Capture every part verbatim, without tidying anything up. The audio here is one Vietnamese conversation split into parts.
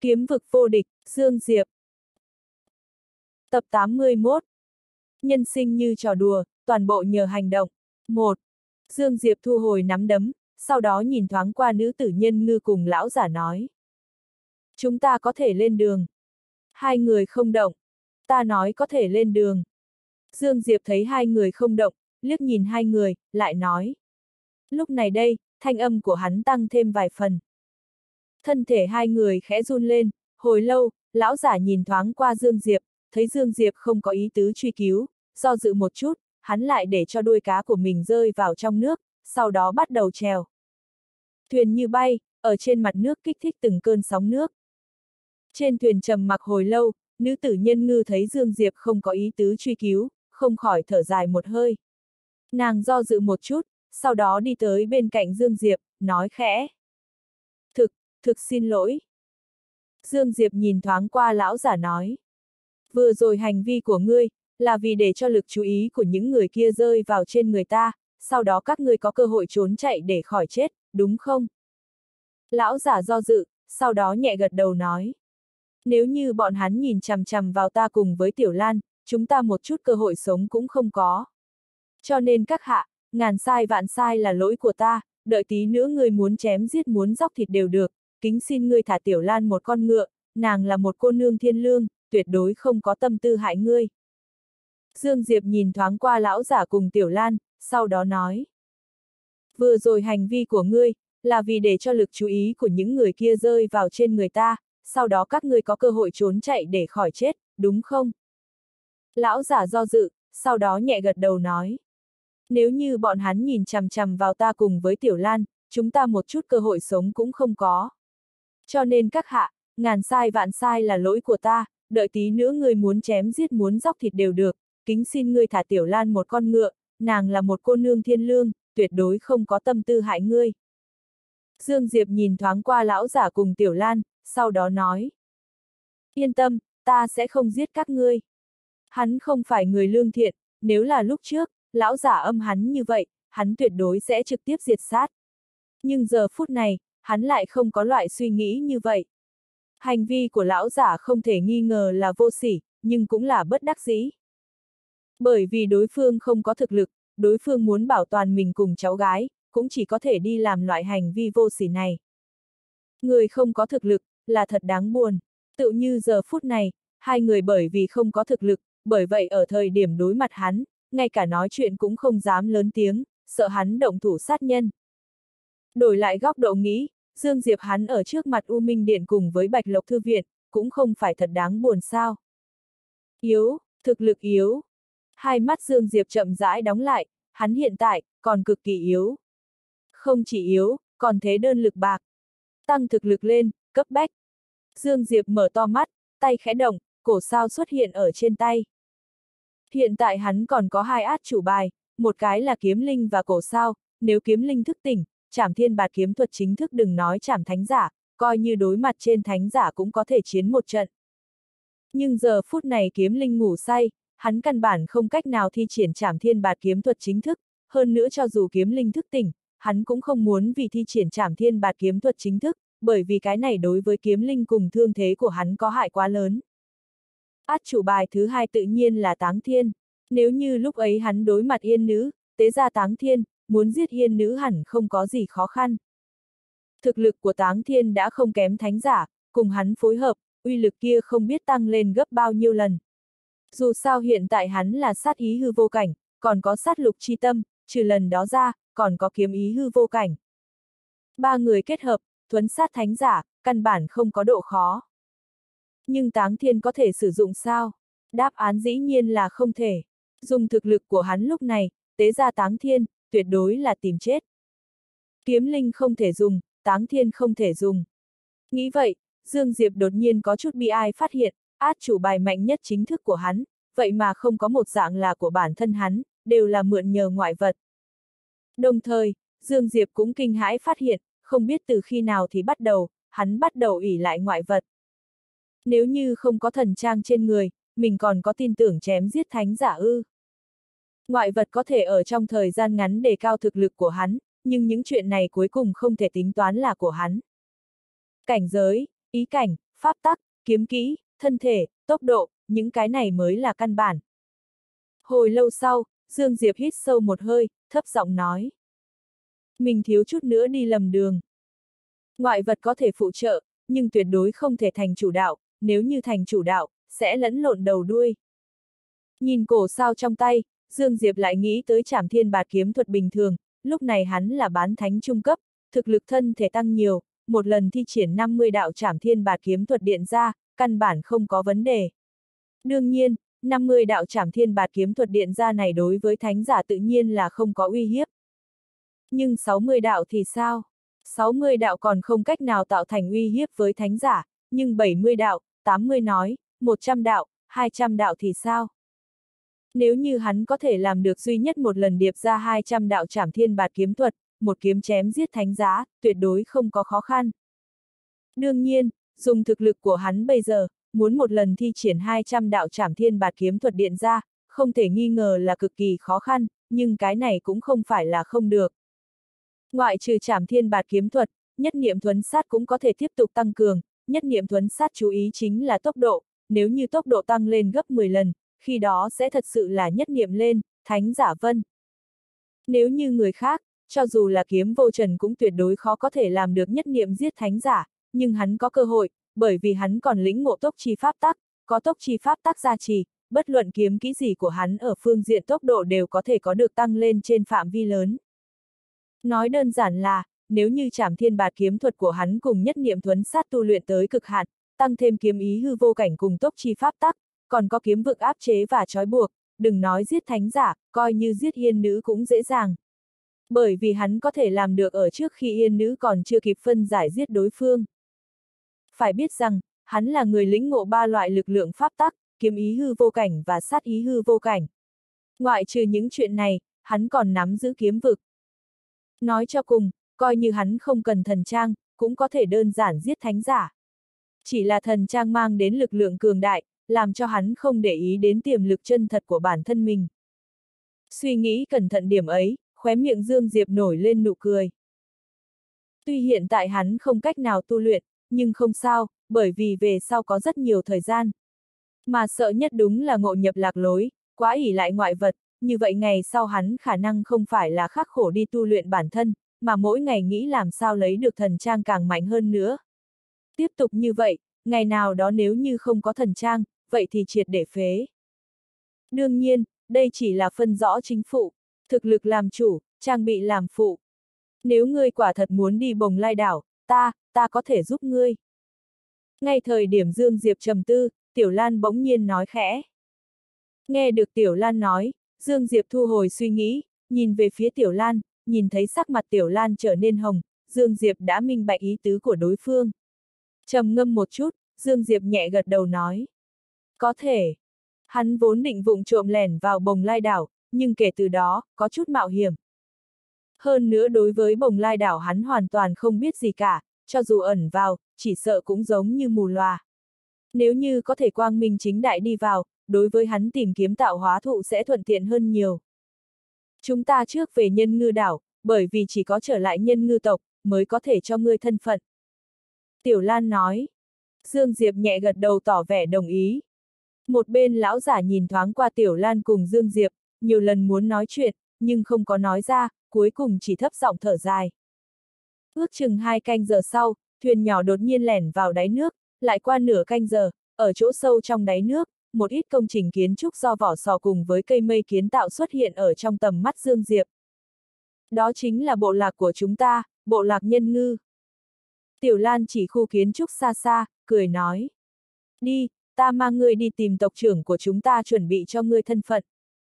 Kiếm vực vô địch, Dương Diệp. Tập tám mươi mốt. Nhân sinh như trò đùa, toàn bộ nhờ hành động. một. Dương Diệp thu hồi nắm đấm, sau đó nhìn thoáng qua nữ tử Nhân Ngư cùng lão giả nói. Chúng ta có thể lên đường. Hai người không động. Ta nói có thể lên đường. Dương Diệp thấy hai người không động, liếc nhìn hai người, lại nói. Lúc này đây, thanh âm của hắn tăng thêm vài phần. Thân thể hai người khẽ run lên, hồi lâu, lão giả nhìn thoáng qua Dương Diệp, thấy Dương Diệp không có ý tứ truy cứu, do dự một chút, hắn lại để cho đuôi cá của mình rơi vào trong nước, sau đó bắt đầu trèo. Thuyền như bay, ở trên mặt nước kích thích từng cơn sóng nước. Trên thuyền trầm mặc hồi lâu, nữ tử Nhân Ngư thấy Dương Diệp không có ý tứ truy cứu, không khỏi thở dài một hơi. Nàng do dự một chút, sau đó đi tới bên cạnh Dương Diệp, nói khẽ. Thực, thực xin lỗi. Dương Diệp nhìn thoáng qua lão giả nói. Vừa rồi hành vi của ngươi, là vì để cho lực chú ý của những người kia rơi vào trên người ta, sau đó các ngươi có cơ hội trốn chạy để khỏi chết, đúng không? Lão giả do dự, sau đó nhẹ gật đầu nói. Nếu như bọn hắn nhìn chằm chằm vào ta cùng với Tiểu Lan, chúng ta một chút cơ hội sống cũng không có. Cho nên các hạ, ngàn sai vạn sai là lỗi của ta, đợi tí nữa ngươi muốn chém giết muốn dóc thịt đều được, kính xin ngươi thả Tiểu Lan một con ngựa, nàng là một cô nương thiên lương, tuyệt đối không có tâm tư hại ngươi. Dương Diệp nhìn thoáng qua lão giả cùng Tiểu Lan, sau đó nói. Vừa rồi hành vi của ngươi, là vì để cho lực chú ý của những người kia rơi vào trên người ta, sau đó các ngươi có cơ hội trốn chạy để khỏi chết, đúng không? Lão giả do dự, sau đó nhẹ gật đầu nói. Nếu như bọn hắn nhìn chằm chằm vào ta cùng với Tiểu Lan, chúng ta một chút cơ hội sống cũng không có. Cho nên các hạ, ngàn sai vạn sai là lỗi của ta, đợi tí nữa ngươi muốn chém giết muốn dóc thịt đều được, kính xin ngươi thả Tiểu Lan một con ngựa, nàng là một cô nương thiên lương, tuyệt đối không có tâm tư hại ngươi. Dương Diệp nhìn thoáng qua lão giả cùng Tiểu Lan, sau đó nói. Yên tâm, ta sẽ không giết các ngươi. Hắn không phải người lương thiện, nếu là lúc trước, lão giả âm hắn như vậy, hắn tuyệt đối sẽ trực tiếp diệt sát. Nhưng giờ phút này, hắn lại không có loại suy nghĩ như vậy. Hành vi của lão giả không thể nghi ngờ là vô sỉ, nhưng cũng là bất đắc dĩ. Bởi vì đối phương không có thực lực, đối phương muốn bảo toàn mình cùng cháu gái, cũng chỉ có thể đi làm loại hành vi vô sỉ này. Người không có thực lực, là thật đáng buồn. Tự như giờ phút này, hai người bởi vì không có thực lực, bởi vậy ở thời điểm đối mặt hắn, ngay cả nói chuyện cũng không dám lớn tiếng, sợ hắn động thủ sát nhân. Đổi lại góc độ nghĩ, Dương Diệp hắn ở trước mặt U Minh Điện cùng với Bạch Lộc Thư Viện, cũng không phải thật đáng buồn sao. Yếu, thực lực yếu. Hai mắt Dương Diệp chậm rãi đóng lại, hắn hiện tại, còn cực kỳ yếu. Không chỉ yếu, còn thế đơn lực bạc. Tăng thực lực lên, cấp bách. Dương Diệp mở to mắt, tay khẽ động, cổ sao xuất hiện ở trên tay. Hiện tại hắn còn có hai át chủ bài, một cái là kiếm linh và cổ sao, nếu kiếm linh thức tỉnh, Trảm Thiên Bạt kiếm thuật chính thức đừng nói trảm thánh giả, coi như đối mặt trên thánh giả cũng có thể chiến một trận. Nhưng giờ phút này kiếm linh ngủ say, hắn căn bản không cách nào thi triển Trảm Thiên Bạt kiếm thuật chính thức, hơn nữa cho dù kiếm linh thức tỉnh, hắn cũng không muốn vì thi triển Trảm Thiên Bạt kiếm thuật chính thức, bởi vì cái này đối với kiếm linh cùng thương thế của hắn có hại quá lớn. Át chủ bài thứ hai tự nhiên là Táng Thiên. Nếu như lúc ấy hắn đối mặt Yên Nữ, tế ra Táng Thiên, muốn giết Yên Nữ hẳn không có gì khó khăn. Thực lực của Táng Thiên đã không kém thánh giả, cùng hắn phối hợp, uy lực kia không biết tăng lên gấp bao nhiêu lần. Dù sao hiện tại hắn là sát ý hư vô cảnh, còn có sát lục chi tâm, trừ lần đó ra, còn có kiếm ý hư vô cảnh. Ba người kết hợp, thuấn sát thánh giả, căn bản không có độ khó. Nhưng Táng Thiên có thể sử dụng sao? Đáp án dĩ nhiên là không thể. Dùng thực lực của hắn lúc này, tế ra Táng Thiên, tuyệt đối là tìm chết. Kiếm linh không thể dùng, Táng Thiên không thể dùng. Nghĩ vậy, Dương Diệp đột nhiên có chút bi ai phát hiện, át chủ bài mạnh nhất chính thức của hắn, vậy mà không có một dạng là của bản thân hắn, đều là mượn nhờ ngoại vật. Đồng thời, Dương Diệp cũng kinh hãi phát hiện, không biết từ khi nào thì bắt đầu, hắn bắt đầu ỷ lại ngoại vật. Nếu như không có thần trang trên người, mình còn có tin tưởng chém giết thánh giả ư. Ngoại vật có thể ở trong thời gian ngắn đề cao thực lực của hắn, nhưng những chuyện này cuối cùng không thể tính toán là của hắn. Cảnh giới, ý cảnh, pháp tắc, kiếm kỹ, thân thể, tốc độ, những cái này mới là căn bản. Hồi lâu sau, Dương Diệp hít sâu một hơi, thấp giọng nói. Mình thiếu chút nữa đi lầm đường. Ngoại vật có thể phụ trợ, nhưng tuyệt đối không thể thành chủ đạo, nếu như thành chủ đạo, sẽ lẫn lộn đầu đuôi. Nhìn cổ sao trong tay, Dương Diệp lại nghĩ tới Trảm Thiên Bạt kiếm thuật bình thường, lúc này hắn là bán thánh trung cấp, thực lực thân thể tăng nhiều, một lần thi triển năm mươi đạo Trảm Thiên Bạt kiếm thuật điện ra, căn bản không có vấn đề. Đương nhiên, năm mươi đạo Trảm Thiên Bạt kiếm thuật điện ra này đối với thánh giả tự nhiên là không có uy hiếp. Nhưng sáu mươi đạo thì sao? sáu mươi đạo còn không cách nào tạo thành uy hiếp với thánh giả, nhưng bảy mươi đạo, tám mươi nói, một trăm đạo, hai trăm đạo thì sao? Nếu như hắn có thể làm được duy nhất một lần điệp ra hai trăm đạo Trảm Thiên Bạt kiếm thuật, một kiếm chém giết thánh giá, tuyệt đối không có khó khăn. Đương nhiên, dùng thực lực của hắn bây giờ, muốn một lần thi triển hai trăm đạo Trảm Thiên Bạt kiếm thuật điện ra, không thể nghi ngờ là cực kỳ khó khăn, nhưng cái này cũng không phải là không được. Ngoại trừ Trảm Thiên Bạt kiếm thuật, nhất niệm thuấn sát cũng có thể tiếp tục tăng cường, nhất niệm thuấn sát chú ý chính là tốc độ, nếu như tốc độ tăng lên gấp mười lần, khi đó sẽ thật sự là nhất niệm lên, thánh giả vân. Nếu như người khác, cho dù là kiếm vô trần cũng tuyệt đối khó có thể làm được nhất niệm giết thánh giả, nhưng hắn có cơ hội, bởi vì hắn còn lĩnh ngộ tốc chi pháp tắc, có tốc chi pháp tắc gia trì, bất luận kiếm kỹ gì của hắn ở phương diện tốc độ đều có thể có được tăng lên trên phạm vi lớn. Nói đơn giản là, nếu như Trảm Thiên Bạt kiếm thuật của hắn cùng nhất niệm thuấn sát tu luyện tới cực hạn, tăng thêm kiếm ý hư vô cảnh cùng tốc chi pháp tắc, còn có kiếm vực áp chế và trói buộc, đừng nói giết thánh giả, coi như giết yên nữ cũng dễ dàng. Bởi vì hắn có thể làm được ở trước khi yên nữ còn chưa kịp phân giải giết đối phương. Phải biết rằng, hắn là người lĩnh ngộ ba loại lực lượng pháp tắc, kiếm ý hư vô cảnh và sát ý hư vô cảnh. Ngoại trừ những chuyện này, hắn còn nắm giữ kiếm vực. Nói cho cùng, coi như hắn không cần thần trang, cũng có thể đơn giản giết thánh giả. Chỉ là thần trang mang đến lực lượng cường đại, làm cho hắn không để ý đến tiềm lực chân thật của bản thân mình. Suy nghĩ cẩn thận điểm ấy, khóe miệng Dương Diệp nổi lên nụ cười. Tuy hiện tại hắn không cách nào tu luyện, nhưng không sao, bởi vì về sau có rất nhiều thời gian. Mà sợ nhất đúng là ngộ nhập lạc lối, quá ỷ lại ngoại vật, như vậy ngày sau hắn khả năng không phải là khắc khổ đi tu luyện bản thân, mà mỗi ngày nghĩ làm sao lấy được thần trang càng mạnh hơn nữa. Tiếp tục như vậy, ngày nào đó nếu như không có thần trang, vậy thì triệt để phế. Đương nhiên, đây chỉ là phân rõ chính phụ, thực lực làm chủ, trang bị làm phụ. Nếu ngươi quả thật muốn đi Bồng Lai đảo, ta, ta có thể giúp ngươi. Ngay thời điểm Dương Diệp trầm tư, Tiểu Lan bỗng nhiên nói khẽ. Nghe được Tiểu Lan nói, Dương Diệp thu hồi suy nghĩ, nhìn về phía Tiểu Lan, nhìn thấy sắc mặt Tiểu Lan trở nên hồng, Dương Diệp đã minh bạch ý tứ của đối phương. Trầm ngâm một chút, Dương Diệp nhẹ gật đầu nói. Có thể. Hắn vốn định vụng trộm lẻn vào Bồng Lai đảo, nhưng kể từ đó, có chút mạo hiểm. Hơn nữa đối với Bồng Lai đảo hắn hoàn toàn không biết gì cả, cho dù ẩn vào, chỉ sợ cũng giống như mù loà. Nếu như có thể quang minh chính đại đi vào, đối với hắn tìm kiếm tạo hóa thụ sẽ thuận tiện hơn nhiều. Chúng ta trước về Nhân Ngư đảo, bởi vì chỉ có trở lại Nhân Ngư tộc, mới có thể cho ngươi thân phận. Tiểu Lan nói. Dương Diệp nhẹ gật đầu tỏ vẻ đồng ý. Một bên lão giả nhìn thoáng qua Tiểu Lan cùng Dương Diệp, nhiều lần muốn nói chuyện, nhưng không có nói ra, cuối cùng chỉ thấp giọng thở dài. Ước chừng hai canh giờ sau, thuyền nhỏ đột nhiên lẻn vào đáy nước, lại qua nửa canh giờ, ở chỗ sâu trong đáy nước, một ít công trình kiến trúc do vỏ sò cùng với cây mây kiến tạo xuất hiện ở trong tầm mắt Dương Diệp. Đó chính là bộ lạc của chúng ta, bộ lạc Nhân Ngư. Tiểu Lan chỉ khu kiến trúc xa xa, cười nói. Đi, ta mang ngươi đi tìm tộc trưởng của chúng ta chuẩn bị cho ngươi thân phận.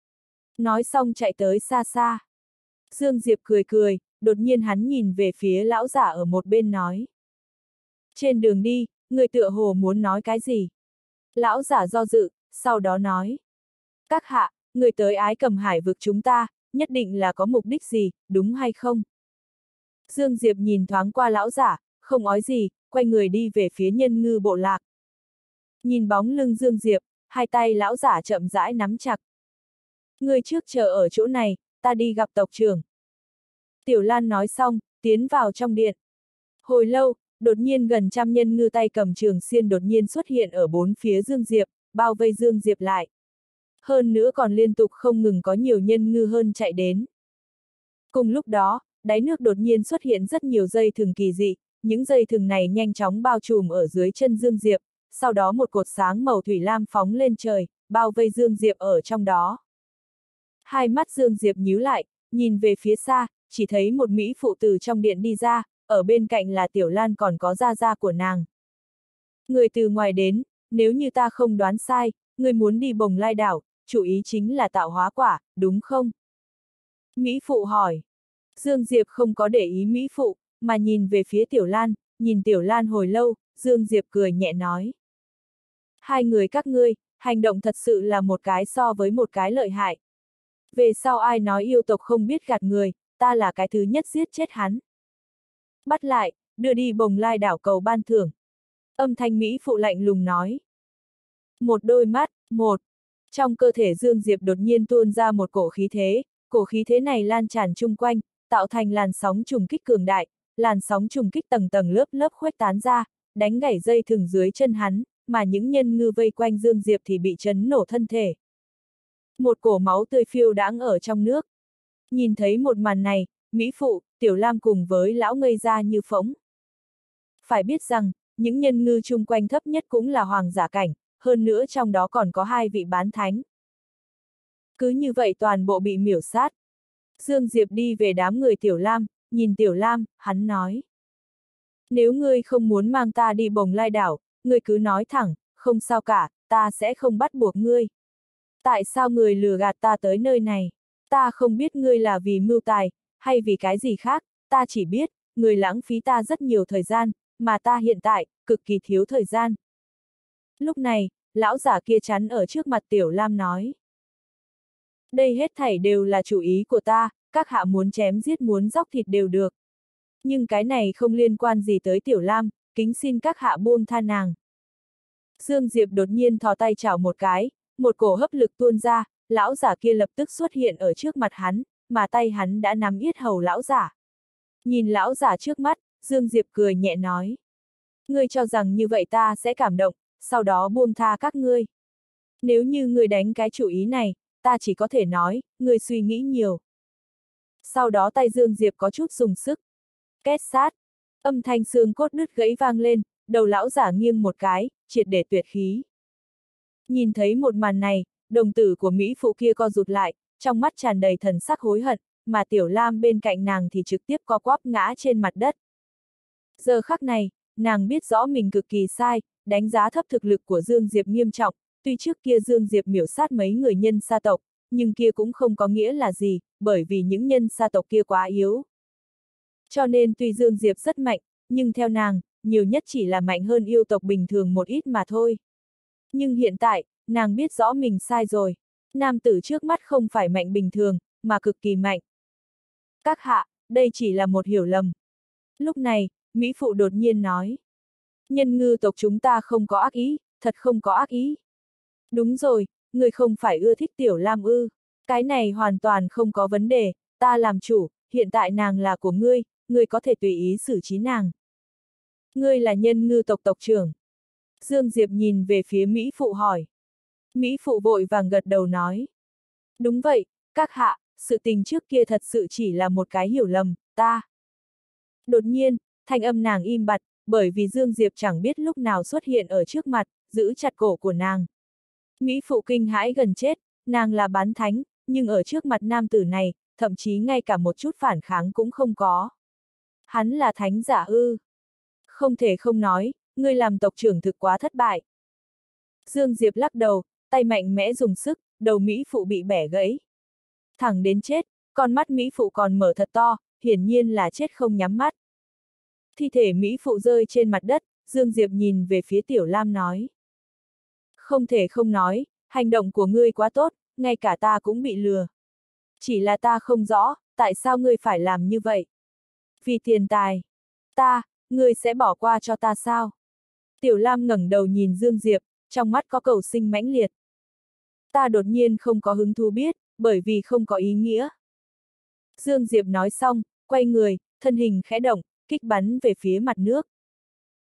Nói xong chạy tới xa xa. Dương Diệp cười cười, đột nhiên hắn nhìn về phía lão giả ở một bên nói. Trên đường đi, người tựa hồ muốn nói cái gì? Lão giả do dự, sau đó nói. Các hạ, người tới Ái Cầm Hải vực chúng ta, nhất định là có mục đích gì, đúng hay không? Dương Diệp nhìn thoáng qua lão giả, không nói gì, quay người đi về phía Nhân Ngư bộ lạc. Nhìn bóng lưng Dương Diệp, hai tay lão giả chậm rãi nắm chặt. Người trước chờ ở chỗ này, ta đi gặp tộc trưởng. Tiểu Lan nói xong, tiến vào trong điện. Hồi lâu, đột nhiên gần trăm nhân ngư tay cầm trường xiên đột nhiên xuất hiện ở bốn phía Dương Diệp, bao vây Dương Diệp lại. Hơn nữa còn liên tục không ngừng có nhiều nhân ngư hơn chạy đến. Cùng lúc đó, đáy nước đột nhiên xuất hiện rất nhiều dây thừng kỳ dị, những dây thừng này nhanh chóng bao trùm ở dưới chân Dương Diệp, sau đó một cột sáng màu thủy lam phóng lên trời, bao vây Dương Diệp ở trong đó. Hai mắt Dương Diệp nhíu lại, nhìn về phía xa, chỉ thấy một mỹ phụ từ trong điện đi ra, ở bên cạnh là Tiểu Lan còn có gia gia của nàng. Người từ ngoài đến, nếu như ta không đoán sai, người muốn đi Bồng Lai đảo, chủ ý chính là tạo hóa quả, đúng không? Mỹ phụ hỏi. Dương Diệp không có để ý mỹ phụ, mà nhìn về phía Tiểu Lan, nhìn Tiểu Lan hồi lâu, Dương Diệp cười nhẹ nói. Hai người các ngươi, hành động thật sự là một cái so với một cái lợi hại. Về sau ai nói yêu tộc không biết gạt người, ta là cái thứ nhất giết chết hắn. Bắt lại, đưa đi Bồng Lai đảo cầu ban thưởng. Âm thanh mỹ phụ lạnh lùng nói. Một đôi mắt, một. Trong cơ thể Dương Diệp đột nhiên tuôn ra một cổ khí thế, cổ khí thế này lan tràn chung quanh, tạo thành làn sóng trùng kích cường đại, làn sóng trùng kích tầng tầng lớp lớp khuếch tán ra, đánh gãy dây thừng dưới chân hắn, mà những nhân ngư vây quanh Dương Diệp thì bị chấn nổ thân thể. Một cổ máu tươi phiêu đãng ở trong nước. Nhìn thấy một màn này, mỹ phụ, Tiểu Lam cùng với lão ngây ra như phỗng. Phải biết rằng, những nhân ngư chung quanh thấp nhất cũng là hoàng giả cảnh, hơn nữa trong đó còn có hai vị bán thánh. Cứ như vậy toàn bộ bị miểu sát. Dương Diệp đi về đám người Tiểu Lam, nhìn Tiểu Lam, hắn nói. Nếu ngươi không muốn mang ta đi Bồng Lai đảo, ngươi cứ nói thẳng, không sao cả, ta sẽ không bắt buộc ngươi. Tại sao ngươi lừa gạt ta tới nơi này? Ta không biết ngươi là vì mưu tài, hay vì cái gì khác, ta chỉ biết, ngươi lãng phí ta rất nhiều thời gian, mà ta hiện tại, cực kỳ thiếu thời gian. Lúc này, lão giả kia chắn ở trước mặt Tiểu Lam nói. Đây hết thảy đều là chủ ý của ta, các hạ muốn chém giết muốn dóc thịt đều được. Nhưng cái này không liên quan gì tới Tiểu Lam, kính xin các hạ buông tha nàng. Dương Diệp đột nhiên thò tay chảo một cái, một cổ hấp lực tuôn ra, lão giả kia lập tức xuất hiện ở trước mặt hắn, mà tay hắn đã nắm yết hầu lão giả. Nhìn lão giả trước mắt, Dương Diệp cười nhẹ nói. Ngươi cho rằng như vậy ta sẽ cảm động, sau đó buông tha các ngươi. Nếu như ngươi đánh cái chủ ý này, ta chỉ có thể nói, ngươi suy nghĩ nhiều. Sau đó tay Dương Diệp có chút dùng sức. Két sát. Âm thanh xương cốt đứt gãy vang lên, đầu lão giả nghiêng một cái, triệt để tuyệt khí. Nhìn thấy một màn này, đồng tử của mỹ phụ kia co rụt lại, trong mắt tràn đầy thần sắc hối hận, mà Tiểu Lam bên cạnh nàng thì trực tiếp co quắp ngã trên mặt đất. Giờ khắc này, nàng biết rõ mình cực kỳ sai, đánh giá thấp thực lực của Dương Diệp nghiêm trọng, tuy trước kia Dương Diệp miểu sát mấy người nhân sa tộc, nhưng kia cũng không có nghĩa là gì, bởi vì những nhân sa tộc kia quá yếu. Cho nên tuy Dương Diệp rất mạnh, nhưng theo nàng, nhiều nhất chỉ là mạnh hơn yêu tộc bình thường một ít mà thôi. Nhưng hiện tại, nàng biết rõ mình sai rồi. Nam tử trước mắt không phải mạnh bình thường, mà cực kỳ mạnh. Các hạ, đây chỉ là một hiểu lầm. Lúc này, mỹ phụ đột nhiên nói. Nhân ngư tộc chúng ta không có ác ý, thật không có ác ý. Đúng rồi, người không phải ưa thích Tiểu Lam ư. Cái này hoàn toàn không có vấn đề, ta làm chủ, hiện tại nàng là của ngươi, ngươi có thể tùy ý xử trí nàng. Ngươi là nhân ngư tộc tộc trưởng. Dương Diệp nhìn về phía mỹ phụ hỏi. Mỹ phụ vội vàng gật đầu nói. Đúng vậy, các hạ, sự tình trước kia thật sự chỉ là một cái hiểu lầm, ta. Đột nhiên, thanh âm nàng im bặt, bởi vì Dương Diệp chẳng biết lúc nào xuất hiện ở trước mặt, giữ chặt cổ của nàng. Mỹ phụ kinh hãi gần chết, nàng là bán thánh, nhưng ở trước mặt nam tử này, thậm chí ngay cả một chút phản kháng cũng không có. Hắn là thánh giả ư. Không thể không nói, ngươi làm tộc trưởng thực quá thất bại. Dương Diệp lắc đầu, tay mạnh mẽ dùng sức, đầu Mỹ phụ bị bẻ gãy. Thẳng đến chết, con mắt Mỹ phụ còn mở thật to, hiển nhiên là chết không nhắm mắt. Thi thể Mỹ phụ rơi trên mặt đất, Dương Diệp nhìn về phía Tiểu Lam nói. Không thể không nói, hành động của ngươi quá tốt, ngay cả ta cũng bị lừa. Chỉ là ta không rõ, tại sao ngươi phải làm như vậy? Vì tiền tài. Ta, ngươi sẽ bỏ qua cho ta sao? Tiểu Lam ngẩng đầu nhìn Dương Diệp, trong mắt có cầu sinh mãnh liệt. Ta đột nhiên không có hứng thú biết, bởi vì không có ý nghĩa. Dương Diệp nói xong, quay người, thân hình khẽ động, kích bắn về phía mặt nước.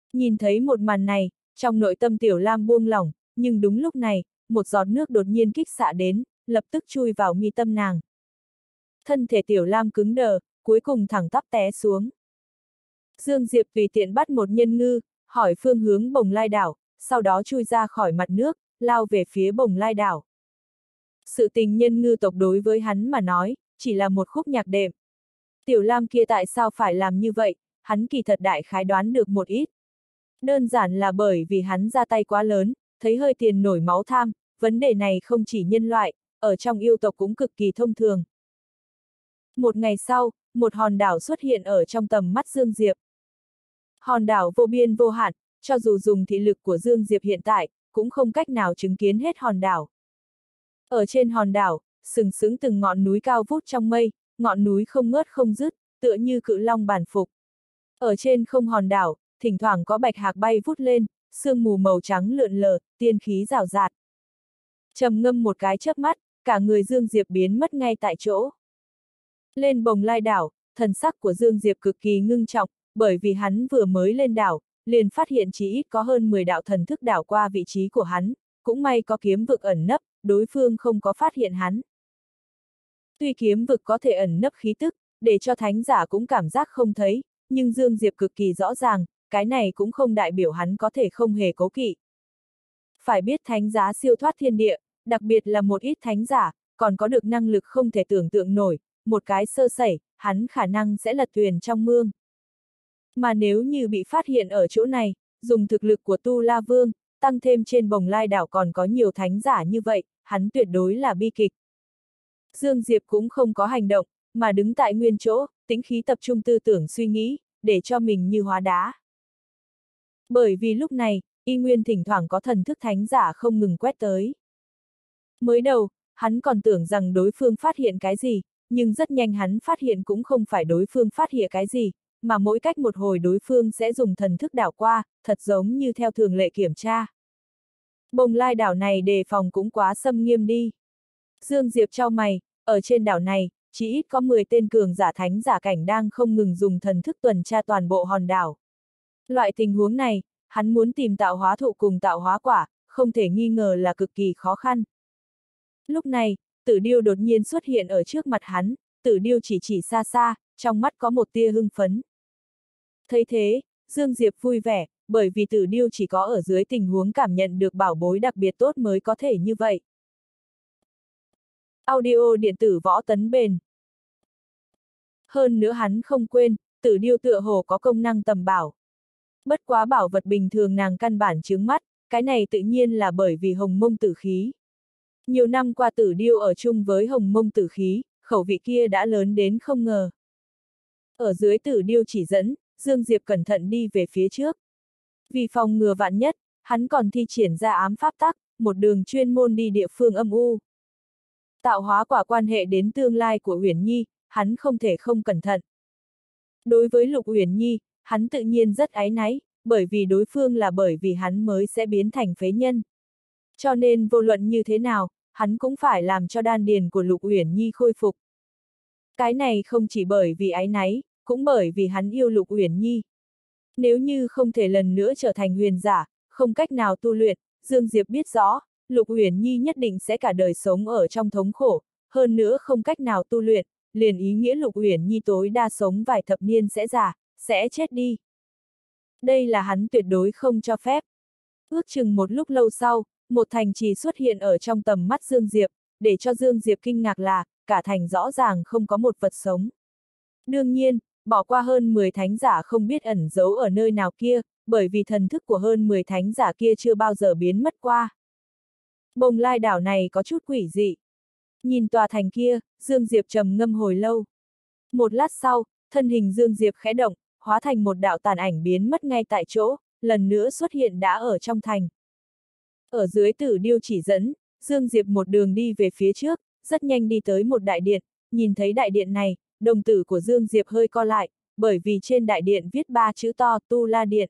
Nhìn thấy một màn này, trong nội tâm Tiểu Lam buông lỏng, nhưng đúng lúc này, một giọt nước đột nhiên kích xạ đến, lập tức chui vào mi tâm nàng. Thân thể Tiểu Lam cứng đờ, cuối cùng thẳng tắp té xuống. Dương Diệp tùy tiện bắt một nhân ngư, hỏi phương hướng Bồng Lai đảo, sau đó chui ra khỏi mặt nước, lao về phía Bồng Lai đảo. Sự tình nhân ngư tộc đối với hắn mà nói, chỉ là một khúc nhạc đệm. Tiểu Lam kia tại sao phải làm như vậy, hắn kỳ thật đại khái đoán được một ít. Đơn giản là bởi vì hắn ra tay quá lớn, thấy hơi tiền nổi máu tham, vấn đề này không chỉ nhân loại, ở trong yêu tộc cũng cực kỳ thông thường. Một ngày sau, một hòn đảo xuất hiện ở trong tầm mắt Dương Diệp. Hòn đảo vô biên vô hạn, cho dù dùng thị lực của Dương Diệp hiện tại, cũng không cách nào chứng kiến hết hòn đảo. Ở trên hòn đảo, sừng sững từng ngọn núi cao vút trong mây, ngọn núi không ngớt không dứt, tựa như cự long bản phục. Ở trên không hòn đảo, thỉnh thoảng có bạch hạc bay vút lên, sương mù màu trắng lượn lờ, tiên khí rào rạt. Trầm ngâm một cái chớp mắt, cả người Dương Diệp biến mất ngay tại chỗ. Lên Bồng Lai đảo, thần sắc của Dương Diệp cực kỳ ngưng trọng, bởi vì hắn vừa mới lên đảo, liền phát hiện chỉ ít có hơn mười đạo thần thức đảo qua vị trí của hắn, cũng may có kiếm vực ẩn nấp, đối phương không có phát hiện hắn. Tuy kiếm vực có thể ẩn nấp khí tức, để cho thánh giả cũng cảm giác không thấy, nhưng Dương Diệp cực kỳ rõ ràng, cái này cũng không đại biểu hắn có thể không hề cố kỵ. Phải biết thánh giá siêu thoát thiên địa, đặc biệt là một ít thánh giả, còn có được năng lực không thể tưởng tượng nổi, một cái sơ sẩy, hắn khả năng sẽ lật thuyền trong mương. Mà nếu như bị phát hiện ở chỗ này, dùng thực lực của Tu La Vương, tăng thêm trên Bồng Lai đảo còn có nhiều thánh giả như vậy, hắn tuyệt đối là bi kịch. Dương Diệp cũng không có hành động, mà đứng tại nguyên chỗ, tĩnh khí tập trung tư tưởng suy nghĩ, để cho mình như hóa đá. Bởi vì lúc này, y nguyên thỉnh thoảng có thần thức thánh giả không ngừng quét tới. Mới đầu, hắn còn tưởng rằng đối phương phát hiện cái gì, nhưng rất nhanh hắn phát hiện cũng không phải đối phương phát hiện cái gì, mà mỗi cách một hồi đối phương sẽ dùng thần thức đảo qua, thật giống như theo thường lệ kiểm tra. Bồng Lai đảo này đề phòng cũng quá xâm nghiêm đi. Dương Diệp chau mày, ở trên đảo này, chỉ ít có mười tên cường giả thánh giả cảnh đang không ngừng dùng thần thức tuần tra toàn bộ hòn đảo. Loại tình huống này, hắn muốn tìm tạo hóa thụ cùng tạo hóa quả, không thể nghi ngờ là cực kỳ khó khăn. Lúc này, Tử Điêu đột nhiên xuất hiện ở trước mặt hắn, Tử Điêu chỉ chỉ xa xa, trong mắt có một tia hưng phấn. Thấy thế, Dương Diệp vui vẻ, bởi vì Tử Điêu chỉ có ở dưới tình huống cảm nhận được bảo bối đặc biệt tốt mới có thể như vậy. Audio điện tử võ tấn bền. Hơn nữa hắn không quên, Tử Điêu tựa hồ có công năng tầm bảo. Bất quá bảo vật bình thường nàng căn bản chướng mắt, cái này tự nhiên là bởi vì hồng mông tử khí. Nhiều năm qua Tử Điêu ở chung với hồng mông tử khí, khẩu vị kia đã lớn đến không ngờ. Ở dưới Tử Điêu chỉ dẫn, Dương Diệp cẩn thận đi về phía trước. Vì phòng ngừa vạn nhất, hắn còn thi triển ra ám pháp tắc, một đường chuyên môn đi địa phương âm u. Tạo hóa quả quan hệ đến tương lai của Uyển Nhi, hắn không thể không cẩn thận. Đối với Lục Uyển Nhi, hắn tự nhiên rất áy náy, bởi vì đối phương là bởi vì hắn mới sẽ biến thành phế nhân. Cho nên vô luận như thế nào, hắn cũng phải làm cho đan điền của Lục Uyển Nhi khôi phục. Cái này không chỉ bởi vì áy náy, cũng bởi vì hắn yêu Lục Uyển Nhi. Nếu như không thể lần nữa trở thành huyền giả, không cách nào tu luyện, Dương Diệp biết rõ, Lục Uyển Nhi nhất định sẽ cả đời sống ở trong thống khổ, hơn nữa không cách nào tu luyện, liền ý nghĩa Lục Uyển Nhi tối đa sống vài thập niên sẽ già, sẽ chết đi. Đây là hắn tuyệt đối không cho phép. Ước chừng một lúc lâu sau, một thành trì xuất hiện ở trong tầm mắt Dương Diệp, để cho Dương Diệp kinh ngạc là, cả thành rõ ràng không có một vật sống. Đương nhiên, bỏ qua hơn mười thánh giả không biết ẩn giấu ở nơi nào kia, bởi vì thần thức của hơn mười thánh giả kia chưa bao giờ biến mất qua. Bồng Lai đảo này có chút quỷ dị. Nhìn tòa thành kia, Dương Diệp trầm ngâm hồi lâu. Một lát sau, thân hình Dương Diệp khẽ động, hóa thành một đạo tàn ảnh biến mất ngay tại chỗ, lần nữa xuất hiện đã ở trong thành. Ở dưới Tử Điêu chỉ dẫn, Dương Diệp một đường đi về phía trước, rất nhanh đi tới một đại điện, nhìn thấy đại điện này, đồng tử của Dương Diệp hơi co lại, bởi vì trên đại điện viết ba chữ to Tu La Điện.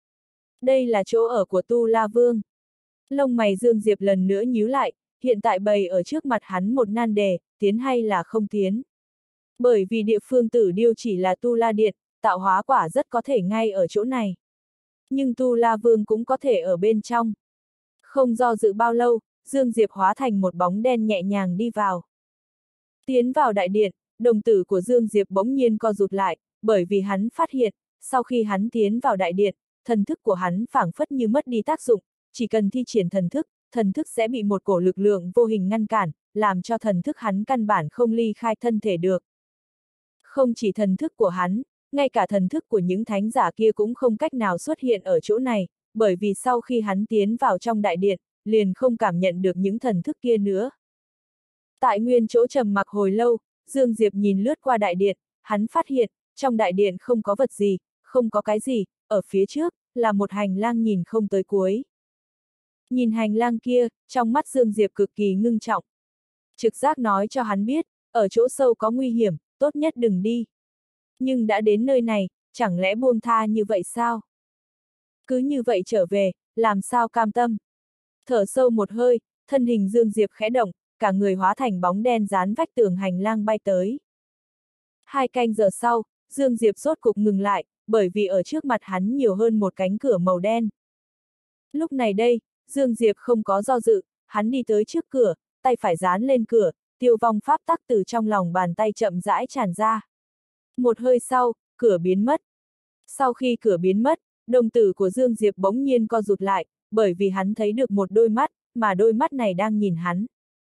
Đây là chỗ ở của Tu La Vương. Lông mày Dương Diệp lần nữa nhíu lại, hiện tại bày ở trước mặt hắn một nan đề, tiến hay là không tiến. Bởi vì địa phương Tử Điêu chỉ là Tu La Điện, tạo hóa quả rất có thể ngay ở chỗ này. Nhưng Tu La Vương cũng có thể ở bên trong. Không do dự bao lâu, Dương Diệp hóa thành một bóng đen nhẹ nhàng đi vào. Tiến vào đại điện, đồng tử của Dương Diệp bỗng nhiên co rụt lại, bởi vì hắn phát hiện, sau khi hắn tiến vào đại điện, thần thức của hắn phảng phất như mất đi tác dụng, chỉ cần thi triển thần thức, thần thức sẽ bị một cổ lực lượng vô hình ngăn cản, làm cho thần thức hắn căn bản không ly khai thân thể được. Không chỉ thần thức của hắn, ngay cả thần thức của những thánh giả kia cũng không cách nào xuất hiện ở chỗ này, bởi vì sau khi hắn tiến vào trong đại điện, liền không cảm nhận được những thần thức kia nữa. Tại nguyên chỗ trầm mặc hồi lâu, Dương Diệp nhìn lướt qua đại điện, hắn phát hiện, trong đại điện không có vật gì, không có cái gì, ở phía trước, là một hành lang nhìn không tới cuối. Nhìn hành lang kia, trong mắt Dương Diệp cực kỳ ngưng trọng. Trực giác nói cho hắn biết, ở chỗ sâu có nguy hiểm, tốt nhất đừng đi. Nhưng đã đến nơi này, chẳng lẽ buông tha như vậy sao? Cứ như vậy trở về, làm sao cam tâm? Thở sâu một hơi, thân hình Dương Diệp khẽ động, cả người hóa thành bóng đen dán vách tường hành lang bay tới. Hai canh giờ sau, Dương Diệp rốt cục ngừng lại, bởi vì ở trước mặt hắn nhiều hơn một cánh cửa màu đen. Lúc này đây, Dương Diệp không có do dự, hắn đi tới trước cửa, tay phải dán lên cửa, tiêu vong pháp tắc từ trong lòng bàn tay chậm rãi tràn ra. Một hơi sau, cửa biến mất. Sau khi cửa biến mất, đồng tử của Dương Diệp bỗng nhiên co rụt lại, bởi vì hắn thấy được một đôi mắt, mà đôi mắt này đang nhìn hắn.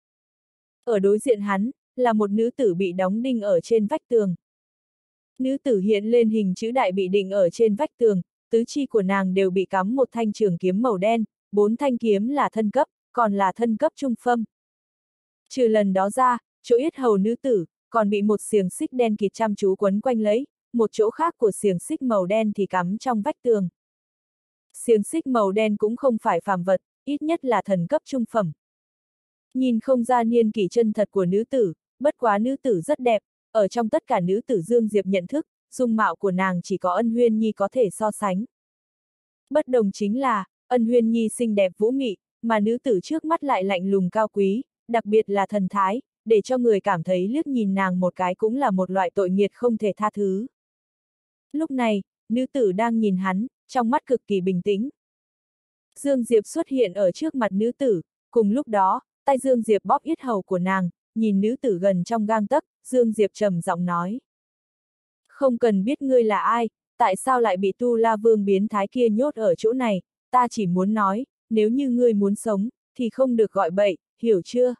Ở đối diện hắn, là một nữ tử bị đóng đinh ở trên vách tường. Nữ tử hiện lên hình chữ đại bị định ở trên vách tường, tứ chi của nàng đều bị cắm một thanh trường kiếm màu đen, bốn thanh kiếm là thân cấp, còn là thân cấp trung phẩm. Trừ lần đó ra, chỗ yết hầu nữ tử, còn bị một xiềng xích đen kịt chăm chú quấn quanh lấy, một chỗ khác của xiềng xích màu đen thì cắm trong vách tường. Xiềng xích màu đen cũng không phải phàm vật, ít nhất là thần cấp trung phẩm. Nhìn không ra niên kỷ chân thật của nữ tử, bất quá nữ tử rất đẹp, ở trong tất cả nữ tử Dương Diệp nhận thức, dung mạo của nàng chỉ có Ân Huyên Nhi có thể so sánh. Bất đồng chính là, Ân Huyên Nhi xinh đẹp vũ mị, mà nữ tử trước mắt lại lạnh lùng cao quý, đặc biệt là thần thái, để cho người cảm thấy liếc nhìn nàng một cái cũng là một loại tội nghiệt không thể tha thứ. Lúc này, nữ tử đang nhìn hắn, trong mắt cực kỳ bình tĩnh. Dương Diệp xuất hiện ở trước mặt nữ tử, cùng lúc đó, tay Dương Diệp bóp yết hầu của nàng, nhìn nữ tử gần trong gang tấc, Dương Diệp trầm giọng nói. Không cần biết ngươi là ai, tại sao lại bị Tu La Vương biến thái kia nhốt ở chỗ này, ta chỉ muốn nói, nếu như ngươi muốn sống, thì không được gọi bậy, hiểu chưa?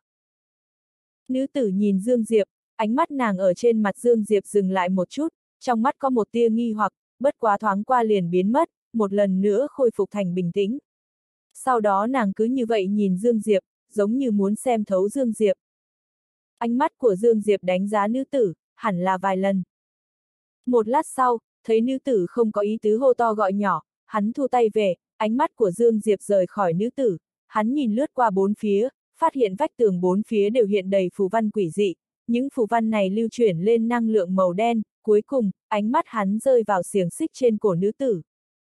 Nữ tử nhìn Dương Diệp, ánh mắt nàng ở trên mặt Dương Diệp dừng lại một chút, trong mắt có một tia nghi hoặc, bất quá thoáng qua liền biến mất, một lần nữa khôi phục thành bình tĩnh. Sau đó nàng cứ như vậy nhìn Dương Diệp, giống như muốn xem thấu Dương Diệp. Ánh mắt của Dương Diệp đánh giá nữ tử, hẳn là vài lần. Một lát sau, thấy nữ tử không có ý tứ hô to gọi nhỏ, hắn thu tay về, ánh mắt của Dương Diệp rời khỏi nữ tử, hắn nhìn lướt qua bốn phía, phát hiện vách tường bốn phía đều hiện đầy phù văn quỷ dị, những phù văn này lưu chuyển lên năng lượng màu đen, cuối cùng, ánh mắt hắn rơi vào xiềng xích trên cổ nữ tử.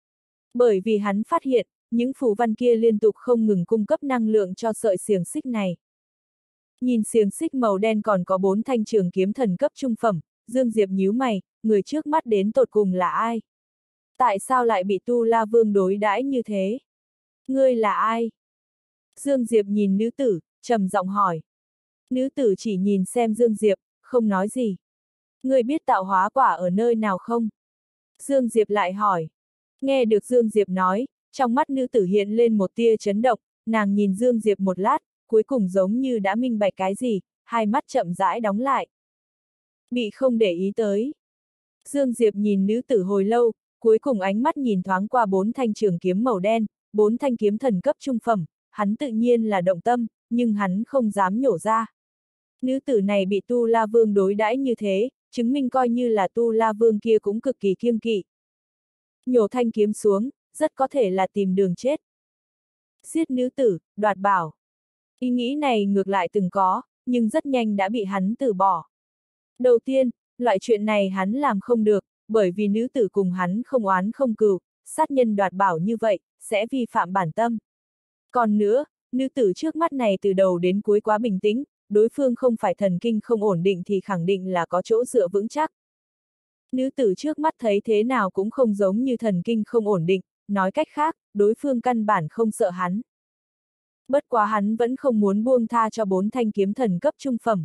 Bởi vì hắn phát hiện, những phù văn kia liên tục không ngừng cung cấp năng lượng cho sợi xiềng xích này. Nhìn xiềng xích màu đen còn có bốn thanh trường kiếm thần cấp trung phẩm, Dương Diệp nhíu mày, người trước mắt đến tột cùng là ai? Tại sao lại bị Tu La Vương đối đãi như thế? Ngươi là ai? Dương Diệp nhìn nữ tử, trầm giọng hỏi. Nữ tử chỉ nhìn xem Dương Diệp, không nói gì. Ngươi biết tạo hóa quả ở nơi nào không? Dương Diệp lại hỏi. Nghe được Dương Diệp nói, trong mắt nữ tử hiện lên một tia chấn động, nàng nhìn Dương Diệp một lát, cuối cùng giống như đã minh bạch cái gì, hai mắt chậm rãi đóng lại. Bị không để ý tới. Dương Diệp nhìn nữ tử hồi lâu, cuối cùng ánh mắt nhìn thoáng qua bốn thanh trường kiếm màu đen, bốn thanh kiếm thần cấp trung phẩm, hắn tự nhiên là động tâm, nhưng hắn không dám nhổ ra. Nữ tử này bị Tu La Vương đối đãi như thế, chứng minh coi như là Tu La Vương kia cũng cực kỳ kiêng kỵ. Nhổ thanh kiếm xuống, rất có thể là tìm đường chết. Giết nữ tử, đoạt bảo. Ý nghĩ này ngược lại từng có, nhưng rất nhanh đã bị hắn từ bỏ. Đầu tiên, loại chuyện này hắn làm không được, bởi vì nữ tử cùng hắn không oán không cừu, sát nhân đoạt bảo như vậy, sẽ vi phạm bản tâm. Còn nữa, nữ tử trước mắt này từ đầu đến cuối quá bình tĩnh, đối phương không phải thần kinh không ổn định thì khẳng định là có chỗ dựa vững chắc. Nữ tử trước mắt thấy thế nào cũng không giống như thần kinh không ổn định, nói cách khác, đối phương căn bản không sợ hắn. Bất quá hắn vẫn không muốn buông tha cho bốn thanh kiếm thần cấp trung phẩm.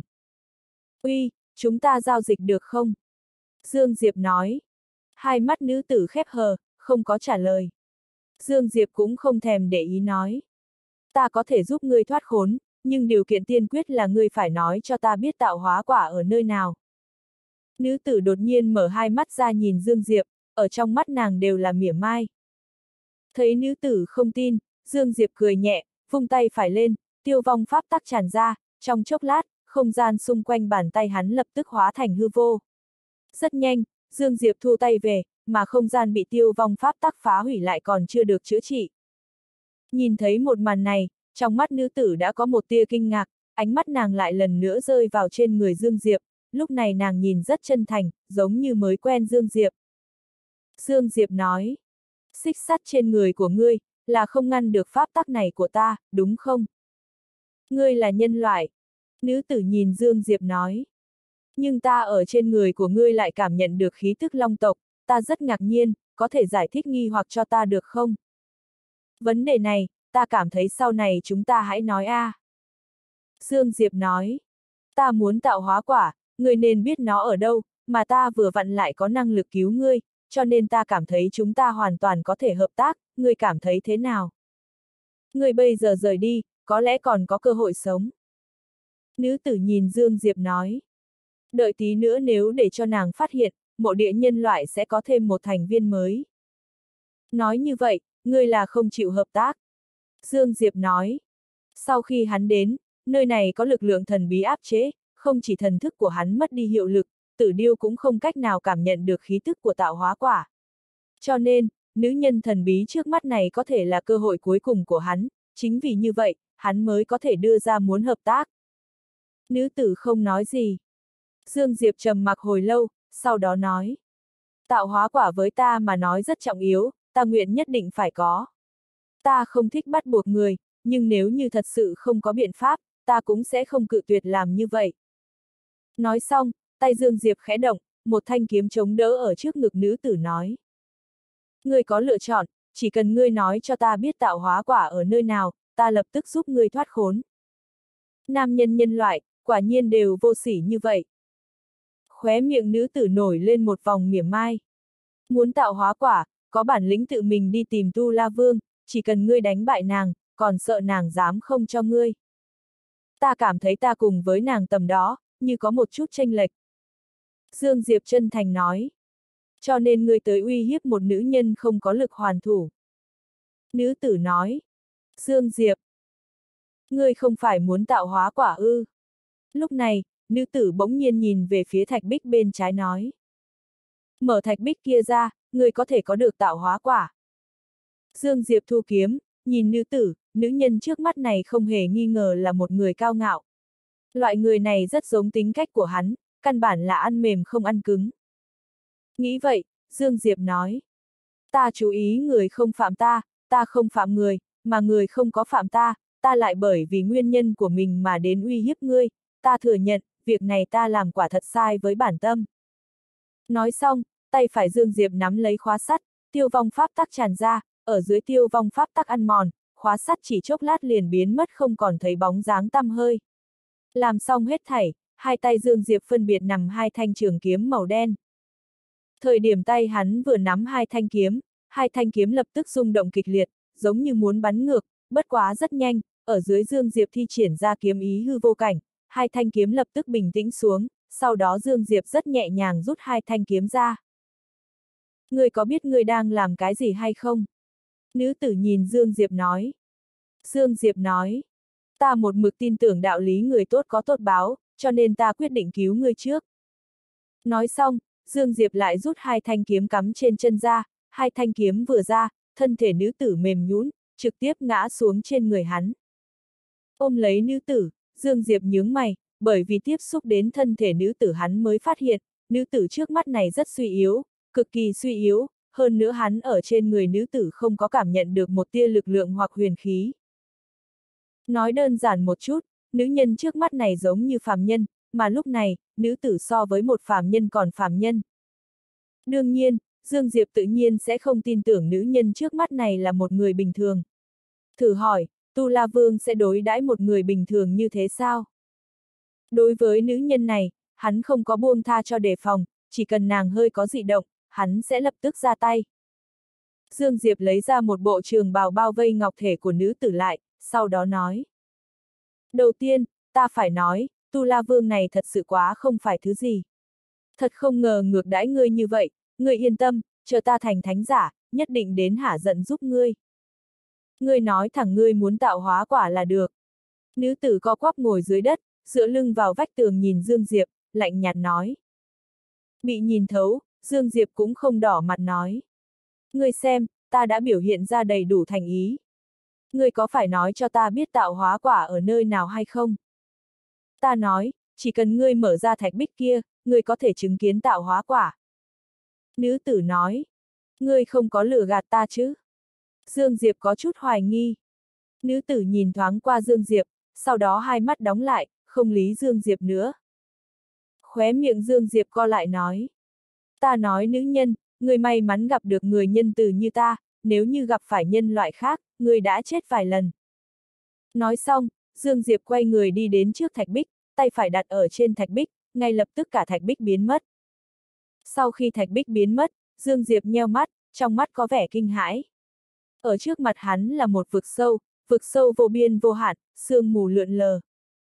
Uy, chúng ta giao dịch được không? Dương Diệp nói. Hai mắt nữ tử khép hờ, không có trả lời. Dương Diệp cũng không thèm để ý nói. Ta có thể giúp ngươi thoát khốn, nhưng điều kiện tiên quyết là ngươi phải nói cho ta biết tạo hóa quả ở nơi nào. Nữ tử đột nhiên mở hai mắt ra nhìn Dương Diệp, ở trong mắt nàng đều là mỉa mai. Thấy nữ tử không tin, Dương Diệp cười nhẹ, vung tay phải lên, tiêu vong pháp tắc tràn ra, trong chốc lát, không gian xung quanh bàn tay hắn lập tức hóa thành hư vô. Rất nhanh, Dương Diệp thu tay về, mà không gian bị tiêu vong pháp tắc phá hủy lại còn chưa được chữa trị. Nhìn thấy một màn này, trong mắt nữ tử đã có một tia kinh ngạc, ánh mắt nàng lại lần nữa rơi vào trên người Dương Diệp, lúc này nàng nhìn rất chân thành, giống như mới quen Dương Diệp. Dương Diệp nói, xích sắt trên người của ngươi, là không ngăn được pháp tắc này của ta, đúng không? Ngươi là nhân loại. Nữ tử nhìn Dương Diệp nói. Nhưng ta ở trên người của ngươi lại cảm nhận được khí tức long tộc, ta rất ngạc nhiên, có thể giải thích nghi hoặc cho ta được không? Vấn đề này, ta cảm thấy sau này chúng ta hãy nói a. À. Dương Diệp nói, ta muốn tạo hóa quả, ngươi nên biết nó ở đâu, mà ta vừa vặn lại có năng lực cứu ngươi, cho nên ta cảm thấy chúng ta hoàn toàn có thể hợp tác, ngươi cảm thấy thế nào? Ngươi bây giờ rời đi, có lẽ còn có cơ hội sống. Nữ tử nhìn Dương Diệp nói, đợi tí nữa nếu để cho nàng phát hiện, mộ địa nhân loại sẽ có thêm một thành viên mới. Nói như vậy, ngươi là không chịu hợp tác. Dương Diệp nói, sau khi hắn đến, nơi này có lực lượng thần bí áp chế, không chỉ thần thức của hắn mất đi hiệu lực, Tử Điêu cũng không cách nào cảm nhận được khí tức của tạo hóa quả. Cho nên, nữ nhân thần bí trước mắt này có thể là cơ hội cuối cùng của hắn, chính vì như vậy, hắn mới có thể đưa ra muốn hợp tác. Nữ tử không nói gì. Dương Diệp trầm mặc hồi lâu, sau đó nói. Tạo hóa quả với ta mà nói rất trọng yếu, ta nguyện nhất định phải có. Ta không thích bắt buộc người, nhưng nếu như thật sự không có biện pháp, ta cũng sẽ không cự tuyệt làm như vậy. Nói xong, tay Dương Diệp khẽ động, một thanh kiếm chống đỡ ở trước ngực nữ tử nói. Ngươi có lựa chọn, chỉ cần ngươi nói cho ta biết tạo hóa quả ở nơi nào, ta lập tức giúp ngươi thoát khốn. Nam nhân nhân loại, quả nhiên đều vô sỉ như vậy. Khóe miệng nữ tử nổi lên một vòng mỉa mai. Muốn tạo hóa quả, có bản lĩnh tự mình đi tìm Tu La Vương, chỉ cần ngươi đánh bại nàng, còn sợ nàng dám không cho ngươi. Ta cảm thấy ta cùng với nàng tầm đó, như có một chút chênh lệch. Dương Diệp chân thành nói. Cho nên ngươi tới uy hiếp một nữ nhân không có lực hoàn thủ. Nữ tử nói. Dương Diệp. Ngươi không phải muốn tạo hóa quả ư. Lúc này, nữ tử bỗng nhiên nhìn về phía thạch bích bên trái nói. Mở thạch bích kia ra, ngươi có thể có được tạo hóa quả. Dương Diệp thu kiếm, nhìn nữ tử, nữ nhân trước mắt này không hề nghi ngờ là một người cao ngạo. Loại người này rất giống tính cách của hắn, căn bản là ăn mềm không ăn cứng. Nghĩ vậy, Dương Diệp nói. Ta chú ý người không phạm ta, ta không phạm người, mà người không có phạm ta, ta lại bởi vì nguyên nhân của mình mà đến uy hiếp ngươi, ta thừa nhận, việc này ta làm quả thật sai với bản tâm. Nói xong, tay phải Dương Diệp nắm lấy khóa sắt, tiêu vong pháp tắc tràn ra, ở dưới tiêu vong pháp tắc ăn mòn, khóa sắt chỉ chốc lát liền biến mất không còn thấy bóng dáng tăm hơi. Làm xong hết thảy, hai tay Dương Diệp phân biệt nằm hai thanh trường kiếm màu đen. Thời điểm tay hắn vừa nắm hai thanh kiếm, hai thanh kiếm lập tức rung động kịch liệt, giống như muốn bắn ngược, bất quá rất nhanh, ở dưới Dương Diệp thi triển ra kiếm ý hư vô cảnh, hai thanh kiếm lập tức bình tĩnh xuống, sau đó Dương Diệp rất nhẹ nhàng rút hai thanh kiếm ra. Ngươi có biết ngươi đang làm cái gì hay không? Nữ tử nhìn Dương Diệp nói. Dương Diệp nói, ta một mực tin tưởng đạo lý người tốt có tốt báo, cho nên ta quyết định cứu ngươi trước. Nói xong, Dương Diệp lại rút hai thanh kiếm cắm trên chân ra, hai thanh kiếm vừa ra, thân thể nữ tử mềm nhũn, trực tiếp ngã xuống trên người hắn. Ôm lấy nữ tử, Dương Diệp nhướng mày, bởi vì tiếp xúc đến thân thể nữ tử hắn mới phát hiện, nữ tử trước mắt này rất suy yếu, cực kỳ suy yếu, hơn nữa hắn ở trên người nữ tử không có cảm nhận được một tia lực lượng hoặc huyền khí. Nói đơn giản một chút, nữ nhân trước mắt này giống như phàm nhân, mà lúc này, nữ tử so với một phàm nhân còn phàm nhân. Đương nhiên, Dương Diệp tự nhiên sẽ không tin tưởng nữ nhân trước mắt này là một người bình thường. Thử hỏi, Tu La Vương sẽ đối đãi một người bình thường như thế sao? Đối với nữ nhân này, hắn không có buông tha cho đề phòng, chỉ cần nàng hơi có dị động, hắn sẽ lập tức ra tay. Dương Diệp lấy ra một bộ trường bào bao vây ngọc thể của nữ tử lại, sau đó nói. Đầu tiên, ta phải nói, Tu La Vương này thật sự quá không phải thứ gì. Thật không ngờ ngược đãi ngươi như vậy, ngươi yên tâm, chờ ta thành thánh giả, nhất định đến hả giận giúp ngươi. Ngươi nói thẳng ngươi muốn tạo hóa quả là được. Nữ tử co quắp ngồi dưới đất, dựa lưng vào vách tường nhìn Dương Diệp, lạnh nhạt nói. Bị nhìn thấu, Dương Diệp cũng không đỏ mặt nói. Ngươi xem, ta đã biểu hiện ra đầy đủ thành ý. Ngươi có phải nói cho ta biết tạo hóa quả ở nơi nào hay không? Ta nói, chỉ cần ngươi mở ra thạch bích kia, ngươi có thể chứng kiến tạo hóa quả. Nữ tử nói, ngươi không có lừa gạt ta chứ? Dương Diệp có chút hoài nghi. Nữ tử nhìn thoáng qua Dương Diệp, sau đó hai mắt đóng lại, không lý Dương Diệp nữa. Khóe miệng Dương Diệp co lại nói. Ta nói nữ nhân, ngươi may mắn gặp được người nhân từ như ta, nếu như gặp phải nhân loại khác, ngươi đã chết vài lần. Nói xong, Dương Diệp quay người đi đến trước thạch bích, tay phải đặt ở trên thạch bích, ngay lập tức cả thạch bích biến mất. Sau khi thạch bích biến mất, Dương Diệp nheo mắt, trong mắt có vẻ kinh hãi. Ở trước mặt hắn là một vực sâu, vực sâu vô biên vô hạn, sương mù lượn lờ.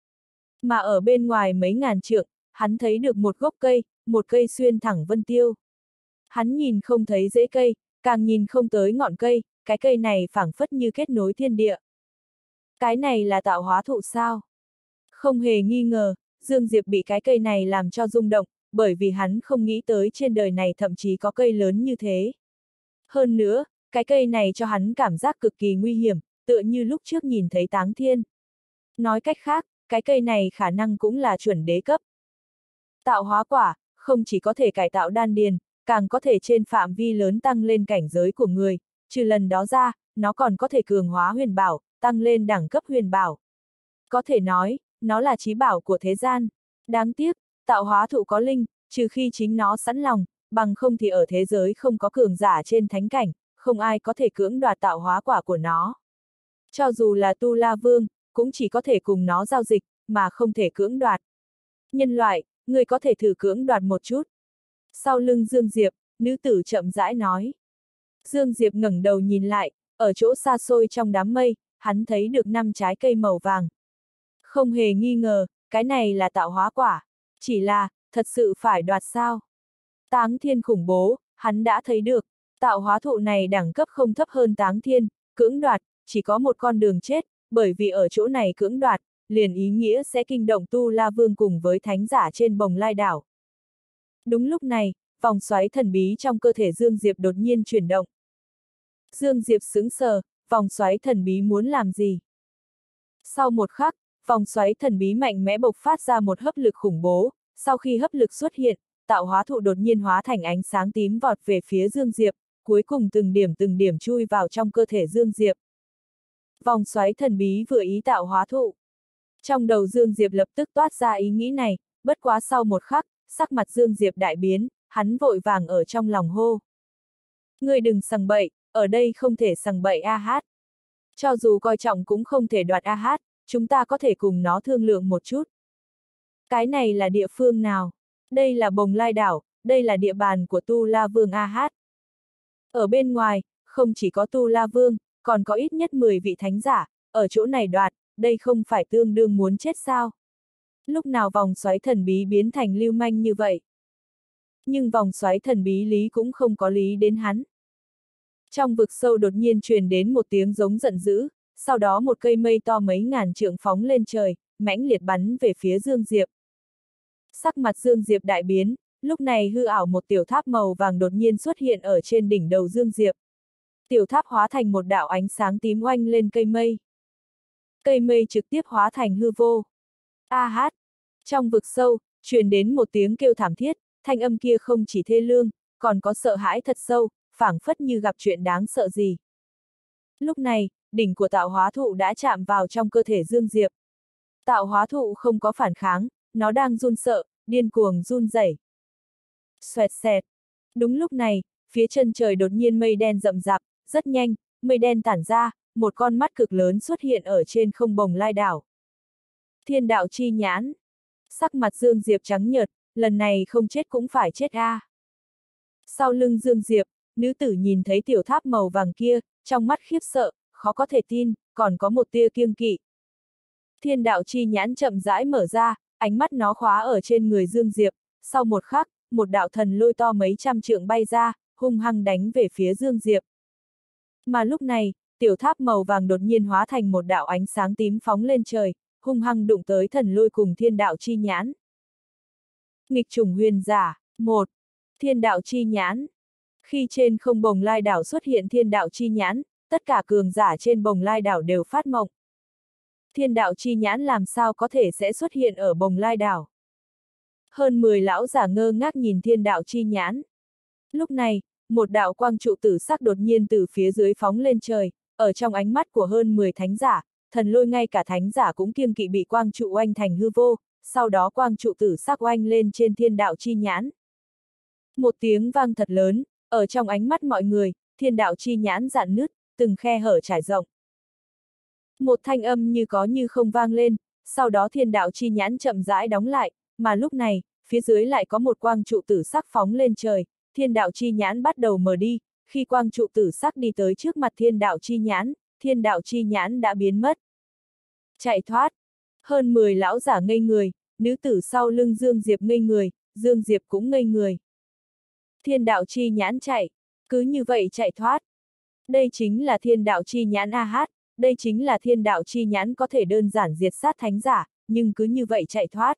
Mà ở bên ngoài mấy ngàn trượng, hắn thấy được một gốc cây, một cây xuyên thẳng vân tiêu. Hắn nhìn không thấy rễ cây, càng nhìn không tới ngọn cây, cái cây này phảng phất như kết nối thiên địa. Cái này là tạo hóa thụ sao? Không hề nghi ngờ, Dương Diệp bị cái cây này làm cho rung động, bởi vì hắn không nghĩ tới trên đời này thậm chí có cây lớn như thế. Hơn nữa, cái cây này cho hắn cảm giác cực kỳ nguy hiểm, tựa như lúc trước nhìn thấy Táng Thiên. Nói cách khác, cái cây này khả năng cũng là chuẩn đế cấp. Tạo hóa quả, không chỉ có thể cải tạo đan điền, càng có thể trên phạm vi lớn tăng lên cảnh giới của người, trừ lần đó ra, nó còn có thể cường hóa huyền bảo, tăng lên đẳng cấp huyền bảo. Có thể nói, nó là chí bảo của thế gian. Đáng tiếc, tạo hóa thụ có linh, trừ khi chính nó sẵn lòng, bằng không thì ở thế giới không có cường giả trên thánh cảnh, không ai có thể cưỡng đoạt tạo hóa quả của nó. Cho dù là Tu La Vương, cũng chỉ có thể cùng nó giao dịch, mà không thể cưỡng đoạt. Nhân loại, người có thể thử cưỡng đoạt một chút. Sau lưng Dương Diệp, nữ tử chậm rãi nói. Dương Diệp ngẩng đầu nhìn lại, ở chỗ xa xôi trong đám mây, hắn thấy được năm trái cây màu vàng. Không hề nghi ngờ, cái này là tạo hóa quả. Chỉ là, thật sự phải đoạt sao? Táng Thiên khủng bố, hắn đã thấy được, tạo hóa thụ này đẳng cấp không thấp hơn Táng Thiên, cưỡng đoạt, chỉ có một con đường chết, bởi vì ở chỗ này cưỡng đoạt, liền ý nghĩa sẽ kinh động Tu La Vương cùng với thánh giả trên Bồng Lai đảo. Đúng lúc này, vòng xoáy thần bí trong cơ thể Dương Diệp đột nhiên chuyển động. Dương Diệp sững sờ, vòng xoáy thần bí muốn làm gì? Sau một khắc, vòng xoáy thần bí mạnh mẽ bộc phát ra một hấp lực khủng bố, sau khi hấp lực xuất hiện, tạo hóa thụ đột nhiên hóa thành ánh sáng tím vọt về phía Dương Diệp, cuối cùng từng điểm từng điểm chui vào trong cơ thể Dương Diệp. Vòng xoáy thần bí vừa ý tạo hóa thụ. Trong đầu Dương Diệp lập tức toát ra ý nghĩ này, bất quá sau một khắc, sắc mặt Dương Diệp đại biến, hắn vội vàng ở trong lòng hô. Ngươi đừng sằng bậy, ở đây không thể sằng bậy a hát. Cho dù coi trọng cũng không thể đoạt a hát, chúng ta có thể cùng nó thương lượng một chút. Cái này là địa phương nào? Đây là Bồng Lai đảo, đây là địa bàn của Tu La Vương a hát. Ở bên ngoài, không chỉ có Tu La Vương, còn có ít nhất mười vị thánh giả, ở chỗ này đoạt, đây không phải tương đương muốn chết sao? Lúc nào vòng xoáy thần bí biến thành lưu manh như vậy? Nhưng vòng xoáy thần bí lý cũng không có lý đến hắn. Trong vực sâu đột nhiên truyền đến một tiếng giống giận dữ, sau đó một cây mây to mấy ngàn trượng phóng lên trời, mãnh liệt bắn về phía Dương Diệp. Sắc mặt Dương Diệp đại biến, lúc này hư ảo một tiểu tháp màu vàng đột nhiên xuất hiện ở trên đỉnh đầu Dương Diệp. Tiểu tháp hóa thành một đạo ánh sáng tím oanh lên cây mây. Cây mây trực tiếp hóa thành hư vô. A hát! Trong vực sâu, truyền đến một tiếng kêu thảm thiết, thanh âm kia không chỉ thê lương, còn có sợ hãi thật sâu, phảng phất như gặp chuyện đáng sợ gì. Lúc này, đỉnh của tạo hóa thụ đã chạm vào trong cơ thể Dương Diệp. Tạo hóa thụ không có phản kháng, nó đang run sợ, điên cuồng run rẩy. Xoẹt xẹt. Đúng lúc này, phía chân trời đột nhiên mây đen rậm rạp, rất nhanh, mây đen tản ra, một con mắt cực lớn xuất hiện ở trên không bồng lai đảo. Thiên đạo chi nhãn. Sắc mặt Dương Diệp trắng nhợt, lần này không chết cũng phải chết a. À. Sau lưng Dương Diệp, nữ tử nhìn thấy tiểu tháp màu vàng kia, trong mắt khiếp sợ, khó có thể tin, còn có một tia kiêng kỵ. Thiên đạo chi nhãn chậm rãi mở ra, ánh mắt nó khóa ở trên người Dương Diệp, sau một khắc, một đạo thần lôi to mấy trăm trượng bay ra, hung hăng đánh về phía Dương Diệp. Mà lúc này, tiểu tháp màu vàng đột nhiên hóa thành một đạo ánh sáng tím phóng lên trời, hung hăng đụng tới thần lôi cùng thiên đạo chi nhãn. Nghịch chủng huyền giả, một. Thiên đạo chi nhãn. Khi trên không bồng lai đảo xuất hiện thiên đạo chi nhãn, tất cả cường giả trên bồng lai đảo đều phát mộng. Thiên đạo chi nhãn làm sao có thể sẽ xuất hiện ở bồng lai đảo? Hơn mười lão giả ngơ ngác nhìn thiên đạo chi nhãn. Lúc này, một đạo quang trụ tử sắc đột nhiên từ phía dưới phóng lên trời, ở trong ánh mắt của hơn mười thánh giả, thần lôi ngay cả thánh giả cũng kiêng kỵ bị quang trụ oanh thành hư vô, sau đó quang trụ tử sắc oanh lên trên thiên đạo chi nhãn. Một tiếng vang thật lớn, ở trong ánh mắt mọi người, thiên đạo chi nhãn rạn nứt, từng khe hở trải rộng. Một thanh âm như có như không vang lên, sau đó thiên đạo chi nhãn chậm rãi đóng lại, mà lúc này, phía dưới lại có một quang trụ tử sắc phóng lên trời, thiên đạo chi nhãn bắt đầu mờ đi, khi quang trụ tử sắc đi tới trước mặt thiên đạo chi nhãn, thiên đạo chi nhãn đã biến mất. Chạy thoát. Hơn mười lão giả ngây người, nữ tử sau lưng Dương Diệp ngây người, Dương Diệp cũng ngây người. Thiên đạo chi nhãn chạy, cứ như vậy chạy thoát. Đây chính là thiên đạo chi nhãn a hát, đây chính là thiên đạo chi nhãn có thể đơn giản diệt sát thánh giả, nhưng cứ như vậy chạy thoát.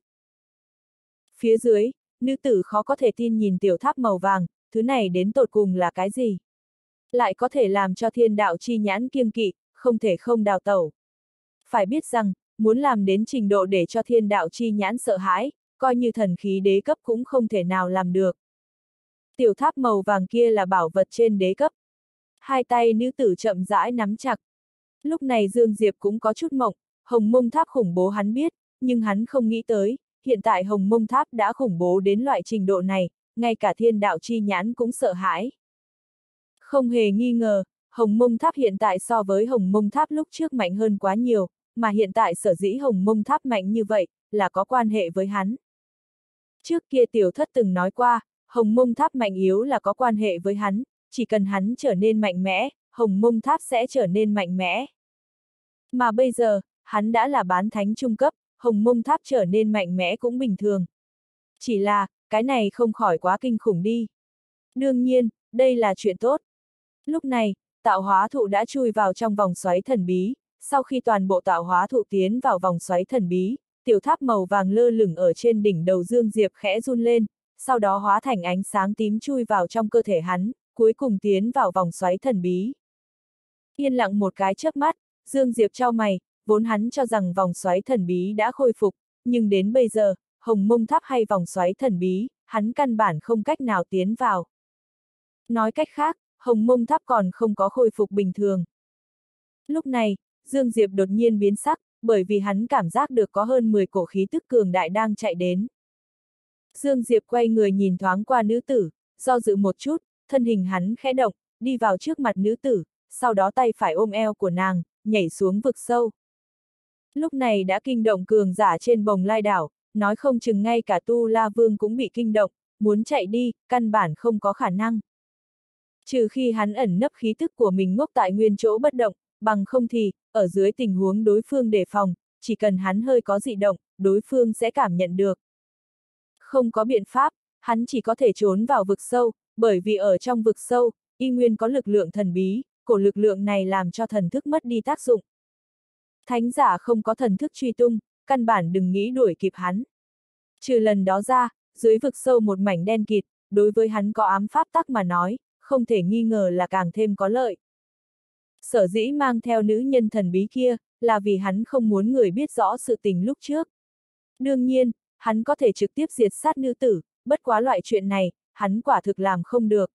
Phía dưới, nữ tử khó có thể tin nhìn tiểu tháp màu vàng, thứ này đến tột cùng là cái gì? Lại có thể làm cho thiên đạo chi nhãn kiêng kỵ, không thể không đào tẩu. Phải biết rằng, muốn làm đến trình độ để cho thiên đạo chi nhãn sợ hãi, coi như thần khí đế cấp cũng không thể nào làm được. Tiểu tháp màu vàng kia là bảo vật trên đế cấp. Hai tay nữ tử chậm rãi nắm chặt. Lúc này Dương Diệp cũng có chút mộng, Hồng Mông Tháp khủng bố hắn biết, nhưng hắn không nghĩ tới, hiện tại Hồng Mông Tháp đã khủng bố đến loại trình độ này, ngay cả thiên đạo chi nhãn cũng sợ hãi. Không hề nghi ngờ, Hồng Mông Tháp hiện tại so với Hồng Mông Tháp lúc trước mạnh hơn quá nhiều, mà hiện tại sở dĩ Hồng Mông Tháp mạnh như vậy, là có quan hệ với hắn. Trước kia tiểu thất từng nói qua, Hồng Mông Tháp mạnh yếu là có quan hệ với hắn, chỉ cần hắn trở nên mạnh mẽ, Hồng Mông Tháp sẽ trở nên mạnh mẽ. Mà bây giờ, hắn đã là bán thánh trung cấp, Hồng Mông Tháp trở nên mạnh mẽ cũng bình thường. Chỉ là, cái này không khỏi quá kinh khủng đi. Đương nhiên, đây là chuyện tốt. Lúc này, tạo hóa thụ đã chui vào trong vòng xoáy thần bí, sau khi toàn bộ tạo hóa thụ tiến vào vòng xoáy thần bí, tiểu tháp màu vàng lơ lửng ở trên đỉnh đầu Dương Diệp khẽ run lên, sau đó hóa thành ánh sáng tím chui vào trong cơ thể hắn, cuối cùng tiến vào vòng xoáy thần bí. Yên lặng một cái chớp mắt, Dương Diệp chau mày, vốn hắn cho rằng vòng xoáy thần bí đã khôi phục, nhưng đến bây giờ, Hồng Mông Tháp hay vòng xoáy thần bí, hắn căn bản không cách nào tiến vào. Nói cách khác, Hồng Mông Tháp còn không có khôi phục bình thường. Lúc này, Dương Diệp đột nhiên biến sắc, bởi vì hắn cảm giác được có hơn mười cổ khí tức cường đại đang chạy đến. Dương Diệp quay người nhìn thoáng qua nữ tử, do dự một chút, thân hình hắn khẽ động, đi vào trước mặt nữ tử, sau đó tay phải ôm eo của nàng, nhảy xuống vực sâu. Lúc này đã kinh động cường giả trên bồng lai đảo, nói không chừng ngay cả Tu La Vương cũng bị kinh động, muốn chạy đi, căn bản không có khả năng. Trừ khi hắn ẩn nấp khí tức của mình ngốc tại nguyên chỗ bất động, bằng không thì, ở dưới tình huống đối phương đề phòng, chỉ cần hắn hơi có dị động, đối phương sẽ cảm nhận được. Không có biện pháp, hắn chỉ có thể trốn vào vực sâu, bởi vì ở trong vực sâu, y nguyên có lực lượng thần bí, cổ lực lượng này làm cho thần thức mất đi tác dụng. Thánh giả không có thần thức truy tung, căn bản đừng nghĩ đuổi kịp hắn. Trừ lần đó ra, dưới vực sâu một mảnh đen kịt, đối với hắn có ám pháp tắc mà nói, không thể nghi ngờ là càng thêm có lợi. Sở dĩ mang theo nữ nhân thần bí kia, là vì hắn không muốn người biết rõ sự tình lúc trước. Đương nhiên, hắn có thể trực tiếp diệt sát nữ tử, bất quá loại chuyện này, hắn quả thực làm không được.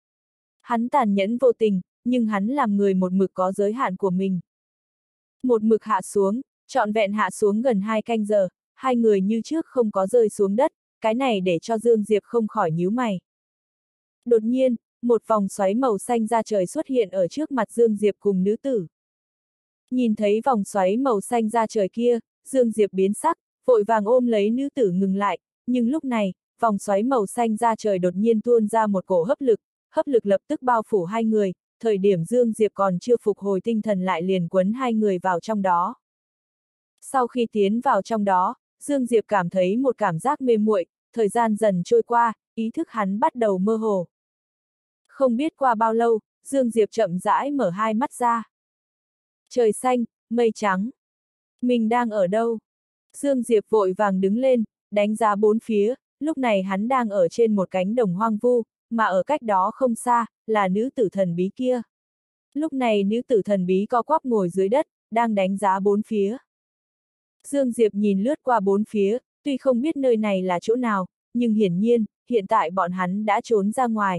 Hắn tàn nhẫn vô tình, nhưng hắn làm người một mực có giới hạn của mình. Một mực hạ xuống, trọn vẹn hạ xuống gần hai canh giờ, hai người như trước không có rơi xuống đất, cái này để cho Dương Diệp không khỏi nhíu mày. Đột nhiên, một vòng xoáy màu xanh ra trời xuất hiện ở trước mặt Dương Diệp cùng nữ tử. Nhìn thấy vòng xoáy màu xanh ra trời kia, Dương Diệp biến sắc, vội vàng ôm lấy nữ tử ngừng lại, nhưng lúc này, vòng xoáy màu xanh ra trời đột nhiên tuôn ra một cổ hấp lực, hấp lực lập tức bao phủ hai người, thời điểm Dương Diệp còn chưa phục hồi tinh thần lại liền quấn hai người vào trong đó. Sau khi tiến vào trong đó, Dương Diệp cảm thấy một cảm giác mê muội, thời gian dần trôi qua, ý thức hắn bắt đầu mơ hồ. Không biết qua bao lâu, Dương Diệp chậm rãi mở hai mắt ra. Trời xanh, mây trắng. Mình đang ở đâu? Dương Diệp vội vàng đứng lên, đánh giá bốn phía, lúc này hắn đang ở trên một cánh đồng hoang vu, mà ở cách đó không xa, là nữ tử thần bí kia. Lúc này nữ tử thần bí co quắp ngồi dưới đất, đang đánh giá bốn phía. Dương Diệp nhìn lướt qua bốn phía, tuy không biết nơi này là chỗ nào, nhưng hiển nhiên, hiện tại bọn hắn đã trốn ra ngoài.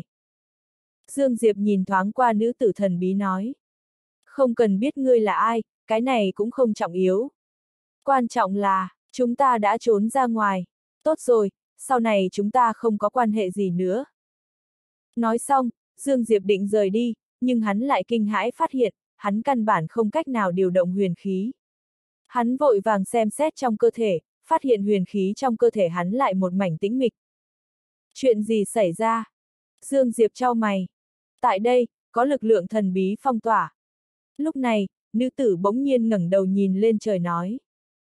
Dương Diệp nhìn thoáng qua nữ tử thần bí nói. Không cần biết ngươi là ai, cái này cũng không trọng yếu. Quan trọng là, chúng ta đã trốn ra ngoài. Tốt rồi, sau này chúng ta không có quan hệ gì nữa. Nói xong, Dương Diệp định rời đi, nhưng hắn lại kinh hãi phát hiện, hắn căn bản không cách nào điều động huyền khí. Hắn vội vàng xem xét trong cơ thể, phát hiện huyền khí trong cơ thể hắn lại một mảnh tĩnh mịch. Chuyện gì xảy ra? Dương Diệp chau mày. Tại đây, có lực lượng thần bí phong tỏa. Lúc này, nữ tử bỗng nhiên ngẩng đầu nhìn lên trời nói.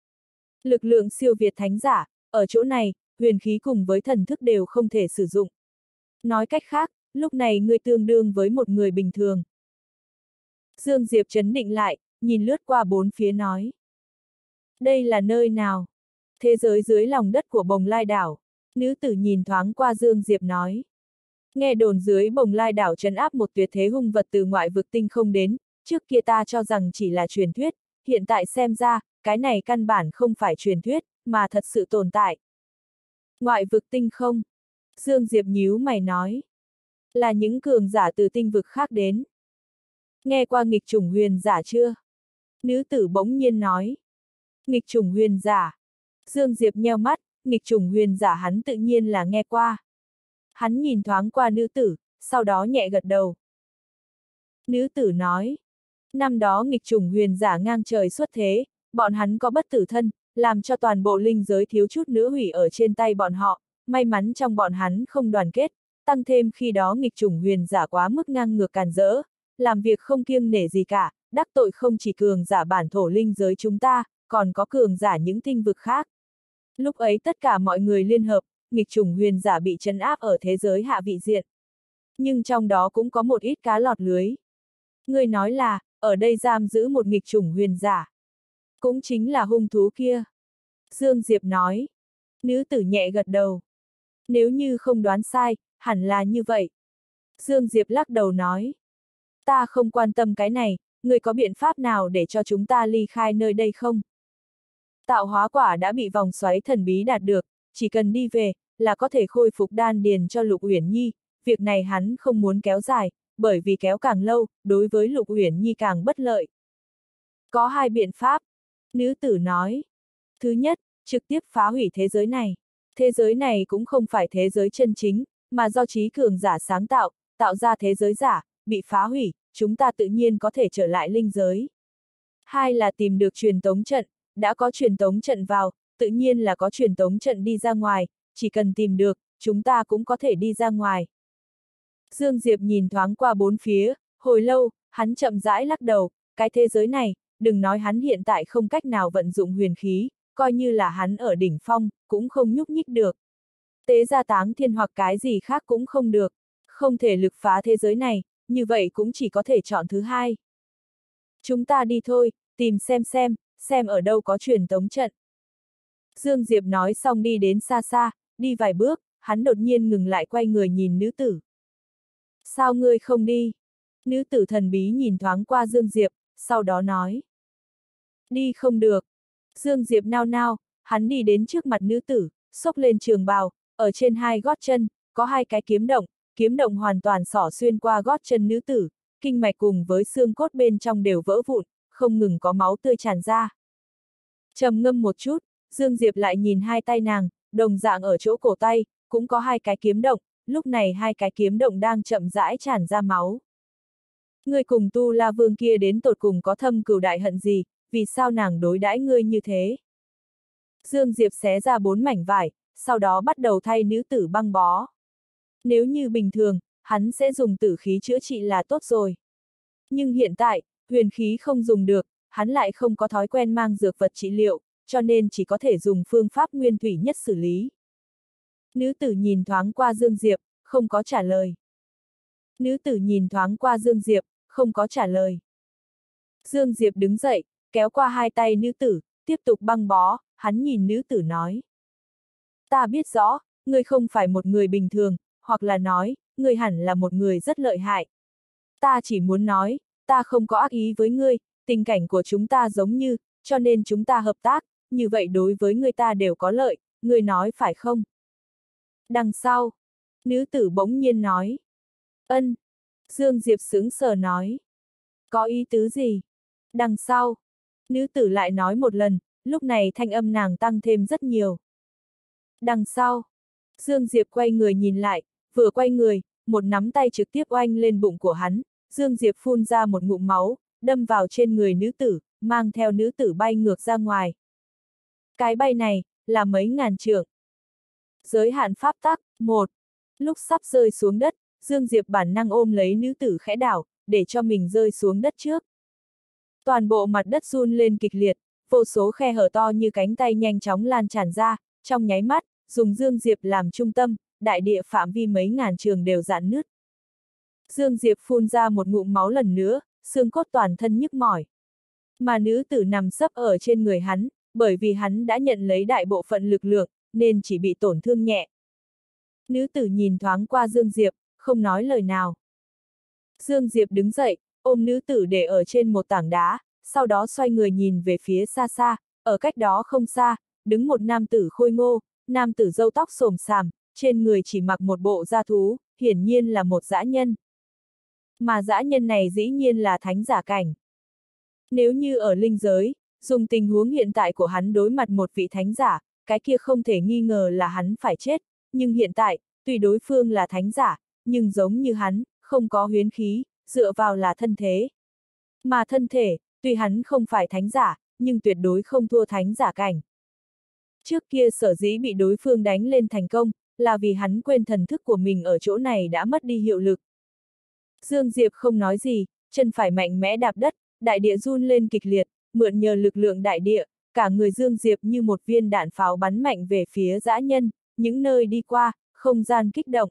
Lực lượng siêu việt thánh giả, ở chỗ này, huyền khí cùng với thần thức đều không thể sử dụng. Nói cách khác, lúc này ngươi tương đương với một người bình thường. Dương Diệp trấn định lại, nhìn lướt qua bốn phía nói. Đây là nơi nào? Thế giới dưới lòng đất của Bồng Lai đảo. Nữ tử nhìn thoáng qua Dương Diệp nói. Nghe đồn dưới Bồng Lai đảo trấn áp một tuyệt thế hung vật từ ngoại vực tinh không đến, trước kia ta cho rằng chỉ là truyền thuyết, hiện tại xem ra, cái này căn bản không phải truyền thuyết, mà thật sự tồn tại. Ngoại vực tinh không? Dương Diệp nhíu mày nói. Là những cường giả từ tinh vực khác đến. Nghe qua nghịch chủng huyền giả chưa? Nữ tử bỗng nhiên nói. Nghịch chủng huyền giả. Dương Diệp nheo mắt, nghịch chủng huyền giả hắn tự nhiên là nghe qua. Hắn nhìn thoáng qua nữ tử, sau đó nhẹ gật đầu. Nữ tử nói. Năm đó nghịch chủng huyền giả ngang trời xuất thế, bọn hắn có bất tử thân, làm cho toàn bộ linh giới thiếu chút nữa hủy ở trên tay bọn họ, may mắn trong bọn hắn không đoàn kết, tăng thêm khi đó nghịch chủng huyền giả quá mức ngang ngược càn rỡ, làm việc không kiêng nể gì cả, đắc tội không chỉ cường giả bản thổ linh giới chúng ta, còn có cường giả những tinh vực khác. Lúc ấy tất cả mọi người liên hợp, nghịch chủng huyền giả bị trấn áp ở thế giới hạ vị diện. Nhưng trong đó cũng có một ít cá lọt lưới. Người nói là, ở đây giam giữ một nghịch chủng huyền giả. Cũng chính là hung thú kia. Dương Diệp nói. Nữ tử nhẹ gật đầu. Nếu như không đoán sai, hẳn là như vậy. Dương Diệp lắc đầu nói. Ta không quan tâm cái này, người có biện pháp nào để cho chúng ta ly khai nơi đây không? Tạo hóa quả đã bị vòng xoáy thần bí đạt được, chỉ cần đi về, là có thể khôi phục đan điền cho Lục Uyển Nhi, việc này hắn không muốn kéo dài, bởi vì kéo càng lâu, đối với Lục Uyển Nhi càng bất lợi. Có hai biện pháp, nữ tử nói. Thứ nhất, trực tiếp phá hủy thế giới này. Thế giới này cũng không phải thế giới chân chính, mà do trí cường giả sáng tạo, tạo ra thế giới giả, bị phá hủy, chúng ta tự nhiên có thể trở lại linh giới. Hai là tìm được truyền tống trận, đã có truyền tống trận vào, tự nhiên là có truyền tống trận đi ra ngoài, chỉ cần tìm được, chúng ta cũng có thể đi ra ngoài. Dương Diệp nhìn thoáng qua bốn phía, hồi lâu, hắn chậm rãi lắc đầu, cái thế giới này, đừng nói hắn hiện tại không cách nào vận dụng huyền khí, coi như là hắn ở đỉnh phong, cũng không nhúc nhích được. Tế gia táng thiên hoặc cái gì khác cũng không được, không thể lực phá thế giới này, như vậy cũng chỉ có thể chọn thứ hai. Chúng ta đi thôi, tìm xem xem, xem ở đâu có truyền tống trận. Dương Diệp nói xong đi đến xa xa, đi vài bước, hắn đột nhiên ngừng lại quay người nhìn nữ tử. Sao ngươi không đi? Nữ tử thần bí nhìn thoáng qua Dương Diệp, sau đó nói. Đi không được. Dương Diệp nao nao, hắn đi đến trước mặt nữ tử, xốc lên trường bào, ở trên hai gót chân, có hai cái kiếm động, kiếm động hoàn toàn xỏ xuyên qua gót chân nữ tử, kinh mạch cùng với xương cốt bên trong đều vỡ vụn, không ngừng có máu tươi tràn ra. Trầm ngâm một chút, Dương Diệp lại nhìn hai tay nàng, đồng dạng ở chỗ cổ tay, cũng có hai cái kiếm động, lúc này hai cái kiếm động đang chậm rãi tràn ra máu. Ngươi cùng Tu La Vương kia đến tột cùng có thâm cừu đại hận gì, vì sao nàng đối đãi ngươi như thế? Dương Diệp xé ra bốn mảnh vải, sau đó bắt đầu thay nữ tử băng bó. Nếu như bình thường, hắn sẽ dùng tử khí chữa trị là tốt rồi. Nhưng hiện tại, huyền khí không dùng được, hắn lại không có thói quen mang dược vật trị liệu, cho nên chỉ có thể dùng phương pháp nguyên thủy nhất xử lý. Nữ tử nhìn thoáng qua Dương Diệp, không có trả lời. Nữ tử nhìn thoáng qua Dương Diệp, không có trả lời. Dương Diệp đứng dậy, kéo qua hai tay nữ tử, tiếp tục băng bó, hắn nhìn nữ tử nói. Ta biết rõ, ngươi không phải một người bình thường, hoặc là nói, ngươi hẳn là một người rất lợi hại. Ta chỉ muốn nói, ta không có ác ý với ngươi, tình cảnh của chúng ta giống như, cho nên chúng ta hợp tác, như vậy đối với ngươi ta đều có lợi, ngươi nói phải không? Đằng sau, nữ tử bỗng nhiên nói. Ân. Dương Diệp sững sờ nói. Có ý tứ gì? Đằng sau, nữ tử lại nói một lần, lúc này thanh âm nàng tăng thêm rất nhiều. Đằng sau, Dương Diệp quay người nhìn lại, vừa quay người, một nắm tay trực tiếp oanh lên bụng của hắn, Dương Diệp phun ra một ngụm máu, đâm vào trên người nữ tử, mang theo nữ tử bay ngược ra ngoài. Cái bay này, là mấy ngàn trượng. Giới hạn pháp tắc, một. Lúc sắp rơi xuống đất, Dương Diệp bản năng ôm lấy nữ tử khẽ đảo, để cho mình rơi xuống đất trước. Toàn bộ mặt đất run lên kịch liệt, vô số khe hở to như cánh tay nhanh chóng lan tràn ra, trong nháy mắt, dùng Dương Diệp làm trung tâm, đại địa phạm vi mấy ngàn trường đều rạn nứt. Dương Diệp phun ra một ngụm máu lần nữa, xương cốt toàn thân nhức mỏi. Mà nữ tử nằm sấp ở trên người hắn, bởi vì hắn đã nhận lấy đại bộ phận lực lượng, nên chỉ bị tổn thương nhẹ. Nữ tử nhìn thoáng qua Dương Diệp, không nói lời nào. Dương Diệp đứng dậy, ôm nữ tử để ở trên một tảng đá, sau đó xoay người nhìn về phía xa xa, ở cách đó không xa, đứng một nam tử khôi ngô, nam tử râu tóc xồm xàm, trên người chỉ mặc một bộ da thú, hiển nhiên là một dã nhân. Mà dã nhân này dĩ nhiên là thánh giả cảnh. Nếu như ở linh giới, dùng tình huống hiện tại của hắn đối mặt một vị thánh giả, cái kia không thể nghi ngờ là hắn phải chết, nhưng hiện tại, tuy đối phương là thánh giả, nhưng giống như hắn, không có huyễn khí, dựa vào là thân thế. Mà thân thể, tuy hắn không phải thánh giả, nhưng tuyệt đối không thua thánh giả cảnh. Trước kia sở dĩ bị đối phương đánh lên thành công, là vì hắn quên thần thức của mình ở chỗ này đã mất đi hiệu lực. Dương Diệp không nói gì, chân phải mạnh mẽ đạp đất, đại địa run lên kịch liệt, mượn nhờ lực lượng đại địa, cả người Dương Diệp như một viên đạn pháo bắn mạnh về phía dã nhân, những nơi đi qua, không gian kích động.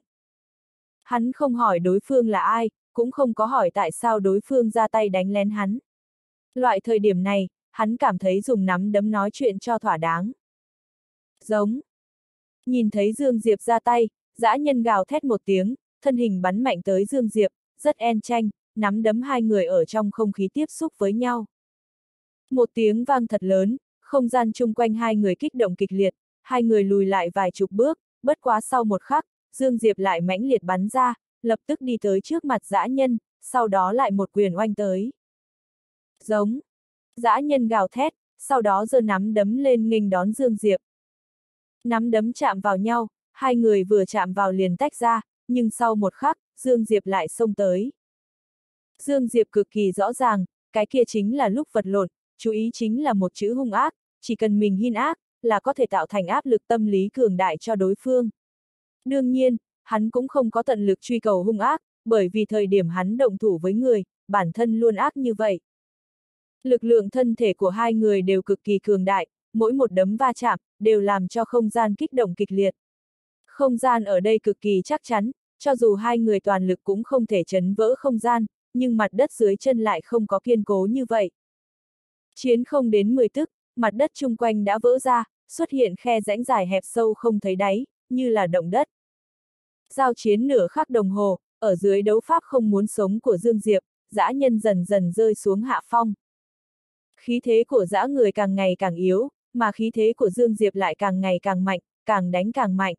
Hắn không hỏi đối phương là ai, cũng không có hỏi tại sao đối phương ra tay đánh lén hắn. Loại thời điểm này, hắn cảm thấy dùng nắm đấm nói chuyện cho thỏa đáng. Giống. Nhìn thấy Dương Diệp ra tay, dã nhân gào thét một tiếng, thân hình bắn mạnh tới Dương Diệp, rất en chanh, nắm đấm hai người ở trong không khí tiếp xúc với nhau. Một tiếng vang thật lớn, không gian chung quanh hai người kích động kịch liệt, hai người lùi lại vài chục bước, bất quá sau một khắc, Dương Diệp lại mãnh liệt bắn ra, lập tức đi tới trước mặt dã nhân, sau đó lại một quyền oanh tới. Giống. Dã nhân gào thét, sau đó giơ nắm đấm lên nghênh đón Dương Diệp. Nắm đấm chạm vào nhau, hai người vừa chạm vào liền tách ra, nhưng sau một khắc, Dương Diệp lại xông tới. Dương Diệp cực kỳ rõ ràng, cái kia chính là lúc vật lộn, chú ý chính là một chữ hung ác, chỉ cần mình hiên ác, là có thể tạo thành áp lực tâm lý cường đại cho đối phương. Đương nhiên, hắn cũng không có tận lực truy cầu hung ác, bởi vì thời điểm hắn động thủ với người, bản thân luôn ác như vậy. Lực lượng thân thể của hai người đều cực kỳ cường đại, mỗi một đấm va chạm, đều làm cho không gian kích động kịch liệt. Không gian ở đây cực kỳ chắc chắn, cho dù hai người toàn lực cũng không thể chấn vỡ không gian, nhưng mặt đất dưới chân lại không có kiên cố như vậy. Chiến không đến mười tức, mặt đất chung quanh đã vỡ ra, xuất hiện khe rãnh dài hẹp sâu không thấy đáy, như là động đất. Giao chiến nửa khắc đồng hồ, ở dưới đấu pháp không muốn sống của Dương Diệp, dã nhân dần dần rơi xuống hạ phong. Khí thế của dã người càng ngày càng yếu, mà khí thế của Dương Diệp lại càng ngày càng mạnh, càng đánh càng mạnh.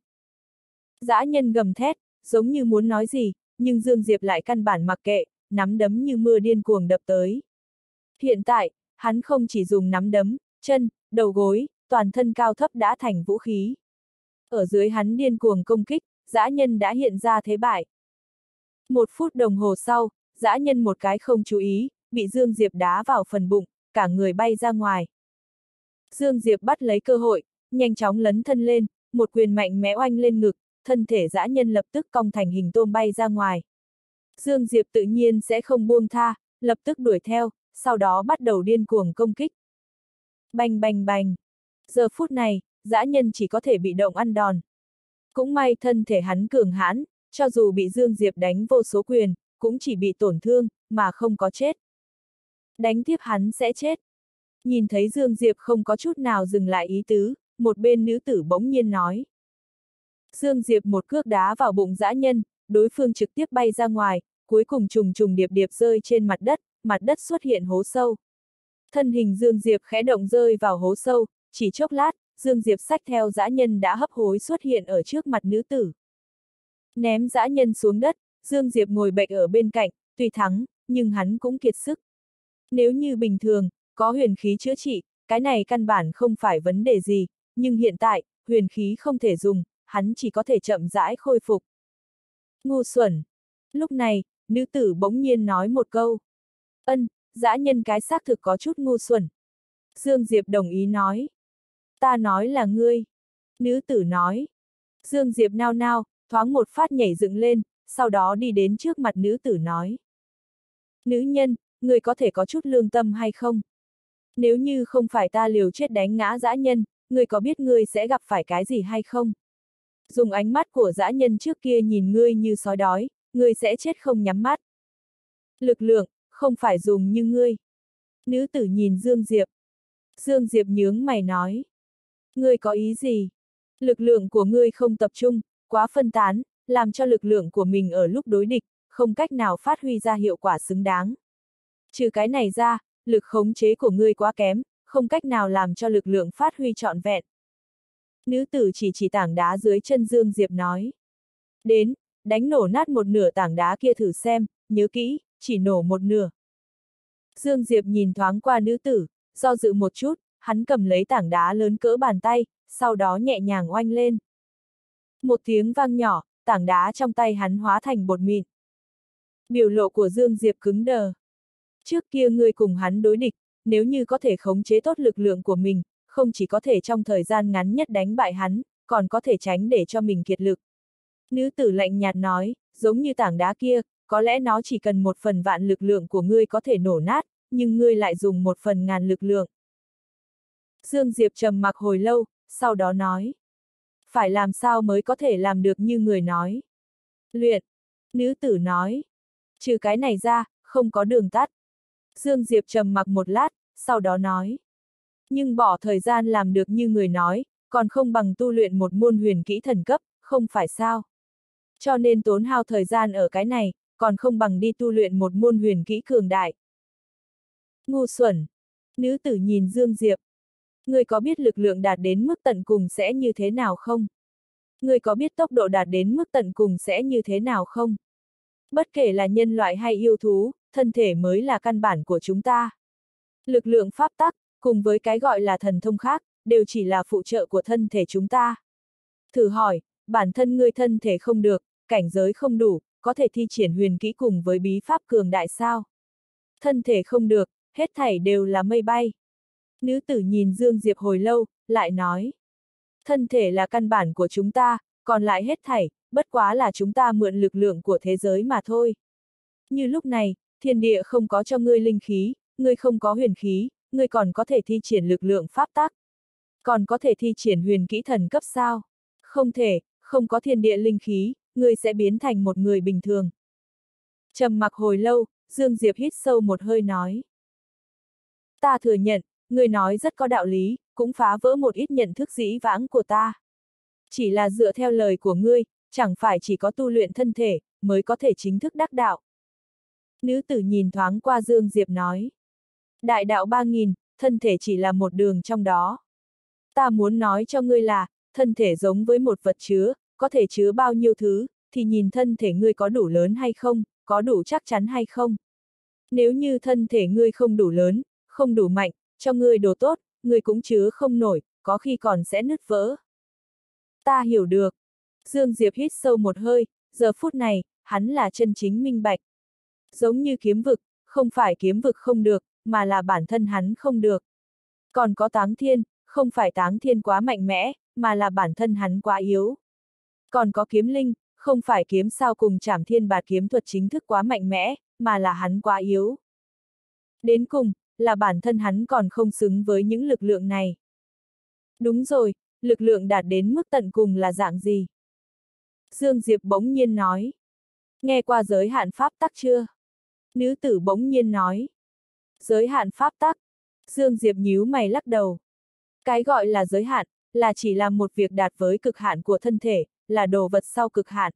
Dã nhân gầm thét, giống như muốn nói gì, nhưng Dương Diệp lại căn bản mặc kệ, nắm đấm như mưa điên cuồng đập tới. Hiện tại, hắn không chỉ dùng nắm đấm, chân, đầu gối, toàn thân cao thấp đã thành vũ khí. Ở dưới hắn điên cuồng công kích, dã nhân đã hiện ra thế bại. Một phút đồng hồ sau, dã nhân một cái không chú ý, bị Dương Diệp đá vào phần bụng, cả người bay ra ngoài. Dương Diệp bắt lấy cơ hội, nhanh chóng lấn thân lên, một quyền mạnh mẽ oanh lên ngực, thân thể dã nhân lập tức cong thành hình tôm bay ra ngoài. Dương Diệp tự nhiên sẽ không buông tha, lập tức đuổi theo, sau đó bắt đầu điên cuồng công kích. Bành bành bành. Giờ phút này, dã nhân chỉ có thể bị động ăn đòn. Cũng may thân thể hắn cường hãn, cho dù bị Dương Diệp đánh vô số quyền, cũng chỉ bị tổn thương, mà không có chết. Đánh tiếp hắn sẽ chết. Nhìn thấy Dương Diệp không có chút nào dừng lại ý tứ, một bên nữ tử bỗng nhiên nói. Dương Diệp một cước đá vào bụng dã nhân, đối phương trực tiếp bay ra ngoài, cuối cùng trùng trùng điệp điệp rơi trên mặt đất, mặt đất xuất hiện hố sâu. Thân hình Dương Diệp khẽ động rơi vào hố sâu, chỉ chốc lát, Dương Diệp xách theo dã nhân đã hấp hối xuất hiện ở trước mặt nữ tử. Ném dã nhân xuống đất, Dương Diệp ngồi bệnh ở bên cạnh, tuy thắng, nhưng hắn cũng kiệt sức. Nếu như bình thường, có huyền khí chữa trị, cái này căn bản không phải vấn đề gì, nhưng hiện tại, huyền khí không thể dùng, hắn chỉ có thể chậm rãi khôi phục. Ngu xuẩn! Lúc này, nữ tử bỗng nhiên nói một câu. Ân, dã nhân cái xác thực có chút ngu xuẩn. Dương Diệp đồng ý nói. Ta nói là ngươi. Nữ tử nói. Dương Diệp nao nao, thoáng một phát nhảy dựng lên, sau đó đi đến trước mặt nữ tử nói. Nữ nhân, ngươi có thể có chút lương tâm hay không? Nếu như không phải ta liều chết đánh ngã dã nhân, ngươi có biết ngươi sẽ gặp phải cái gì hay không? Dùng ánh mắt của dã nhân trước kia nhìn ngươi như sói đói, ngươi sẽ chết không nhắm mắt. Lực lượng, không phải dùng như ngươi. Nữ tử nhìn Dương Diệp. Dương Diệp nhướng mày nói. Ngươi có ý gì? Lực lượng của ngươi không tập trung, quá phân tán, làm cho lực lượng của mình ở lúc đối địch, không cách nào phát huy ra hiệu quả xứng đáng. Trừ cái này ra, lực khống chế của ngươi quá kém, không cách nào làm cho lực lượng phát huy trọn vẹn. Nữ tử chỉ chỉ tảng đá dưới chân Dương Diệp nói. Đến, đánh nổ nát một nửa tảng đá kia thử xem, nhớ kỹ, chỉ nổ một nửa. Dương Diệp nhìn thoáng qua nữ tử, do dự một chút, hắn cầm lấy tảng đá lớn cỡ bàn tay, sau đó nhẹ nhàng oanh lên. Một tiếng vang nhỏ, tảng đá trong tay hắn hóa thành bột mịn. Biểu lộ của Dương Diệp cứng đờ. Trước kia ngươi cùng hắn đối địch, nếu như có thể khống chế tốt lực lượng của mình, không chỉ có thể trong thời gian ngắn nhất đánh bại hắn, còn có thể tránh để cho mình kiệt lực. Nữ tử lạnh nhạt nói, giống như tảng đá kia, có lẽ nó chỉ cần một phần vạn lực lượng của ngươi có thể nổ nát, nhưng ngươi lại dùng một phần ngàn lực lượng. Dương Diệp trầm mặc hồi lâu, sau đó nói. Phải làm sao mới có thể làm được như người nói? Luyện. Nữ tử nói. Trừ cái này ra, không có đường tắt. Dương Diệp trầm mặc một lát, sau đó nói. Nhưng bỏ thời gian làm được như người nói, còn không bằng tu luyện một môn huyền kỹ thần cấp, không phải sao? Cho nên tốn hao thời gian ở cái này, còn không bằng đi tu luyện một môn huyền kỹ cường đại. Ngu xuẩn. Nữ tử nhìn Dương Diệp. Ngươi có biết lực lượng đạt đến mức tận cùng sẽ như thế nào không? Ngươi có biết tốc độ đạt đến mức tận cùng sẽ như thế nào không? Bất kể là nhân loại hay yêu thú, thân thể mới là căn bản của chúng ta. Lực lượng pháp tắc, cùng với cái gọi là thần thông khác, đều chỉ là phụ trợ của thân thể chúng ta. Thử hỏi, bản thân ngươi thân thể không được, cảnh giới không đủ, có thể thi triển huyền kỹ cùng với bí pháp cường đại sao? Thân thể không được, hết thảy đều là mây bay. Nữ tử nhìn Dương Diệp hồi lâu, lại nói. Thân thể là căn bản của chúng ta, còn lại hết thảy, bất quá là chúng ta mượn lực lượng của thế giới mà thôi. Như lúc này, thiên địa không có cho ngươi linh khí, ngươi không có huyền khí, ngươi còn có thể thi triển lực lượng pháp tắc. Còn có thể thi triển huyền kỹ thần cấp sao? Không thể, không có thiên địa linh khí, ngươi sẽ biến thành một người bình thường. Trầm mặc hồi lâu, Dương Diệp hít sâu một hơi nói. Ta thừa nhận, ngươi nói rất có đạo lý, cũng phá vỡ một ít nhận thức dĩ vãng của ta. Chỉ là dựa theo lời của ngươi, chẳng phải chỉ có tu luyện thân thể, mới có thể chính thức đắc đạo. Nữ tử nhìn thoáng qua Dương Diệp nói. Đại đạo ba nghìn, thân thể chỉ là một đường trong đó. Ta muốn nói cho ngươi là, thân thể giống với một vật chứa, có thể chứa bao nhiêu thứ, thì nhìn thân thể ngươi có đủ lớn hay không, có đủ chắc chắn hay không. Nếu như thân thể ngươi không đủ lớn, không đủ mạnh, cho ngươi đồ tốt, ngươi cũng chứa không nổi, có khi còn sẽ nứt vỡ. Ta hiểu được. Dương Diệp hít sâu một hơi, giờ phút này, hắn là chân chính minh bạch. Giống như kiếm vực, không phải kiếm vực không được, mà là bản thân hắn không được. Còn có Táng Thiên, không phải Táng Thiên quá mạnh mẽ, mà là bản thân hắn quá yếu. Còn có Kiếm Linh, không phải kiếm sao cùng Trảm Thiên Bạt kiếm thuật chính thức quá mạnh mẽ, mà là hắn quá yếu. Đến cùng, là bản thân hắn còn không xứng với những lực lượng này. Đúng rồi, lực lượng đạt đến mức tận cùng là dạng gì? Dương Diệp bỗng nhiên nói. Nghe qua giới hạn pháp tắc chưa? Nữ tử bỗng nhiên nói. Giới hạn pháp tắc. Dương Diệp nhíu mày lắc đầu. Cái gọi là giới hạn, là chỉ làm một việc đạt với cực hạn của thân thể, là đồ vật sau cực hạn.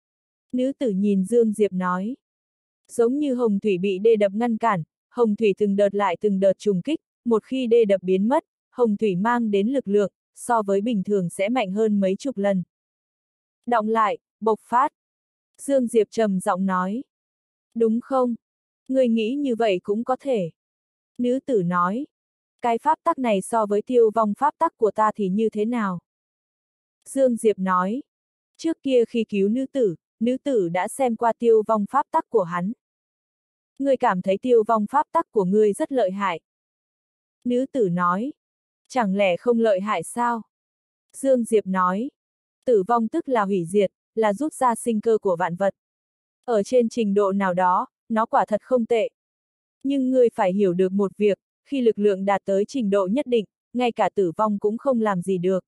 Nữ tử nhìn Dương Diệp nói. Giống như hồng thủy bị đê đập ngăn cản, hồng thủy từng đợt lại từng đợt trùng kích, một khi đê đập biến mất, hồng thủy mang đến lực lượng, so với bình thường sẽ mạnh hơn mấy chục lần. Đọng lại, bộc phát. Dương Diệp trầm giọng nói. Đúng không? Người nghĩ như vậy cũng có thể. Nữ tử nói. Cái pháp tắc này so với tiêu vong pháp tắc của ta thì như thế nào? Dương Diệp nói. Trước kia khi cứu nữ tử, nữ tử đã xem qua tiêu vong pháp tắc của hắn. Ngươi cảm thấy tiêu vong pháp tắc của ngươi rất lợi hại. Nữ tử nói. Chẳng lẽ không lợi hại sao? Dương Diệp nói. Tử vong tức là hủy diệt, là rút ra sinh cơ của vạn vật. Ở trên trình độ nào đó, nó quả thật không tệ. Nhưng ngươi phải hiểu được một việc, khi lực lượng đạt tới trình độ nhất định, ngay cả tử vong cũng không làm gì được.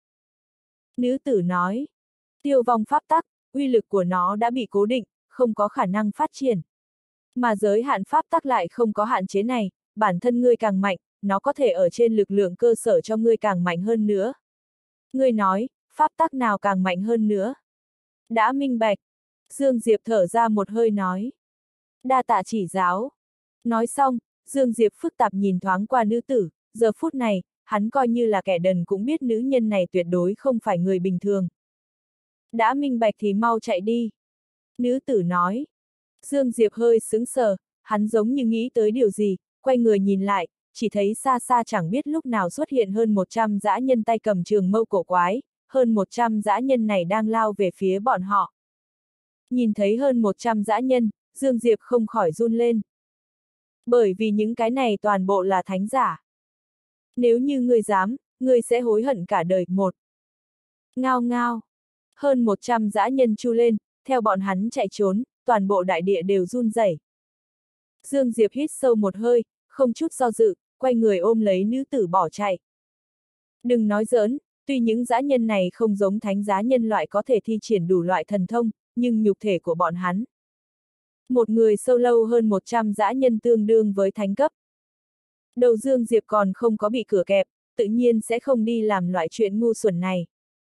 Nữ tử nói. Tiêu vong pháp tắc, uy lực của nó đã bị cố định, không có khả năng phát triển. Mà giới hạn pháp tắc lại không có hạn chế này, bản thân ngươi càng mạnh, nó có thể ở trên lực lượng cơ sở cho ngươi càng mạnh hơn nữa. Ngươi nói, pháp tắc nào càng mạnh hơn nữa? Đã minh bạch. Dương Diệp thở ra một hơi nói. Đa tạ chỉ giáo. Nói xong, Dương Diệp phức tạp nhìn thoáng qua nữ tử, giờ phút này, hắn coi như là kẻ đần cũng biết nữ nhân này tuyệt đối không phải người bình thường. Đã minh bạch thì mau chạy đi. Nữ tử nói. Dương Diệp hơi sững sờ, hắn giống như nghĩ tới điều gì, quay người nhìn lại, chỉ thấy xa xa chẳng biết lúc nào xuất hiện hơn một trăm dã nhân tay cầm trường mâu cổ quái, hơn một trăm dã nhân này đang lao về phía bọn họ. Nhìn thấy hơn một trăm dã nhân, Dương Diệp không khỏi run lên. Bởi vì những cái này toàn bộ là thánh giả. Nếu như ngươi dám, ngươi sẽ hối hận cả đời. Một. Ngao ngao. Hơn một trăm dã nhân chu lên, theo bọn hắn chạy trốn, toàn bộ đại địa đều run rẩy. Dương Diệp hít sâu một hơi, không chút do dự, quay người ôm lấy nữ tử bỏ chạy. Đừng nói giỡn, tuy những dã nhân này không giống thánh giá nhân loại có thể thi triển đủ loại thần thông, nhưng nhục thể của bọn hắn. Một người sâu lâu hơn một trăm dã nhân tương đương với thánh cấp. Đầu Dương Diệp còn không có bị cửa kẹp, tự nhiên sẽ không đi làm loại chuyện ngu xuẩn này.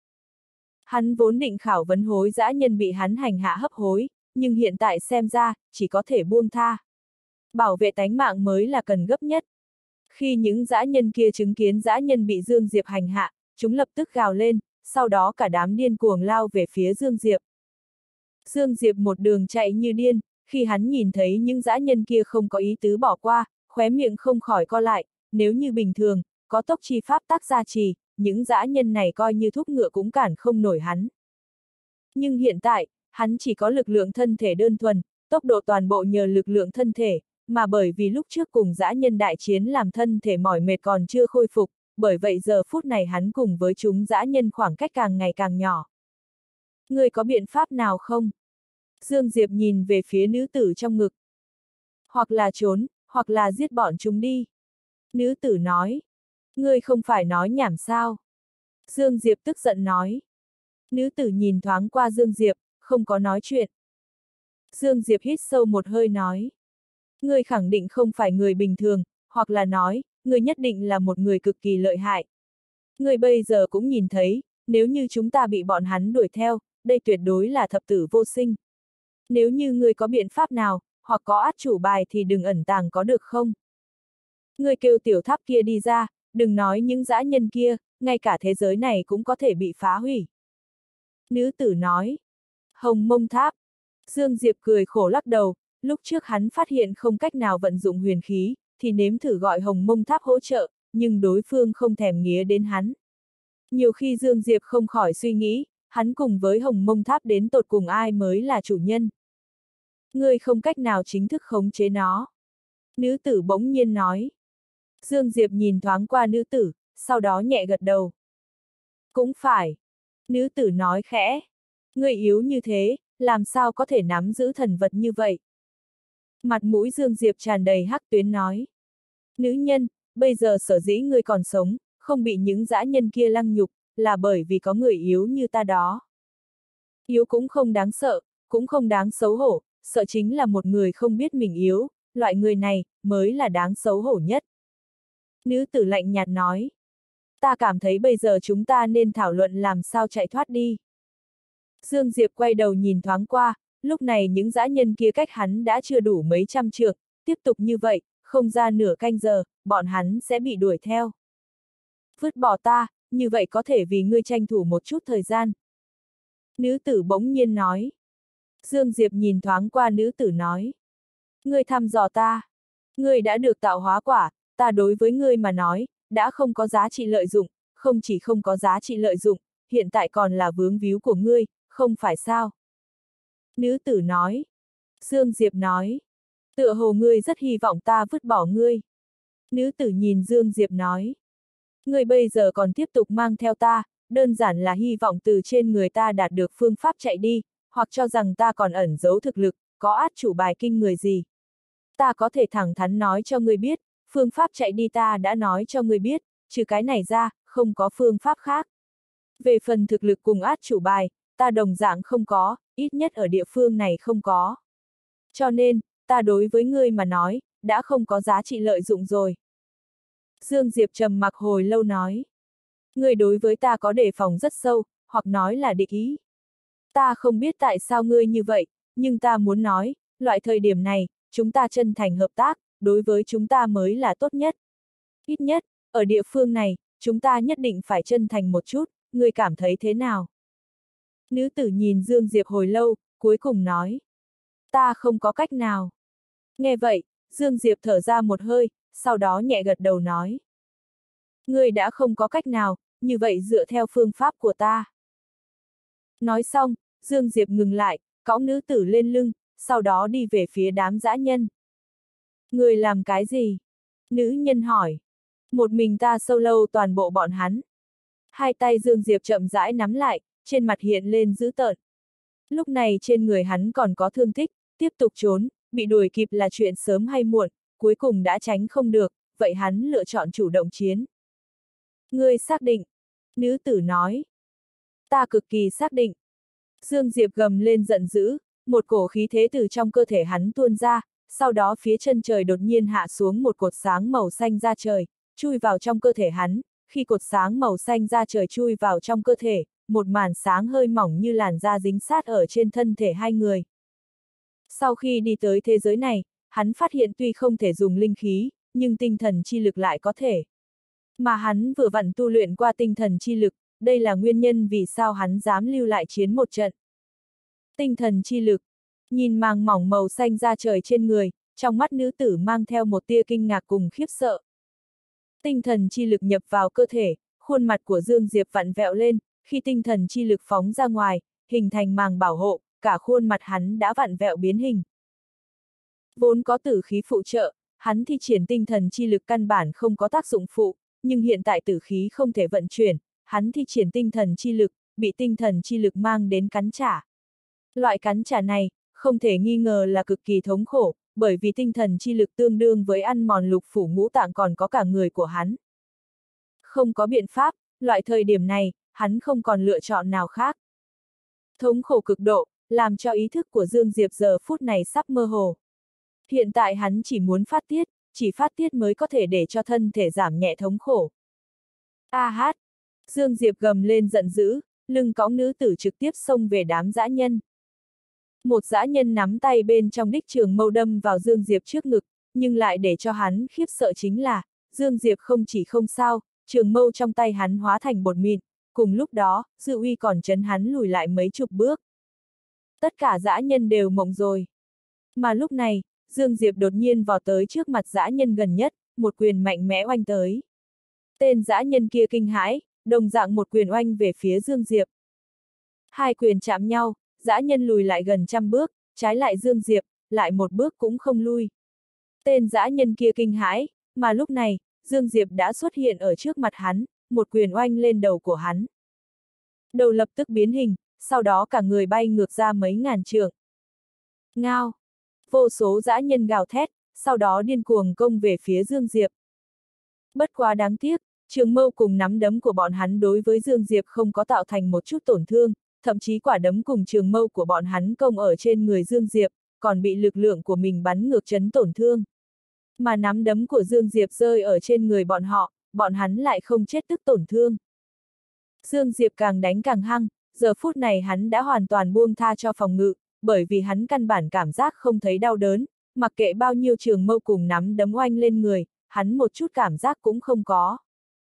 Hắn vốn định khảo vấn hối dã nhân bị hắn hành hạ hấp hối, nhưng hiện tại xem ra, chỉ có thể buông tha. Bảo vệ tánh mạng mới là cần gấp nhất. Khi những dã nhân kia chứng kiến dã nhân bị Dương Diệp hành hạ, chúng lập tức gào lên, sau đó cả đám điên cuồng lao về phía Dương Diệp. Dương Diệp một đường chạy như điên, khi hắn nhìn thấy những dã nhân kia không có ý tứ bỏ qua, khóe miệng không khỏi co lại, nếu như bình thường, có tốc chi pháp tác gia trì, những dã nhân này coi như thúc ngựa cũng cản không nổi hắn. Nhưng hiện tại, hắn chỉ có lực lượng thân thể đơn thuần, tốc độ toàn bộ nhờ lực lượng thân thể, mà bởi vì lúc trước cùng dã nhân đại chiến làm thân thể mỏi mệt còn chưa khôi phục, bởi vậy giờ phút này hắn cùng với chúng dã nhân khoảng cách càng ngày càng nhỏ. Ngươi có biện pháp nào không? Dương Diệp nhìn về phía nữ tử trong ngực. Hoặc là trốn, hoặc là giết bọn chúng đi. Nữ tử nói. Ngươi không phải nói nhảm sao? Dương Diệp tức giận nói. Nữ tử nhìn thoáng qua Dương Diệp, không có nói chuyện. Dương Diệp hít sâu một hơi nói. Ngươi khẳng định không phải người bình thường, hoặc là nói, ngươi nhất định là một người cực kỳ lợi hại. Ngươi bây giờ cũng nhìn thấy, nếu như chúng ta bị bọn hắn đuổi theo, đây tuyệt đối là thập tử vô sinh. Nếu như ngươi có biện pháp nào, hoặc có át chủ bài thì đừng ẩn tàng có được không? Ngươi kêu tiểu tháp kia đi ra, đừng nói những dã nhân kia, ngay cả thế giới này cũng có thể bị phá hủy. Nữ tử nói. Hồng Mông Tháp. Dương Diệp cười khổ lắc đầu, lúc trước hắn phát hiện không cách nào vận dụng huyền khí, thì nếm thử gọi Hồng Mông Tháp hỗ trợ, nhưng đối phương không thèm nghía đến hắn. Nhiều khi Dương Diệp không khỏi suy nghĩ, hắn cùng với Hồng Mông Tháp đến tột cùng ai mới là chủ nhân. Ngươi không cách nào chính thức khống chế nó. Nữ tử bỗng nhiên nói. Dương Diệp nhìn thoáng qua nữ tử, sau đó nhẹ gật đầu. Cũng phải. Nữ tử nói khẽ. Ngươi yếu như thế, làm sao có thể nắm giữ thần vật như vậy? Mặt mũi Dương Diệp tràn đầy hắc tuyến nói. Nữ nhân, bây giờ sở dĩ ngươi còn sống, không bị những dã nhân kia lăng nhục, là bởi vì có người yếu như ta đó. Yếu cũng không đáng sợ, cũng không đáng xấu hổ, sợ chính là một người không biết mình yếu, loại người này, mới là đáng xấu hổ nhất. Nữ tử lạnh nhạt nói. Ta cảm thấy bây giờ chúng ta nên thảo luận làm sao chạy thoát đi. Dương Diệp quay đầu nhìn thoáng qua, lúc này những dã nhân kia cách hắn đã chưa đủ mấy trăm trượng, tiếp tục như vậy, không ra nửa canh giờ, bọn hắn sẽ bị đuổi theo. Vứt bỏ ta, như vậy có thể vì ngươi tranh thủ một chút thời gian. Nữ tử bỗng nhiên nói. Dương Diệp nhìn thoáng qua nữ tử nói. Ngươi thăm dò ta. Ngươi đã được tạo hóa quả, ta đối với ngươi mà nói, đã không có giá trị lợi dụng, không chỉ không có giá trị lợi dụng, hiện tại còn là vướng víu của ngươi, không phải sao? Nữ tử nói. Dương Diệp nói. Tựa hồ ngươi rất hy vọng ta vứt bỏ ngươi. Nữ tử nhìn Dương Diệp nói. Ngươi bây giờ còn tiếp tục mang theo ta, đơn giản là hy vọng từ trên người ta đạt được phương pháp chạy đi, hoặc cho rằng ta còn ẩn giấu thực lực, có át chủ bài kinh người gì. Ta có thể thẳng thắn nói cho ngươi biết, phương pháp chạy đi ta đã nói cho ngươi biết, trừ cái này ra, không có phương pháp khác. Về phần thực lực cùng át chủ bài, ta đồng dạng không có, ít nhất ở địa phương này không có. Cho nên, ta đối với ngươi mà nói, đã không có giá trị lợi dụng rồi. Dương Diệp trầm mặc hồi lâu nói. Ngươi đối với ta có đề phòng rất sâu, hoặc nói là địch ý. Ta không biết tại sao ngươi như vậy, nhưng ta muốn nói, loại thời điểm này, chúng ta chân thành hợp tác, đối với chúng ta mới là tốt nhất. Ít nhất, ở địa phương này, chúng ta nhất định phải chân thành một chút, ngươi cảm thấy thế nào? Nữ tử nhìn Dương Diệp hồi lâu, cuối cùng nói. Ta không có cách nào. Nghe vậy, Dương Diệp thở ra một hơi, sau đó nhẹ gật đầu nói. Ngươi đã không có cách nào, như vậy dựa theo phương pháp của ta. Nói xong, Dương Diệp ngừng lại, cõng nữ tử lên lưng, sau đó đi về phía đám dã nhân. Ngươi làm cái gì? Nữ nhân hỏi. Một mình ta sâu lâu toàn bộ bọn hắn. Hai tay Dương Diệp chậm rãi nắm lại, trên mặt hiện lên dữ tợn. Lúc này trên người hắn còn có thương tích, tiếp tục trốn, bị đuổi kịp là chuyện sớm hay muộn, cuối cùng đã tránh không được, vậy hắn lựa chọn chủ động chiến. Ngươi xác định. Nữ tử nói. Ta cực kỳ xác định. Dương Diệp gầm lên giận dữ, một cổ khí thế từ trong cơ thể hắn tuôn ra, sau đó phía chân trời đột nhiên hạ xuống một cột sáng màu xanh ra trời, chui vào trong cơ thể hắn, khi cột sáng màu xanh ra trời chui vào trong cơ thể, một màn sáng hơi mỏng như làn da dính sát ở trên thân thể hai người. Sau khi đi tới thế giới này, hắn phát hiện tuy không thể dùng linh khí, nhưng tinh thần chi lực lại có thể. Mà hắn vừa vặn tu luyện qua tinh thần chi lực, đây là nguyên nhân vì sao hắn dám lưu lại chiến một trận. Tinh thần chi lực, nhìn màng mỏng màu xanh ra trời trên người, trong mắt nữ tử mang theo một tia kinh ngạc cùng khiếp sợ. Tinh thần chi lực nhập vào cơ thể, khuôn mặt của Dương Diệp vặn vẹo lên, khi tinh thần chi lực phóng ra ngoài, hình thành màng bảo hộ, cả khuôn mặt hắn đã vặn vẹo biến hình. Vốn có tử khí phụ trợ, hắn thi triển tinh thần chi lực căn bản không có tác dụng phụ, nhưng hiện tại tử khí không thể vận chuyển, hắn thi triển tinh thần chi lực, bị tinh thần chi lực mang đến cắn trả. Loại cắn trả này, không thể nghi ngờ là cực kỳ thống khổ, bởi vì tinh thần chi lực tương đương với ăn mòn lục phủ ngũ tạng còn có cả người của hắn. Không có biện pháp, loại thời điểm này, hắn không còn lựa chọn nào khác. Thống khổ cực độ, làm cho ý thức của Dương Diệp giờ phút này sắp mơ hồ. Hiện tại hắn chỉ muốn phát tiết, chỉ phát tiết mới có thể để cho thân thể giảm nhẹ thống khổ. A hát! Dương Diệp gầm lên giận dữ, lưng cõng nữ tử trực tiếp xông về đám dã nhân. Một dã nhân nắm tay bên trong đích trường mâu đâm vào Dương Diệp trước ngực, nhưng lại để cho hắn khiếp sợ chính là, Dương Diệp không chỉ không sao, trường mâu trong tay hắn hóa thành bột mịn, cùng lúc đó, dư uy còn chấn hắn lùi lại mấy chục bước. Tất cả dã nhân đều mộng rồi. Mà lúc này, Dương Diệp đột nhiên vọt tới trước mặt dã nhân gần nhất, một quyền mạnh mẽ oanh tới. Tên dã nhân kia kinh hãi, đồng dạng một quyền oanh về phía Dương Diệp. Hai quyền chạm nhau, dã nhân lùi lại gần trăm bước, trái lại Dương Diệp, lại một bước cũng không lui. Tên dã nhân kia kinh hãi, mà lúc này, Dương Diệp đã xuất hiện ở trước mặt hắn, một quyền oanh lên đầu của hắn. Đầu lập tức biến hình, sau đó cả người bay ngược ra mấy ngàn trượng. Ngao! Vô số dã nhân gào thét, sau đó điên cuồng công về phía Dương Diệp. Bất quá đáng tiếc, trường mâu cùng nắm đấm của bọn hắn đối với Dương Diệp không có tạo thành một chút tổn thương, thậm chí quả đấm cùng trường mâu của bọn hắn công ở trên người Dương Diệp, còn bị lực lượng của mình bắn ngược chấn tổn thương. Mà nắm đấm của Dương Diệp rơi ở trên người bọn họ, bọn hắn lại không chết tức tổn thương. Dương Diệp càng đánh càng hăng, giờ phút này hắn đã hoàn toàn buông tha cho phòng ngự, bởi vì hắn căn bản cảm giác không thấy đau đớn, mặc kệ bao nhiêu trường mâu cùng nắm đấm oanh lên người, hắn một chút cảm giác cũng không có.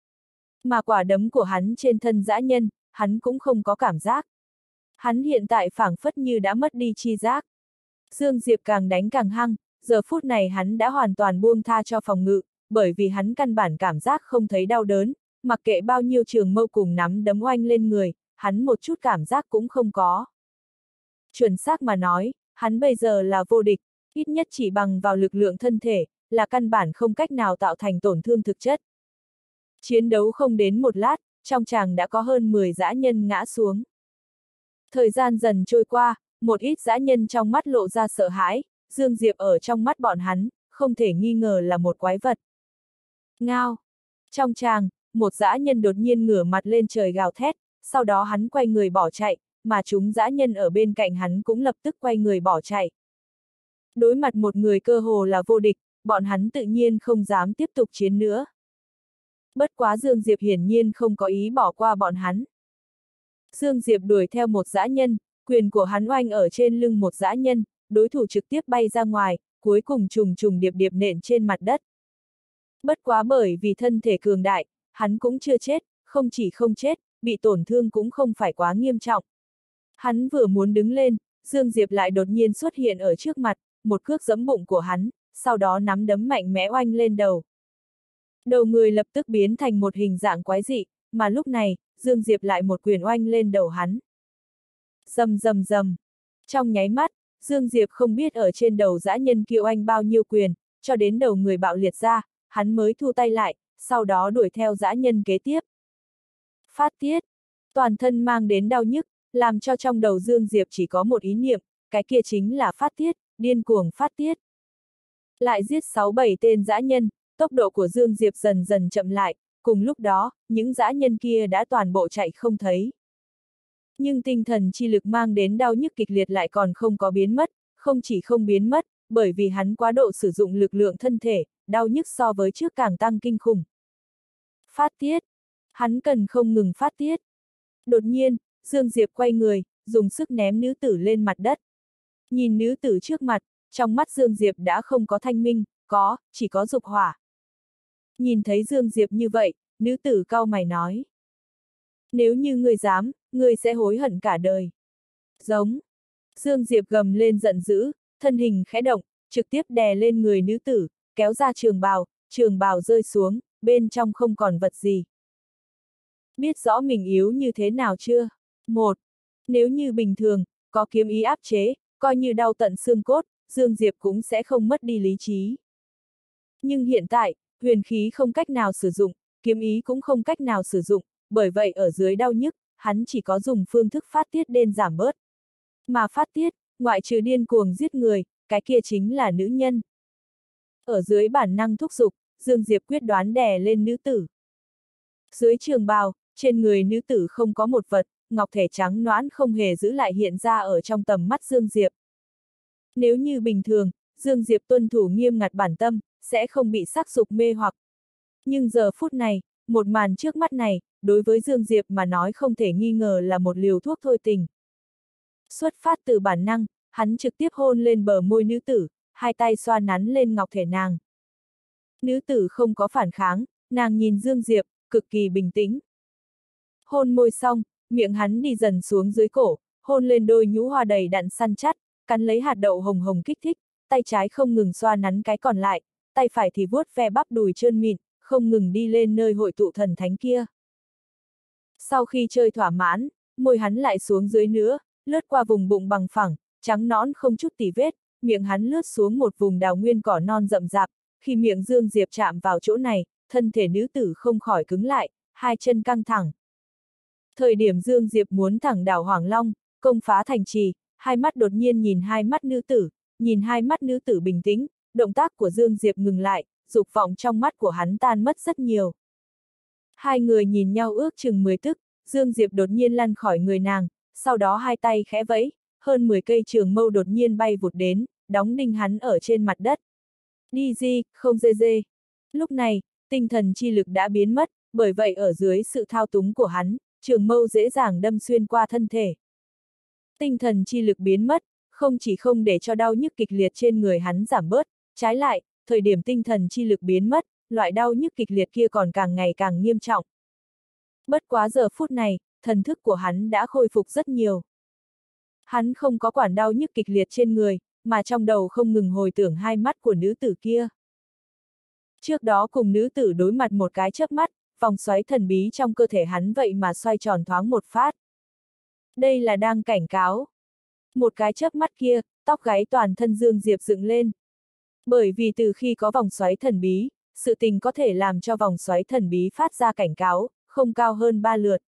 Mà quả đấm của hắn trên thân dã nhân, hắn cũng không có cảm giác. Hắn hiện tại phảng phất như đã mất đi chi giác. Dương Diệp càng đánh càng hăng, giờ phút này hắn đã hoàn toàn buông tha cho phòng ngự, bởi vì hắn căn bản cảm giác không thấy đau đớn, mặc kệ bao nhiêu trường mâu cùng nắm đấm oanh lên người, hắn một chút cảm giác cũng không có. Chuẩn xác mà nói, hắn bây giờ là vô địch, ít nhất chỉ bằng vào lực lượng thân thể, là căn bản không cách nào tạo thành tổn thương thực chất. Chiến đấu không đến một lát, trong tràng đã có hơn mười dã nhân ngã xuống. Thời gian dần trôi qua, một ít dã nhân trong mắt lộ ra sợ hãi, Dương Diệp ở trong mắt bọn hắn, không thể nghi ngờ là một quái vật. Ngao! Trong tràng, một dã nhân đột nhiên ngửa mặt lên trời gào thét, sau đó hắn quay người bỏ chạy, mà chúng dã nhân ở bên cạnh hắn cũng lập tức quay người bỏ chạy. Đối mặt một người cơ hồ là vô địch, bọn hắn tự nhiên không dám tiếp tục chiến nữa. Bất quá Dương Diệp hiển nhiên không có ý bỏ qua bọn hắn. Dương Diệp đuổi theo một dã nhân, quyền của hắn oanh ở trên lưng một dã nhân, đối thủ trực tiếp bay ra ngoài, cuối cùng trùng trùng điệp điệp nện trên mặt đất. Bất quá bởi vì thân thể cường đại, hắn cũng chưa chết, không chỉ không chết, bị tổn thương cũng không phải quá nghiêm trọng. Hắn vừa muốn đứng lên, Dương Diệp lại đột nhiên xuất hiện ở trước mặt, một cước giẫm bụng của hắn, sau đó nắm đấm mạnh mẽ oanh lên đầu. Đầu người lập tức biến thành một hình dạng quái dị, mà lúc này, Dương Diệp lại một quyền oanh lên đầu hắn. Rầm rầm rầm. Trong nháy mắt, Dương Diệp không biết ở trên đầu dã nhân kia oanh bao nhiêu quyền, cho đến đầu người bạo liệt ra, hắn mới thu tay lại, sau đó đuổi theo dã nhân kế tiếp. Phát tiết. Toàn thân mang đến đau nhức, làm cho trong đầu Dương Diệp chỉ có một ý niệm, cái kia chính là phát tiết, điên cuồng phát tiết. Lại giết sáu bảy tên dã nhân, tốc độ của Dương Diệp dần dần chậm lại, cùng lúc đó, những dã nhân kia đã toàn bộ chạy không thấy. Nhưng tinh thần chi lực mang đến đau nhức kịch liệt lại còn không có biến mất, không chỉ không biến mất, bởi vì hắn quá độ sử dụng lực lượng thân thể, đau nhức so với trước càng tăng kinh khủng. Phát tiết. Hắn cần không ngừng phát tiết. Đột nhiên, Dương Diệp quay người, dùng sức ném nữ tử lên mặt đất. Nhìn nữ tử trước mặt, trong mắt Dương Diệp đã không có thanh minh, có, chỉ có dục hỏa. Nhìn thấy Dương Diệp như vậy, nữ tử cau mày nói. Nếu như ngươi dám, ngươi sẽ hối hận cả đời. Giống. Dương Diệp gầm lên giận dữ, thân hình khẽ động, trực tiếp đè lên người nữ tử, kéo ra trường bào, trường bào rơi xuống, bên trong không còn vật gì. Biết rõ mình yếu như thế nào chưa? Một. Nếu như bình thường, có kiếm ý áp chế, coi như đau tận xương cốt, Dương Diệp cũng sẽ không mất đi lý trí. Nhưng hiện tại, huyền khí không cách nào sử dụng, kiếm ý cũng không cách nào sử dụng, bởi vậy ở dưới đau nhức, hắn chỉ có dùng phương thức phát tiết đền giảm bớt. Mà phát tiết, ngoại trừ điên cuồng giết người, cái kia chính là nữ nhân. Ở dưới bản năng thúc giục, Dương Diệp quyết đoán đè lên nữ tử. Dưới trường bào, trên người nữ tử không có một vật, ngọc thể trắng nõn không hề giữ lại hiện ra ở trong tầm mắt Dương Diệp. Nếu như bình thường, Dương Diệp tuân thủ nghiêm ngặt bản tâm, sẽ không bị sắc dục mê hoặc. Nhưng giờ phút này, một màn trước mắt này, đối với Dương Diệp mà nói không thể nghi ngờ là một liều thuốc thôi tình. Xuất phát từ bản năng, hắn trực tiếp hôn lên bờ môi nữ tử, hai tay xoa nắn lên ngọc thể nàng. Nữ tử không có phản kháng, nàng nhìn Dương Diệp, cực kỳ bình tĩnh. Hôn môi xong, miệng hắn đi dần xuống dưới cổ, hôn lên đôi nhũ hoa đầy đặn săn chắc, cắn lấy hạt đậu hồng hồng kích thích, tay trái không ngừng xoa nắn cái còn lại, tay phải thì vuốt ve bắp đùi trơn mịn, không ngừng đi lên nơi hội tụ thần thánh kia. Sau khi chơi thỏa mãn, môi hắn lại xuống dưới nữa, lướt qua vùng bụng bằng phẳng, trắng nõn không chút tì vết, miệng hắn lướt xuống một vùng đào nguyên cỏ non rậm rạp, khi miệng Dương Diệp chạm vào chỗ này, thân thể nữ tử không khỏi cứng lại, hai chân căng thẳng. Thời điểm Dương Diệp muốn thẳng đảo Hoàng Long, công phá thành trì, hai mắt đột nhiên nhìn hai mắt nữ tử, nhìn hai mắt nữ tử bình tĩnh, động tác của Dương Diệp ngừng lại, dục vọng trong mắt của hắn tan mất rất nhiều. Hai người nhìn nhau ước chừng mười tức, Dương Diệp đột nhiên lăn khỏi người nàng, sau đó hai tay khẽ vẫy, hơn mười cây trường mâu đột nhiên bay vụt đến, đóng đinh hắn ở trên mặt đất. Đi di, không dê dê. Lúc này, tinh thần chi lực đã biến mất, bởi vậy ở dưới sự thao túng của hắn, trường mâu dễ dàng đâm xuyên qua thân thể. Tinh thần chi lực biến mất, không chỉ không để cho đau nhức kịch liệt trên người hắn giảm bớt, trái lại, thời điểm tinh thần chi lực biến mất, loại đau nhức kịch liệt kia còn càng ngày càng nghiêm trọng. Bất quá giờ phút này, thần thức của hắn đã khôi phục rất nhiều. Hắn không có quản đau nhức kịch liệt trên người, mà trong đầu không ngừng hồi tưởng hai mắt của nữ tử kia. Trước đó cùng nữ tử đối mặt một cái chớp mắt, vòng xoáy thần bí trong cơ thể hắn vậy mà xoay tròn thoáng một phát. Đây là đang cảnh cáo. Một cái chớp mắt kia, tóc gáy toàn thân Dương Diệp dựng lên. Bởi vì từ khi có vòng xoáy thần bí, sự tình có thể làm cho vòng xoáy thần bí phát ra cảnh cáo, không cao hơn ba lượt.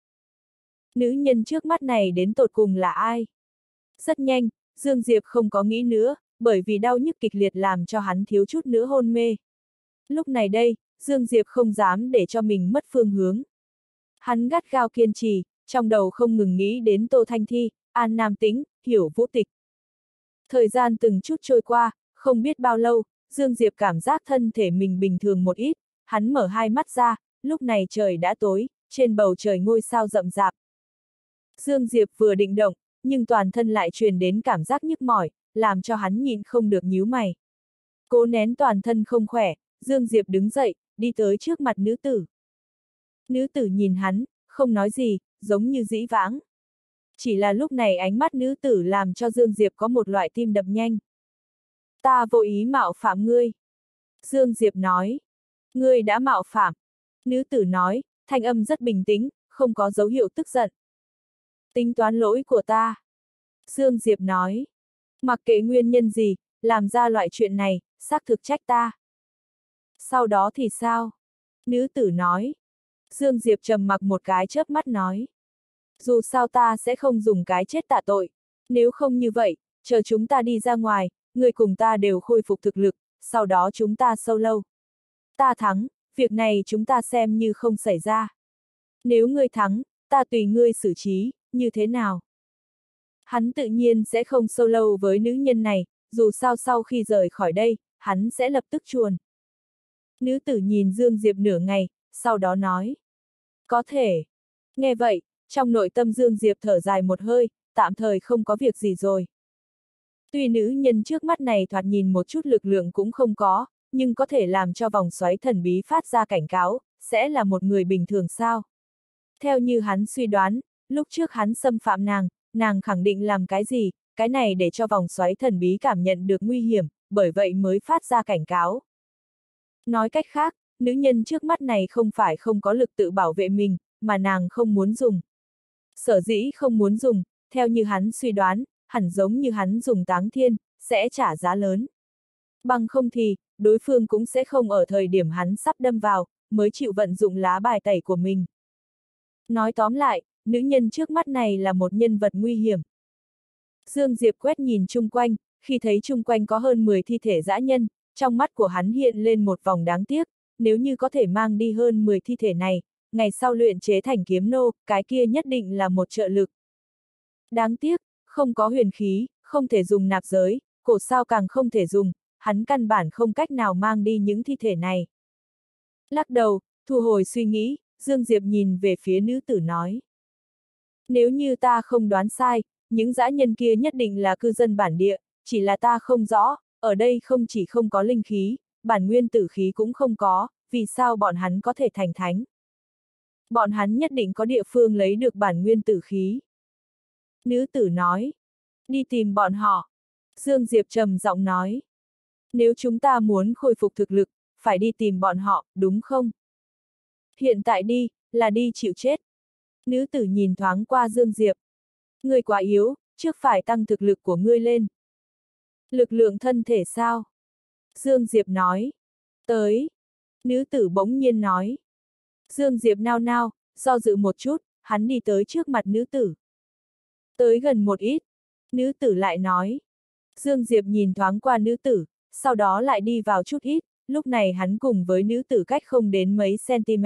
Nữ nhân trước mắt này đến tột cùng là ai? Rất nhanh, Dương Diệp không có nghĩ nữa, bởi vì đau nhức kịch liệt làm cho hắn thiếu chút nữa hôn mê. Lúc này đây, Dương Diệp không dám để cho mình mất phương hướng. Hắn gắt gao kiên trì, trong đầu không ngừng nghĩ đến Tô Thanh Thi, An Nam Tĩnh, Hiểu Vũ Tịch. Thời gian từng chút trôi qua, không biết bao lâu, Dương Diệp cảm giác thân thể mình bình thường một ít, hắn mở hai mắt ra, lúc này trời đã tối, trên bầu trời ngôi sao rậm rạp. Dương Diệp vừa định động, nhưng toàn thân lại truyền đến cảm giác nhức mỏi, làm cho hắn nhịn không được nhíu mày. Cố nén toàn thân không khỏe, Dương Diệp đứng dậy, đi tới trước mặt nữ tử. Nữ tử nhìn hắn, không nói gì, giống như dĩ vãng. Chỉ là lúc này ánh mắt nữ tử làm cho Dương Diệp có một loại tim đập nhanh. Ta vô ý mạo phạm ngươi. Dương Diệp nói. Ngươi đã mạo phạm. Nữ tử nói, thanh âm rất bình tĩnh, không có dấu hiệu tức giận. Tính toán lỗi của ta. Dương Diệp nói. Mặc kệ nguyên nhân gì, làm ra loại chuyện này, xác thực trách ta. Sau đó thì sao? Nữ tử nói. Dương Diệp trầm mặc một cái chớp mắt nói. Dù sao ta sẽ không dùng cái chết tạ tội. Nếu không như vậy, chờ chúng ta đi ra ngoài, người cùng ta đều khôi phục thực lực, sau đó chúng ta sâu lâu. Ta thắng, việc này chúng ta xem như không xảy ra. Nếu ngươi thắng, ta tùy ngươi xử trí, như thế nào? Hắn tự nhiên sẽ không sâu lâu với nữ nhân này, dù sao sau khi rời khỏi đây, hắn sẽ lập tức chuồn. Nữ tử nhìn Dương Diệp nửa ngày, sau đó nói. Có thể. Nghe vậy, trong nội tâm Dương Diệp thở dài một hơi, tạm thời không có việc gì rồi. Tuy nữ nhân trước mắt này thoạt nhìn một chút lực lượng cũng không có, nhưng có thể làm cho vòng xoáy thần bí phát ra cảnh cáo, sẽ là một người bình thường sao? Theo như hắn suy đoán, lúc trước hắn xâm phạm nàng, nàng khẳng định làm cái gì, cái này để cho vòng xoáy thần bí cảm nhận được nguy hiểm, bởi vậy mới phát ra cảnh cáo. Nói cách khác, nữ nhân trước mắt này không phải không có lực tự bảo vệ mình, mà nàng không muốn dùng. Sở dĩ không muốn dùng, theo như hắn suy đoán, hẳn giống như hắn dùng táng thiên, sẽ trả giá lớn. Bằng không thì, đối phương cũng sẽ không ở thời điểm hắn sắp đâm vào, mới chịu vận dụng lá bài tẩy của mình. Nói tóm lại, nữ nhân trước mắt này là một nhân vật nguy hiểm. Dương Diệp quét nhìn chung quanh, khi thấy chung quanh có hơn mười thi thể dã nhân, trong mắt của hắn hiện lên một vòng đáng tiếc, nếu như có thể mang đi hơn mười thi thể này, ngày sau luyện chế thành kiếm nô, cái kia nhất định là một trợ lực. Đáng tiếc, không có huyền khí, không thể dùng nạp giới, cổ sao càng không thể dùng, hắn căn bản không cách nào mang đi những thi thể này. Lắc đầu, thu hồi suy nghĩ, Dương Diệp nhìn về phía nữ tử nói. Nếu như ta không đoán sai, những dã nhân kia nhất định là cư dân bản địa, chỉ là ta không rõ, ở đây không chỉ không có linh khí, bản nguyên tử khí cũng không có, vì sao bọn hắn có thể thành thánh? Bọn hắn nhất định có địa phương lấy được bản nguyên tử khí. Nữ tử nói. Đi tìm bọn họ. Dương Diệp trầm giọng nói. Nếu chúng ta muốn khôi phục thực lực, phải đi tìm bọn họ, đúng không? Hiện tại đi, là đi chịu chết. Nữ tử nhìn thoáng qua Dương Diệp. Ngươi quá yếu, trước phải tăng thực lực của ngươi lên. Lực lượng thân thể sao? Dương Diệp nói. Tới. Nữ tử bỗng nhiên nói. Dương Diệp nao nao, do dự một chút, hắn đi tới trước mặt nữ tử. Tới gần một ít. Nữ tử lại nói. Dương Diệp nhìn thoáng qua nữ tử, sau đó lại đi vào chút ít, lúc này hắn cùng với nữ tử cách không đến mấy cm.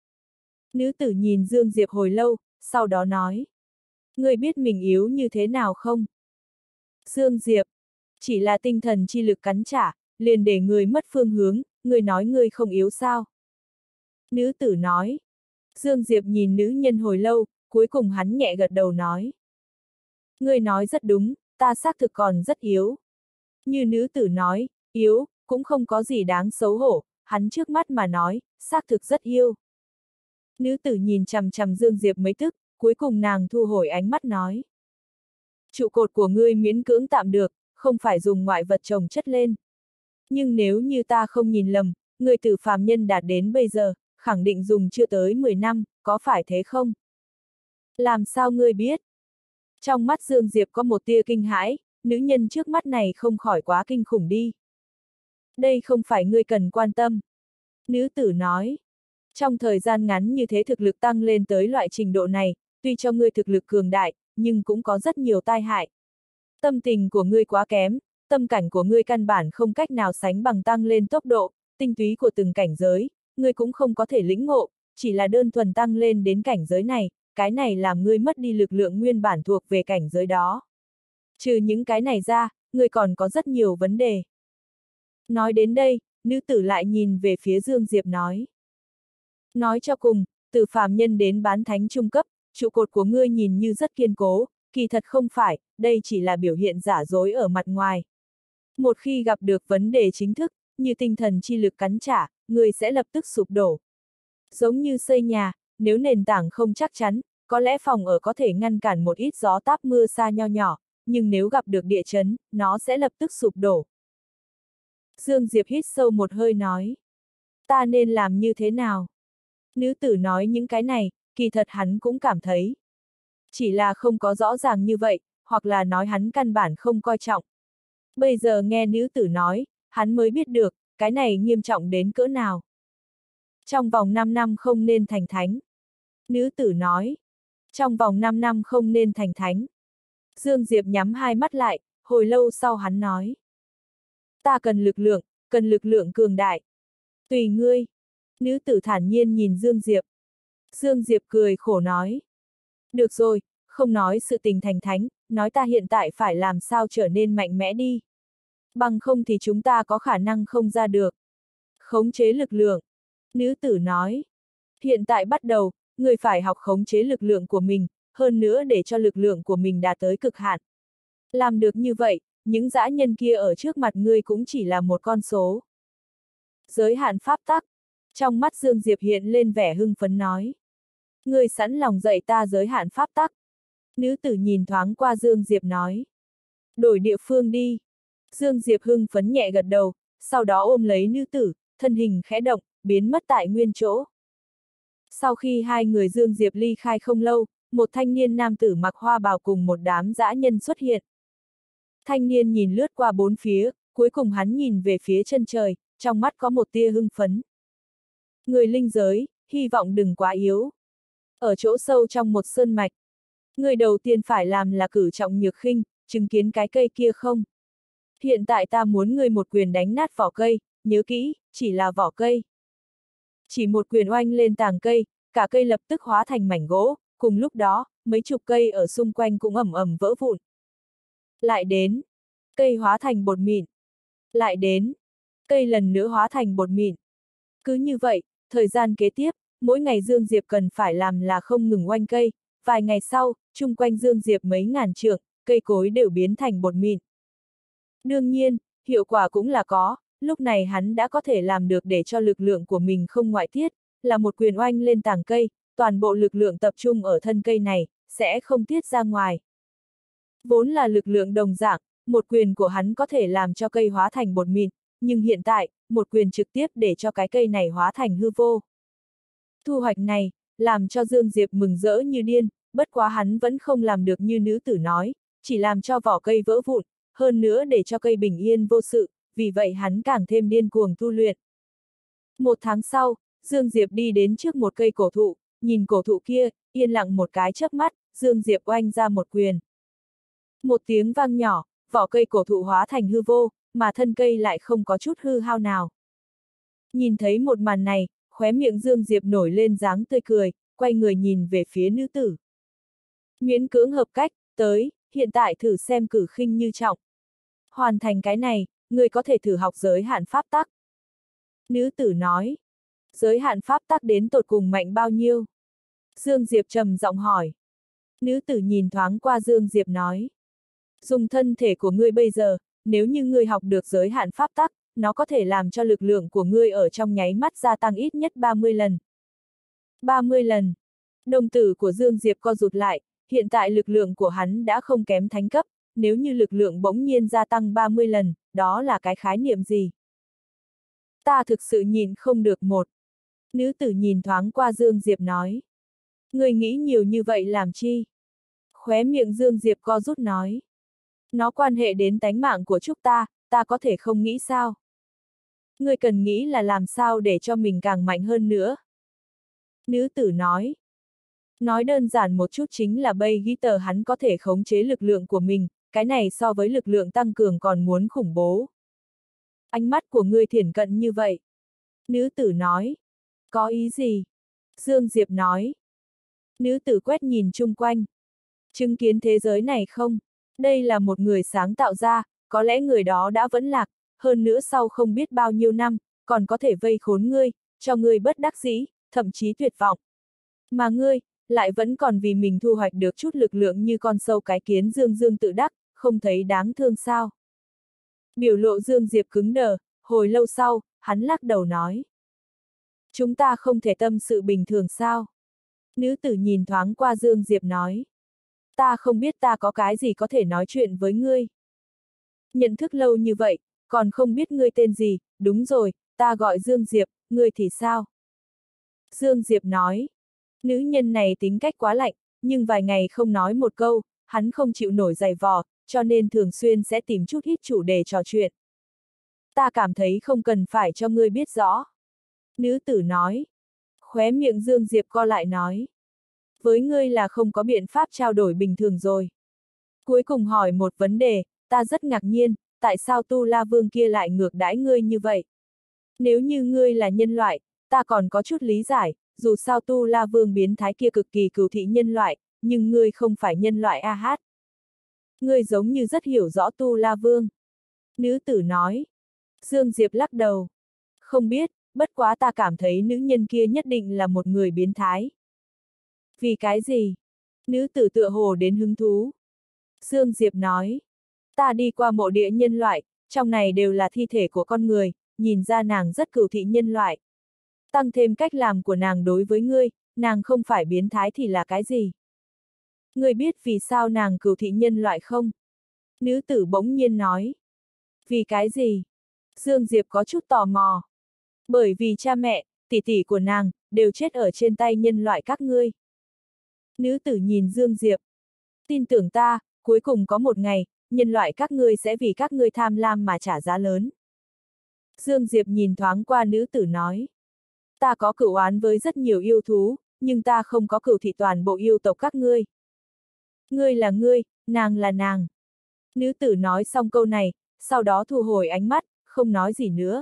Nữ tử nhìn Dương Diệp hồi lâu, sau đó nói. Ngươi biết mình yếu như thế nào không? Dương Diệp. Chỉ là tinh thần chi lực cắn trả, liền để người mất phương hướng, ngươi nói ngươi không yếu sao? Nữ tử nói. Dương Diệp nhìn nữ nhân hồi lâu, cuối cùng hắn nhẹ gật đầu nói. Ngươi nói rất đúng, ta xác thực còn rất yếu. Như nữ tử nói, yếu, cũng không có gì đáng xấu hổ, hắn trước mắt mà nói, xác thực rất yêu. Nữ tử nhìn chằm chằm Dương Diệp mấy tức, cuối cùng nàng thu hồi ánh mắt nói. Trụ cột của ngươi miễn cưỡng tạm được, không phải dùng ngoại vật trồng chất lên. Nhưng nếu như ta không nhìn lầm, ngươi từ phàm nhân đạt đến bây giờ, khẳng định dùng chưa tới mười năm, có phải thế không? Làm sao ngươi biết? Trong mắt Dương Diệp có một tia kinh hãi, nữ nhân trước mắt này không khỏi quá kinh khủng đi. Đây không phải ngươi cần quan tâm. Nữ tử nói. Trong thời gian ngắn như thế thực lực tăng lên tới loại trình độ này, tuy cho ngươi thực lực cường đại, nhưng cũng có rất nhiều tai hại. Tâm tình của ngươi quá kém, tâm cảnh của ngươi căn bản không cách nào sánh bằng tăng lên tốc độ, tinh túy của từng cảnh giới, ngươi cũng không có thể lĩnh ngộ, chỉ là đơn thuần tăng lên đến cảnh giới này, cái này làm ngươi mất đi lực lượng nguyên bản thuộc về cảnh giới đó. Trừ những cái này ra, ngươi còn có rất nhiều vấn đề. Nói đến đây, nữ tử lại nhìn về phía Dương Diệp nói. Nói cho cùng, từ phàm nhân đến bán thánh trung cấp, trụ cột của ngươi nhìn như rất kiên cố, kỳ thật không phải, đây chỉ là biểu hiện giả dối ở mặt ngoài. Một khi gặp được vấn đề chính thức, như tinh thần chi lực cắn trả, ngươi sẽ lập tức sụp đổ. Giống như xây nhà, nếu nền tảng không chắc chắn, có lẽ phòng ở có thể ngăn cản một ít gió táp mưa sa nho nhỏ, nhưng nếu gặp được địa chấn, nó sẽ lập tức sụp đổ. Dương Diệp hít sâu một hơi nói. Ta nên làm như thế nào? Nữ tử nói những cái này, kỳ thật hắn cũng cảm thấy. Chỉ là không có rõ ràng như vậy, hoặc là nói hắn căn bản không coi trọng. Bây giờ nghe nữ tử nói, hắn mới biết được, cái này nghiêm trọng đến cỡ nào. Trong vòng năm năm không nên thành thánh. Nữ tử nói. Trong vòng năm năm không nên thành thánh. Dương Diệp nhắm hai mắt lại, hồi lâu sau hắn nói. Ta cần lực lượng, cần lực lượng cường đại. Tùy ngươi. Nữ tử thản nhiên nhìn Dương Diệp. Dương Diệp cười khổ nói. Được rồi, không nói sự tình thành thánh, nói ta hiện tại phải làm sao trở nên mạnh mẽ đi. Bằng không thì chúng ta có khả năng không ra được. Khống chế lực lượng. Nữ tử nói. Hiện tại bắt đầu, người phải học khống chế lực lượng của mình, hơn nữa để cho lực lượng của mình đạt tới cực hạn. Làm được như vậy, những dã nhân kia ở trước mặt ngươi cũng chỉ là một con số. Giới hạn pháp tắc. Trong mắt Dương Diệp hiện lên vẻ hưng phấn nói. Ngươi sẵn lòng dạy ta giới hạn pháp tắc. Nữ tử nhìn thoáng qua Dương Diệp nói. Đổi địa phương đi. Dương Diệp hưng phấn nhẹ gật đầu, sau đó ôm lấy nữ tử, thân hình khẽ động, biến mất tại nguyên chỗ. Sau khi hai người Dương Diệp ly khai không lâu, một thanh niên nam tử mặc hoa bào cùng một đám dã nhân xuất hiện. Thanh niên nhìn lướt qua bốn phía, cuối cùng hắn nhìn về phía chân trời, trong mắt có một tia hưng phấn. Người linh giới, hy vọng đừng quá yếu. Ở chỗ sâu trong một sơn mạch, người đầu tiên phải làm là cử trọng nhược khinh, chứng kiến cái cây kia không? Hiện tại ta muốn người một quyền đánh nát vỏ cây, nhớ kỹ, chỉ là vỏ cây. Chỉ một quyền oanh lên tàng cây, cả cây lập tức hóa thành mảnh gỗ, cùng lúc đó, mấy chục cây ở xung quanh cũng ầm ầm vỡ vụn. Lại đến, cây hóa thành bột mịn. Lại đến, cây lần nữa hóa thành bột mịn. Cứ như vậy, thời gian kế tiếp, mỗi ngày Dương Diệp cần phải làm là không ngừng oanh cây, vài ngày sau, chung quanh Dương Diệp mấy ngàn trượng, cây cối đều biến thành bột mịn. Đương nhiên, hiệu quả cũng là có, lúc này hắn đã có thể làm được để cho lực lượng của mình không ngoại tiết, là một quyền oanh lên tàng cây, toàn bộ lực lượng tập trung ở thân cây này, sẽ không tiết ra ngoài. Vốn là lực lượng đồng dạng, một quyền của hắn có thể làm cho cây hóa thành bột mịn, nhưng hiện tại, một quyền trực tiếp để cho cái cây này hóa thành hư vô. Thu hoạch này, làm cho Dương Diệp mừng rỡ như điên, bất quá hắn vẫn không làm được như nữ tử nói, chỉ làm cho vỏ cây vỡ vụn, hơn nữa để cho cây bình yên vô sự, vì vậy hắn càng thêm điên cuồng tu luyện. Một tháng sau, Dương Diệp đi đến trước một cây cổ thụ, nhìn cổ thụ kia, yên lặng một cái chớp mắt, Dương Diệp oanh ra một quyền. Một tiếng vang nhỏ, vỏ cây cổ thụ hóa thành hư vô, mà thân cây lại không có chút hư hao nào. Nhìn thấy một màn này, khóe miệng Dương Diệp nổi lên dáng tươi cười, quay người nhìn về phía nữ tử. Miễn cưỡng hợp cách, tới, hiện tại thử xem cử khinh như trọng. Hoàn thành cái này, người có thể thử học giới hạn pháp tắc. Nữ tử nói, giới hạn pháp tắc đến tột cùng mạnh bao nhiêu? Dương Diệp trầm giọng hỏi. Nữ tử nhìn thoáng qua Dương Diệp nói, dùng thân thể của ngươi bây giờ, nếu như ngươi học được giới hạn pháp tắc, nó có thể làm cho lực lượng của ngươi ở trong nháy mắt gia tăng ít nhất ba mươi lần. ba mươi lần. Đồng tử của Dương Diệp co rụt lại, hiện tại lực lượng của hắn đã không kém thánh cấp, nếu như lực lượng bỗng nhiên gia tăng ba mươi lần, đó là cái khái niệm gì? Ta thực sự nhìn không được một. Nữ tử nhìn thoáng qua Dương Diệp nói. Ngươi nghĩ nhiều như vậy làm chi? Khóe miệng Dương Diệp co rút nói. Nó quan hệ đến tánh mạng của chúng ta, ta có thể không nghĩ sao? Ngươi cần nghĩ là làm sao để cho mình càng mạnh hơn nữa. Nữ tử nói. Nói đơn giản một chút chính là Bay Guitar hắn có thể khống chế lực lượng của mình, cái này so với lực lượng tăng cường còn muốn khủng bố. Ánh mắt của ngươi thiển cận như vậy. Nữ tử nói. Có ý gì? Dương Diệp nói. Nữ tử quét nhìn chung quanh. Chứng kiến thế giới này không? Đây là một người sáng tạo ra, có lẽ người đó đã vẫn lạc, hơn nữa sau không biết bao nhiêu năm, còn có thể vây khốn ngươi, cho ngươi bất đắc dĩ, thậm chí tuyệt vọng. Mà ngươi, lại vẫn còn vì mình thu hoạch được chút lực lượng như con sâu cái kiến dương dương tự đắc, không thấy đáng thương sao? Biểu lộ Dương Diệp cứng đờ, hồi lâu sau, hắn lắc đầu nói. Chúng ta không thể tâm sự bình thường sao? Nữ tử nhìn thoáng qua Dương Diệp nói. Ta không biết ta có cái gì có thể nói chuyện với ngươi. Nhận thức lâu như vậy, còn không biết ngươi tên gì, đúng rồi, ta gọi Dương Diệp, ngươi thì sao? Dương Diệp nói. Nữ nhân này tính cách quá lạnh, nhưng vài ngày không nói một câu, hắn không chịu nổi giày vò, cho nên thường xuyên sẽ tìm chút ít chủ đề trò chuyện. Ta cảm thấy không cần phải cho ngươi biết rõ. Nữ tử nói. Khóe miệng Dương Diệp co lại nói. Với ngươi là không có biện pháp trao đổi bình thường rồi. Cuối cùng hỏi một vấn đề, ta rất ngạc nhiên, tại sao Tu La Vương kia lại ngược đãi ngươi như vậy? Nếu như ngươi là nhân loại, ta còn có chút lý giải, dù sao Tu La Vương biến thái kia cực kỳ cừu thị nhân loại, nhưng ngươi không phải nhân loại a hát. Ngươi giống như rất hiểu rõ Tu La Vương. Nữ tử nói. Dương Diệp lắc đầu. Không biết, bất quá ta cảm thấy nữ nhân kia nhất định là một người biến thái. Vì cái gì? Nữ tử tựa hồ đến hứng thú. Dương Diệp nói. Ta đi qua mộ địa nhân loại, trong này đều là thi thể của con người, nhìn ra nàng rất cừu thị nhân loại. Tăng thêm cách làm của nàng đối với ngươi, nàng không phải biến thái thì là cái gì? Ngươi biết vì sao nàng cừu thị nhân loại không? Nữ tử bỗng nhiên nói. Vì cái gì? Dương Diệp có chút tò mò. Bởi vì cha mẹ, tỷ tỷ của nàng, đều chết ở trên tay nhân loại các ngươi. Nữ tử nhìn Dương Diệp. Tin tưởng ta, cuối cùng có một ngày, nhân loại các ngươi sẽ vì các ngươi tham lam mà trả giá lớn. Dương Diệp nhìn thoáng qua nữ tử nói. Ta có cửu oán với rất nhiều yêu thú, nhưng ta không có cửu thị toàn bộ yêu tộc các ngươi. Ngươi là ngươi, nàng là nàng. Nữ tử nói xong câu này, sau đó thu hồi ánh mắt, không nói gì nữa.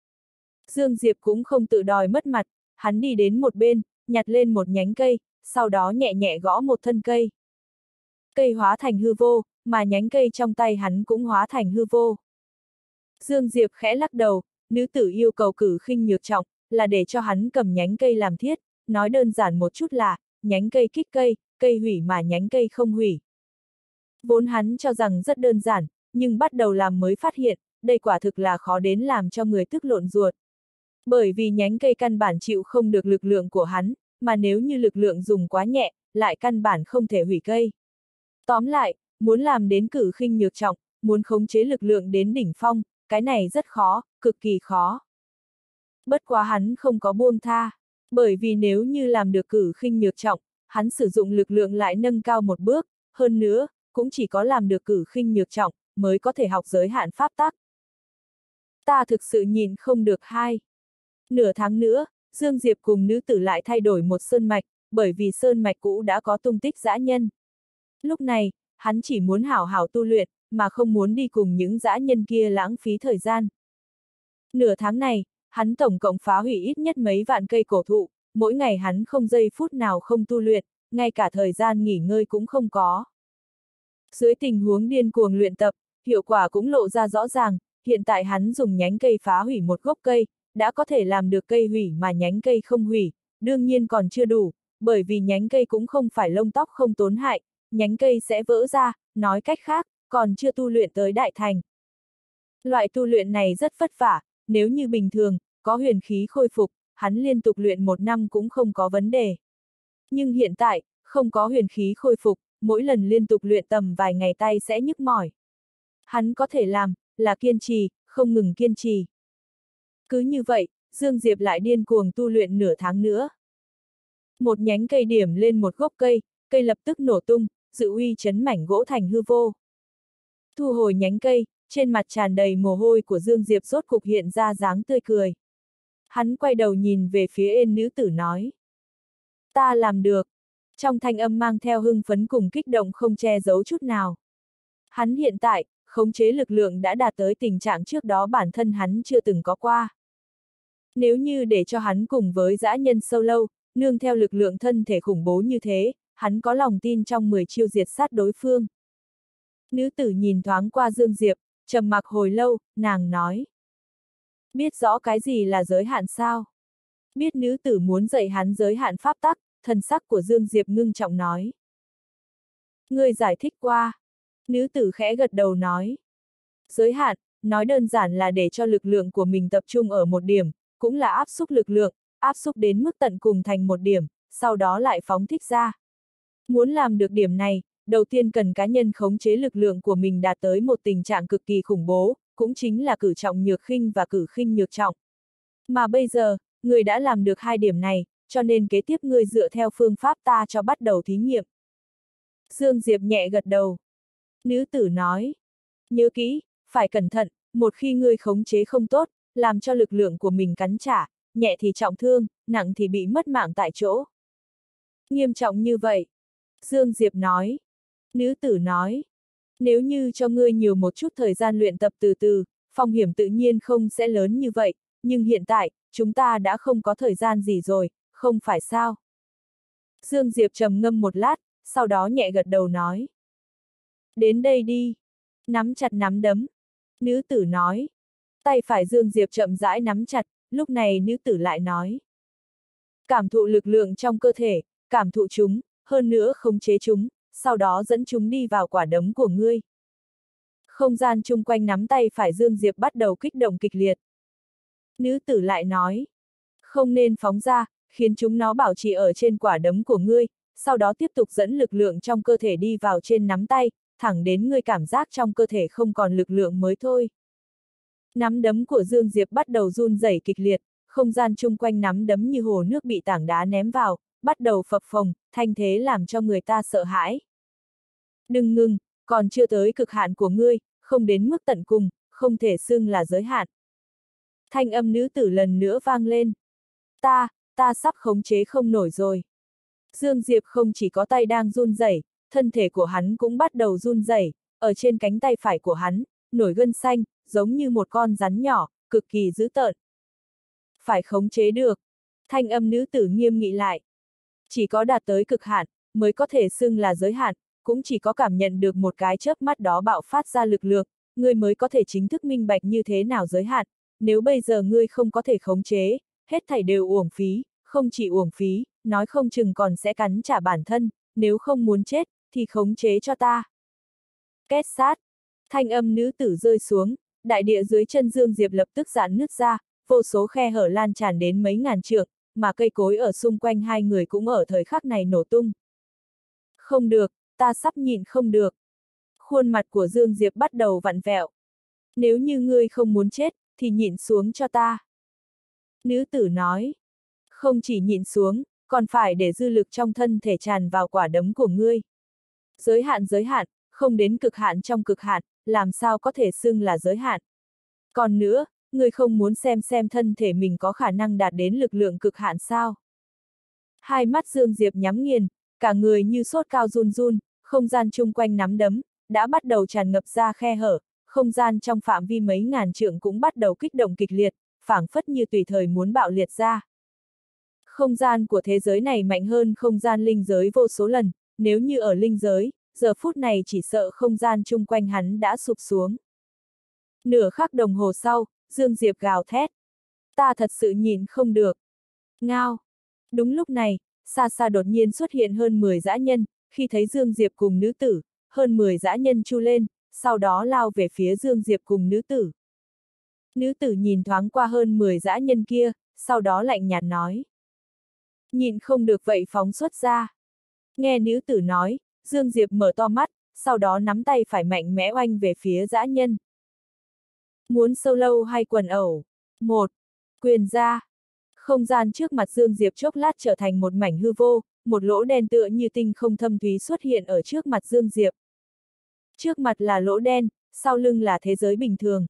Dương Diệp cũng không tự đòi mất mặt, hắn đi đến một bên, nhặt lên một nhánh cây, sau đó nhẹ nhẹ gõ một thân cây. Cây hóa thành hư vô, mà nhánh cây trong tay hắn cũng hóa thành hư vô. Dương Diệp khẽ lắc đầu, nữ tử yêu cầu cử khinh nhược trọng, là để cho hắn cầm nhánh cây làm thiết, nói đơn giản một chút là, nhánh cây kích cây, cây hủy mà nhánh cây không hủy. Vốn hắn cho rằng rất đơn giản, nhưng bắt đầu làm mới phát hiện, đây quả thực là khó đến làm cho người tức lộn ruột. Bởi vì nhánh cây căn bản chịu không được lực lượng của hắn, mà nếu như lực lượng dùng quá nhẹ, lại căn bản không thể hủy cây. Tóm lại, muốn làm đến cử khinh nhược trọng, muốn khống chế lực lượng đến đỉnh phong, cái này rất khó, cực kỳ khó. Bất quá hắn không có buông tha. Bởi vì nếu như làm được cử khinh nhược trọng, hắn sử dụng lực lượng lại nâng cao một bước, hơn nữa, cũng chỉ có làm được cử khinh nhược trọng, mới có thể học giới hạn pháp tắc. Ta thực sự nhìn không được hai. Nửa tháng nữa, Dương Diệp cùng nữ tử lại thay đổi một sơn mạch, bởi vì sơn mạch cũ đã có tung tích dã nhân. Lúc này, hắn chỉ muốn hảo hảo tu luyện, mà không muốn đi cùng những dã nhân kia lãng phí thời gian. Nửa tháng này, hắn tổng cộng phá hủy ít nhất mấy vạn cây cổ thụ, mỗi ngày hắn không giây phút nào không tu luyện, ngay cả thời gian nghỉ ngơi cũng không có. Dưới tình huống điên cuồng luyện tập, hiệu quả cũng lộ ra rõ ràng, hiện tại hắn dùng nhánh cây phá hủy một gốc cây, đã có thể làm được cây hủy mà nhánh cây không hủy, đương nhiên còn chưa đủ, bởi vì nhánh cây cũng không phải lông tóc không tổn hại, nhánh cây sẽ vỡ ra, nói cách khác, còn chưa tu luyện tới đại thành. Loại tu luyện này rất vất vả, nếu như bình thường, có huyền khí khôi phục, hắn liên tục luyện một năm cũng không có vấn đề. Nhưng hiện tại, không có huyền khí khôi phục, mỗi lần liên tục luyện tầm vài ngày tay sẽ nhức mỏi. Hắn có thể làm, là kiên trì, không ngừng kiên trì. Cứ như vậy, Dương Diệp lại điên cuồng tu luyện nửa tháng nữa. Một nhánh cây điểm lên một gốc cây, cây lập tức nổ tung, dự uy chấn mảnh gỗ thành hư vô. Thu hồi nhánh cây, trên mặt tràn đầy mồ hôi của Dương Diệp rốt cục hiện ra dáng tươi cười. Hắn quay đầu nhìn về phía Yên nữ tử nói. Ta làm được. Trong thanh âm mang theo hưng phấn cùng kích động không che giấu chút nào. Hắn hiện tại, khống chế lực lượng đã đạt tới tình trạng trước đó bản thân hắn chưa từng có qua. Nếu như để cho hắn cùng với dã nhân sâu lâu, nương theo lực lượng thân thể khủng bố như thế, hắn có lòng tin trong mười chiêu diệt sát đối phương. Nữ tử nhìn thoáng qua Dương Diệp, trầm mặc hồi lâu, nàng nói. Biết rõ cái gì là giới hạn sao? Biết nữ tử muốn dạy hắn giới hạn pháp tắc, thần sắc của Dương Diệp ngưng trọng nói. Ngươi giải thích qua. Nữ tử khẽ gật đầu nói. Giới hạn, nói đơn giản là để cho lực lượng của mình tập trung ở một điểm, cũng là áp xúc lực lượng, áp xúc đến mức tận cùng thành một điểm, sau đó lại phóng thích ra. Muốn làm được điểm này, đầu tiên cần cá nhân khống chế lực lượng của mình đạt tới một tình trạng cực kỳ khủng bố, cũng chính là cử trọng nhược khinh và cử khinh nhược trọng. Mà bây giờ, người đã làm được hai điểm này, cho nên kế tiếp ngươi dựa theo phương pháp ta cho bắt đầu thí nghiệm. Dương Diệp nhẹ gật đầu. Nữ tử nói. Nhớ kỹ, phải cẩn thận, một khi ngươi khống chế không tốt, làm cho lực lượng của mình cắn trả, nhẹ thì trọng thương, nặng thì bị mất mạng tại chỗ. Nghiêm trọng như vậy. Dương Diệp nói. Nữ tử nói. Nếu như cho ngươi nhiều một chút thời gian luyện tập từ từ, phong hiểm tự nhiên không sẽ lớn như vậy, nhưng hiện tại, chúng ta đã không có thời gian gì rồi, không phải sao? Dương Diệp trầm ngâm một lát, sau đó nhẹ gật đầu nói. Đến đây đi. Nắm chặt nắm đấm. Nữ tử nói. Tay phải Dương Diệp chậm rãi nắm chặt, lúc này nữ tử lại nói. Cảm thụ lực lượng trong cơ thể, cảm thụ chúng, hơn nữa khống chế chúng, sau đó dẫn chúng đi vào quả đấm của ngươi. Không gian chung quanh nắm tay phải Dương Diệp bắt đầu kích động kịch liệt. Nữ tử lại nói. Không nên phóng ra, khiến chúng nó bảo trì ở trên quả đấm của ngươi, sau đó tiếp tục dẫn lực lượng trong cơ thể đi vào trên nắm tay, thẳng đến ngươi cảm giác trong cơ thể không còn lực lượng mới thôi. Nắm đấm của Dương Diệp bắt đầu run rẩy kịch liệt, không gian chung quanh nắm đấm như hồ nước bị tảng đá ném vào, bắt đầu phập phồng, thanh thế làm cho người ta sợ hãi. Đừng ngừng, còn chưa tới cực hạn của ngươi, không đến mức tận cùng, không thể xưng là giới hạn. Thanh âm nữ tử lần nữa vang lên. Ta, ta sắp khống chế không nổi rồi. Dương Diệp không chỉ có tay đang run rẩy, thân thể của hắn cũng bắt đầu run rẩy, ở trên cánh tay phải của hắn, nổi gân xanh, giống như một con rắn nhỏ, cực kỳ dữ tợn. Phải khống chế được. Thanh âm nữ tử nghiêm nghị lại. Chỉ có đạt tới cực hạn, mới có thể xưng là giới hạn, cũng chỉ có cảm nhận được một cái chớp mắt đó bạo phát ra lực lượng, ngươi mới có thể chính thức minh bạch như thế nào giới hạn. Nếu bây giờ ngươi không có thể khống chế, hết thảy đều uổng phí, không chỉ uổng phí, nói không chừng còn sẽ cắn trả bản thân, nếu không muốn chết, thì khống chế cho ta. Két sát. Thanh âm nữ tử rơi xuống, đại địa dưới chân Dương Diệp lập tức giãn nứt ra, vô số khe hở lan tràn đến mấy ngàn trượng, mà cây cối ở xung quanh hai người cũng ở thời khắc này nổ tung. Không được, ta sắp nhịn không được. Khuôn mặt của Dương Diệp bắt đầu vặn vẹo. Nếu như ngươi không muốn chết, thì nhịn xuống cho ta. Nữ tử nói. Không chỉ nhịn xuống, còn phải để dư lực trong thân thể tràn vào quả đấm của ngươi. Giới hạn giới hạn, không đến cực hạn trong cực hạn, làm sao có thể xưng là giới hạn. Còn nữa, ngươi không muốn xem xem thân thể mình có khả năng đạt đến lực lượng cực hạn sao? Hai mắt Dương Diệp nhắm nghiền, cả người như sốt cao run run, không gian chung quanh nắm đấm, đã bắt đầu tràn ngập ra khe hở, không gian trong phạm vi mấy ngàn trượng cũng bắt đầu kích động kịch liệt, phảng phất như tùy thời muốn bạo liệt ra. Không gian của thế giới này mạnh hơn không gian linh giới vô số lần, nếu như ở linh giới, giờ phút này chỉ sợ không gian chung quanh hắn đã sụp xuống. Nửa khắc đồng hồ sau, Dương Diệp gào thét. Ta thật sự nhìn không được. Ngao. Đúng lúc này, xa xa đột nhiên xuất hiện hơn mười dã nhân, khi thấy Dương Diệp cùng nữ tử, hơn mười dã nhân chu lên, sau đó lao về phía Dương Diệp cùng nữ tử. Nữ tử nhìn thoáng qua hơn mười dã nhân kia, sau đó lạnh nhạt nói. Nhìn không được vậy phóng xuất ra. Nghe nữ tử nói, Dương Diệp mở to mắt, sau đó nắm tay phải mạnh mẽ oanh về phía dã nhân. Muốn solo hay quần ẩu? Một. Quyền ra. Không gian trước mặt Dương Diệp chốc lát trở thành một mảnh hư vô, một lỗ đen tựa như tinh không thâm thúy xuất hiện ở trước mặt Dương Diệp. Trước mặt là lỗ đen, sau lưng là thế giới bình thường.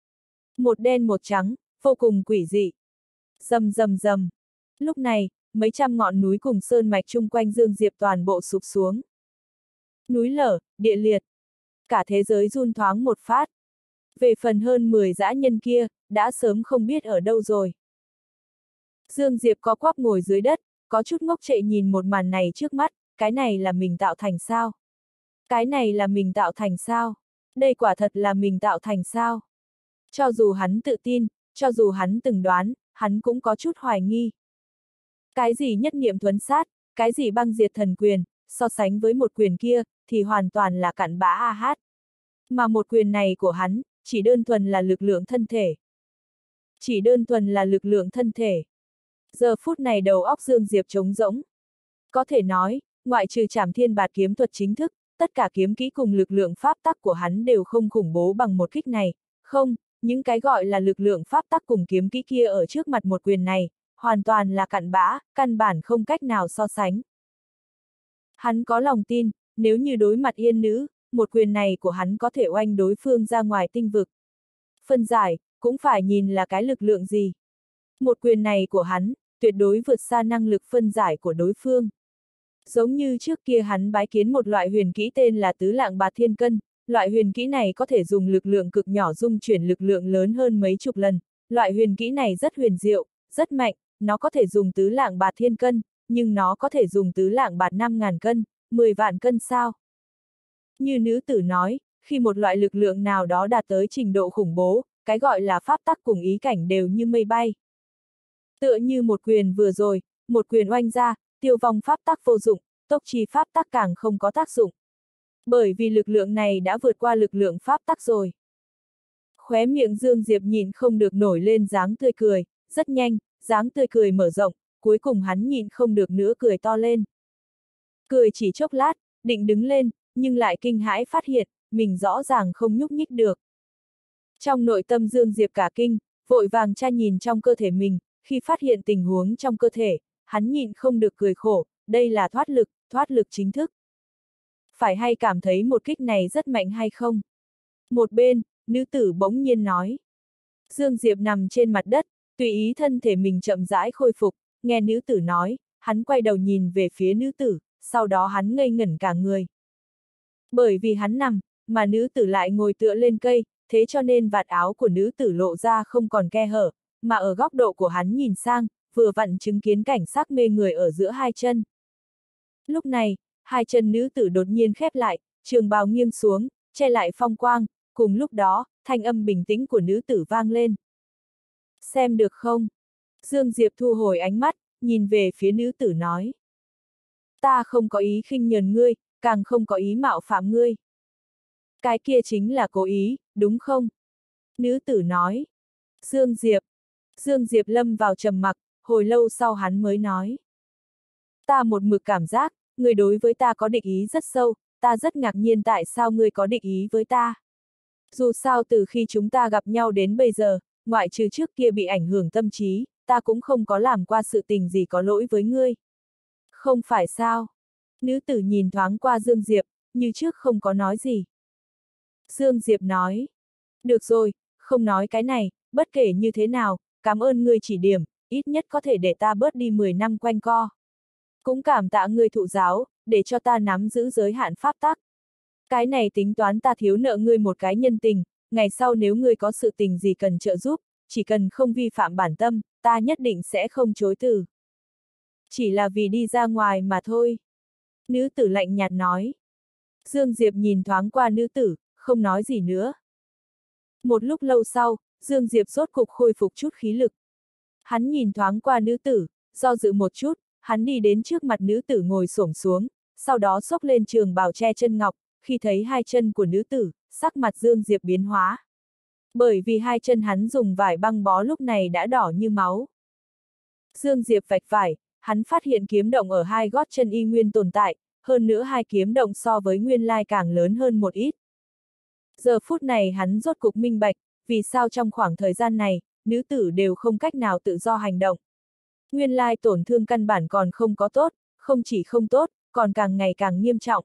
Một đen một trắng, vô cùng quỷ dị. Rầm rầm rầm. Lúc này, mấy trăm ngọn núi cùng sơn mạch chung quanh Dương Diệp toàn bộ sụp xuống. Núi lở, địa liệt. Cả thế giới run thoáng một phát. Về phần hơn mười dã nhân kia, đã sớm không biết ở đâu rồi. Dương Diệp có quắp ngồi dưới đất, có chút ngốc trệ nhìn một màn này trước mắt, cái này là mình tạo thành sao? Cái này là mình tạo thành sao? Đây quả thật là mình tạo thành sao? Cho dù hắn tự tin, cho dù hắn từng đoán, hắn cũng có chút hoài nghi. Cái gì nhất niệm thuấn sát, cái gì băng diệt thần quyền, so sánh với một quyền kia, thì hoàn toàn là cặn bã a hát. Mà một quyền này của hắn, chỉ đơn thuần là lực lượng thân thể. Chỉ đơn thuần là lực lượng thân thể. Giờ phút này đầu óc Dương Diệp trống rỗng. Có thể nói, ngoại trừ Trảm Thiên Bạt kiếm thuật chính thức, tất cả kiếm kỹ cùng lực lượng pháp tắc của hắn đều không khủng bố bằng một kích này. Không, những cái gọi là lực lượng pháp tắc cùng kiếm kỹ kia ở trước mặt một quyền này, hoàn toàn là cặn bã, căn bản không cách nào so sánh. Hắn có lòng tin, nếu như đối mặt yên nữ, một quyền này của hắn có thể oanh đối phương ra ngoài tinh vực. Phân giải, cũng phải nhìn là cái lực lượng gì. Một quyền này của hắn, tuyệt đối vượt xa năng lực phân giải của đối phương. Giống như trước kia hắn bái kiến một loại huyền kỹ tên là Tứ Lạng Bạt Thiên Cân, loại huyền kỹ này có thể dùng lực lượng cực nhỏ dung chuyển lực lượng lớn hơn mấy chục lần. Loại huyền kỹ này rất huyền diệu, rất mạnh, nó có thể dùng Tứ Lạng Bạt Thiên Cân, nhưng nó có thể dùng Tứ Lạng Bạt năm ngàn cân, mười vạn cân sao? Như nữ tử nói, khi một loại lực lượng nào đó đạt tới trình độ khủng bố, cái gọi là pháp tắc cùng ý cảnh đều như mây bay. Tựa như một quyền vừa rồi, một quyền oanh ra, tiêu vong pháp tắc vô dụng, tốc chi pháp tắc càng không có tác dụng. Bởi vì lực lượng này đã vượt qua lực lượng pháp tắc rồi. Khóe miệng Dương Diệp nhìn không được nổi lên dáng tươi cười, rất nhanh, dáng tươi cười mở rộng, cuối cùng hắn nhìn không được nữa cười to lên. Cười chỉ chốc lát, định đứng lên, nhưng lại kinh hãi phát hiện, mình rõ ràng không nhúc nhích được. Trong nội tâm Dương Diệp cả kinh, vội vàng tra nhìn trong cơ thể mình, khi phát hiện tình huống trong cơ thể, hắn nhịn không được cười khổ, đây là thoát lực, thoát lực chính thức. Phải hay cảm thấy một kích này rất mạnh hay không? Một bên, nữ tử bỗng nhiên nói. Dương Diệp nằm trên mặt đất, tùy ý thân thể mình chậm rãi khôi phục, nghe nữ tử nói, hắn quay đầu nhìn về phía nữ tử, sau đó hắn ngây ngẩn cả người. Bởi vì hắn nằm, mà nữ tử lại ngồi tựa lên cây, thế cho nên vạt áo của nữ tử lộ ra không còn khe hở, mà ở góc độ của hắn nhìn sang, vừa vặn chứng kiến cảnh sắc mê người ở giữa hai chân. Lúc này, hai chân nữ tử đột nhiên khép lại, trường bào nghiêng xuống, che lại phong quang, cùng lúc đó, thanh âm bình tĩnh của nữ tử vang lên. Xem được không? Dương Diệp thu hồi ánh mắt, nhìn về phía nữ tử nói. Ta không có ý khinh nhờn ngươi, càng không có ý mạo phạm ngươi. Cái kia chính là cố ý, đúng không? Nữ tử nói. Dương Diệp. Dương Diệp lâm vào trầm mặc, hồi lâu sau hắn mới nói. Ta một mực cảm giác, ngươi đối với ta có địch ý rất sâu, ta rất ngạc nhiên tại sao ngươi có địch ý với ta. Dù sao từ khi chúng ta gặp nhau đến bây giờ, ngoại trừ trước kia bị ảnh hưởng tâm trí, ta cũng không có làm qua sự tình gì có lỗi với ngươi. Không phải sao? Nữ tử nhìn thoáng qua Dương Diệp, như trước không có nói gì. Dương Diệp nói, được rồi, không nói cái này, bất kể như thế nào, cảm ơn ngươi chỉ điểm, ít nhất có thể để ta bớt đi mười năm quanh co. Cũng cảm tạ ngươi thụ giáo, để cho ta nắm giữ giới hạn pháp tắc. Cái này tính toán ta thiếu nợ ngươi một cái nhân tình, ngày sau nếu ngươi có sự tình gì cần trợ giúp, chỉ cần không vi phạm bản tâm, ta nhất định sẽ không chối từ. Chỉ là vì đi ra ngoài mà thôi. Nữ tử lạnh nhạt nói. Dương Diệp nhìn thoáng qua nữ tử, không nói gì nữa. Một lúc lâu sau, Dương Diệp rốt cục khôi phục chút khí lực. Hắn nhìn thoáng qua nữ tử, do dự một chút, hắn đi đến trước mặt nữ tử ngồi xổm xuống, sau đó xốc lên trường bào che chân ngọc, khi thấy hai chân của nữ tử, sắc mặt Dương Diệp biến hóa. Bởi vì hai chân hắn dùng vải băng bó lúc này đã đỏ như máu. Dương Diệp vạch vải, hắn phát hiện kiếm động ở hai gót chân y nguyên tồn tại, hơn nữa hai kiếm động so với nguyên lai càng lớn hơn một ít. Giờ phút này hắn rốt cục minh bạch, vì sao trong khoảng thời gian này, nữ tử đều không cách nào tự do hành động. Nguyên lai tổn thương căn bản còn không có tốt, không chỉ không tốt, còn càng ngày càng nghiêm trọng.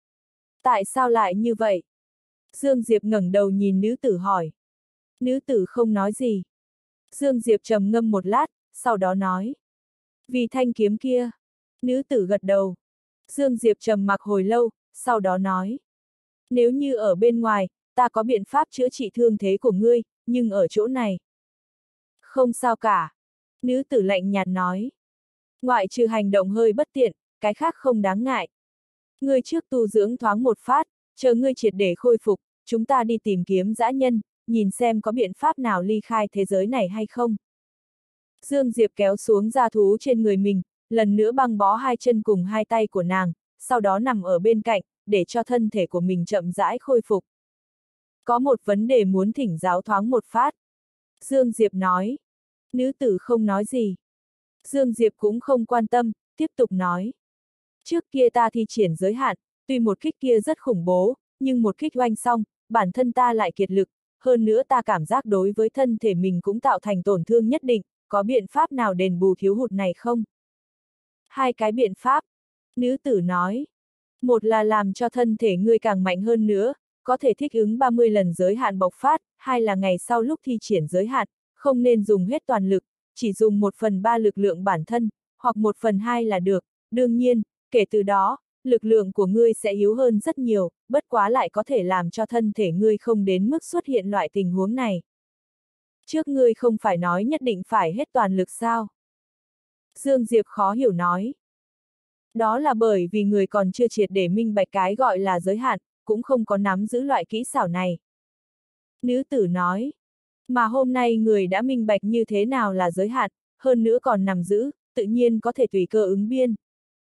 Tại sao lại như vậy? Dương Diệp ngẩng đầu nhìn nữ tử hỏi. Nữ tử không nói gì. Dương Diệp trầm ngâm một lát, sau đó nói. Vì thanh kiếm kia. Nữ tử gật đầu. Dương Diệp trầm mặc hồi lâu, sau đó nói. Nếu như ở bên ngoài, ta có biện pháp chữa trị thương thế của ngươi, nhưng ở chỗ này. Không sao cả. Nữ tử lạnh nhạt nói. Ngoại trừ hành động hơi bất tiện, cái khác không đáng ngại. Ngươi trước tu dưỡng thoáng một phát, chờ ngươi triệt để khôi phục, chúng ta đi tìm kiếm dã nhân, nhìn xem có biện pháp nào ly khai thế giới này hay không. Dương Diệp kéo xuống da thú trên người mình, lần nữa băng bó hai chân cùng hai tay của nàng, sau đó nằm ở bên cạnh, để cho thân thể của mình chậm rãi khôi phục. Có một vấn đề muốn thỉnh giáo thoáng một phát. Dương Diệp nói. Nữ tử không nói gì. Dương Diệp cũng không quan tâm, tiếp tục nói. Trước kia ta thi triển giới hạn, tuy một kích kia rất khủng bố, nhưng một kích oanh xong, bản thân ta lại kiệt lực, hơn nữa ta cảm giác đối với thân thể mình cũng tạo thành tổn thương nhất định, có biện pháp nào đền bù thiếu hụt này không? Hai cái biện pháp. Nữ tử nói. Một là làm cho thân thể ngươi càng mạnh hơn nữa, có thể thích ứng ba mươi lần giới hạn bộc phát, hai là ngày sau lúc thi triển giới hạn, không nên dùng hết toàn lực, chỉ dùng một phần ba lực lượng bản thân, hoặc một phần hai là được, đương nhiên, kể từ đó, lực lượng của ngươi sẽ yếu hơn rất nhiều, bất quá lại có thể làm cho thân thể ngươi không đến mức xuất hiện loại tình huống này. Trước ngươi không phải nói nhất định phải hết toàn lực sao? Dương Diệp khó hiểu nói. Đó là bởi vì người còn chưa triệt để minh bạch cái gọi là giới hạn, cũng không có nắm giữ loại kỹ xảo này. Nữ tử nói, mà hôm nay người đã minh bạch như thế nào là giới hạn, hơn nữa còn nắm giữ, tự nhiên có thể tùy cơ ứng biên.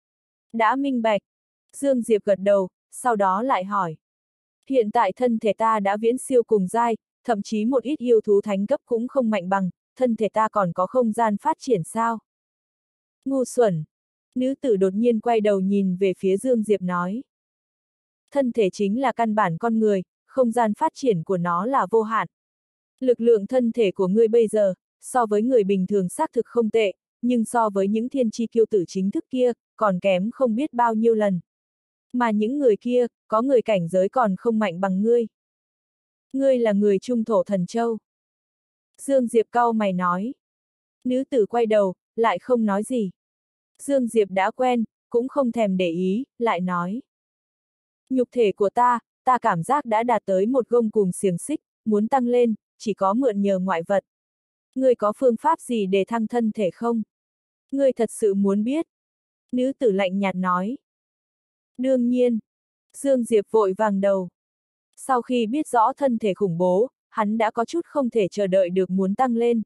Đã minh bạch. Dương Diệp gật đầu, sau đó lại hỏi. Hiện tại thân thể ta đã viễn siêu cùng giai, thậm chí một ít yêu thú thánh cấp cũng không mạnh bằng, thân thể ta còn có không gian phát triển sao? Ngu xuẩn. Nữ tử đột nhiên quay đầu nhìn về phía Dương Diệp nói. Thân thể chính là căn bản con người, không gian phát triển của nó là vô hạn. Lực lượng thân thể của ngươi bây giờ, so với người bình thường xác thực không tệ, nhưng so với những thiên chi kiêu tử chính thức kia, còn kém không biết bao nhiêu lần. Mà những người kia, có người cảnh giới còn không mạnh bằng ngươi. Ngươi là người trung thổ thần châu. Dương Diệp cau mày nói. Nữ tử quay đầu, lại không nói gì. Dương Diệp đã quen, cũng không thèm để ý, lại nói. Nhục thể của ta, ta cảm giác đã đạt tới một gông cùm xiềng xích, muốn tăng lên, chỉ có mượn nhờ ngoại vật. Ngươi có phương pháp gì để thăng thân thể không? Ngươi thật sự muốn biết? Nữ tử lạnh nhạt nói. Đương nhiên. Dương Diệp vội vàng đầu. Sau khi biết rõ thân thể khủng bố, hắn đã có chút không thể chờ đợi được muốn tăng lên.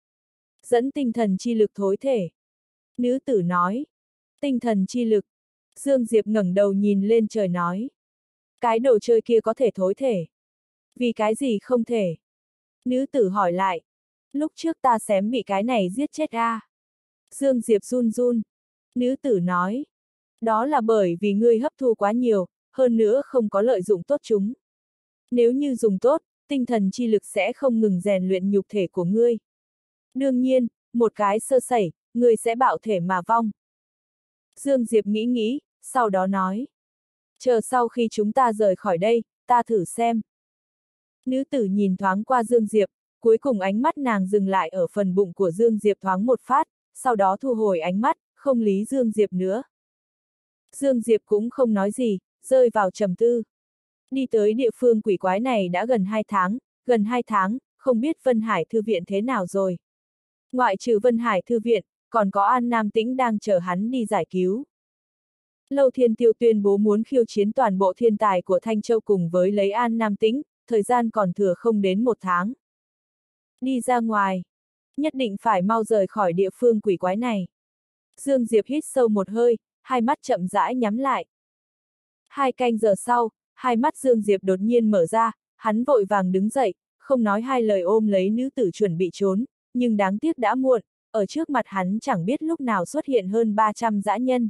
Dẫn tinh thần chi lực thối thể. Nữ tử nói. Tinh thần chi lực. Dương Diệp ngẩng đầu nhìn lên trời nói. Cái đồ chơi kia có thể thối thể. Vì cái gì không thể? Nữ tử hỏi lại. Lúc trước ta xém bị cái này giết chết a. À? Dương Diệp run run. Nữ tử nói. Đó là bởi vì ngươi hấp thu quá nhiều, hơn nữa không có lợi dụng tốt chúng. Nếu như dùng tốt, tinh thần chi lực sẽ không ngừng rèn luyện nhục thể của ngươi. Đương nhiên, một cái sơ sẩy, người sẽ bạo thể mà vong. Dương Diệp nghĩ nghĩ, sau đó nói. Chờ sau khi chúng ta rời khỏi đây, ta thử xem. Nữ tử nhìn thoáng qua Dương Diệp, cuối cùng ánh mắt nàng dừng lại ở phần bụng của Dương Diệp thoáng một phát, sau đó thu hồi ánh mắt, không lý Dương Diệp nữa. Dương Diệp cũng không nói gì, rơi vào trầm tư. Đi tới địa phương quỷ quái này đã gần hai tháng, gần hai tháng, không biết Vân Hải Thư Viện thế nào rồi. Ngoại trừ Vân Hải Thư Viện, còn có An Nam Tĩnh đang chờ hắn đi giải cứu. Lâu Thiên Tiêu tuyên bố muốn khiêu chiến toàn bộ thiên tài của Thanh Châu cùng với lấy An Nam Tĩnh, thời gian còn thừa không đến một tháng. Đi ra ngoài. Nhất định phải mau rời khỏi địa phương quỷ quái này. Dương Diệp hít sâu một hơi, hai mắt chậm rãi nhắm lại. Hai canh giờ sau, hai mắt Dương Diệp đột nhiên mở ra, hắn vội vàng đứng dậy, không nói hai lời ôm lấy nữ tử chuẩn bị trốn, nhưng đáng tiếc đã muộn, ở trước mặt hắn chẳng biết lúc nào xuất hiện hơn ba trăm dã nhân.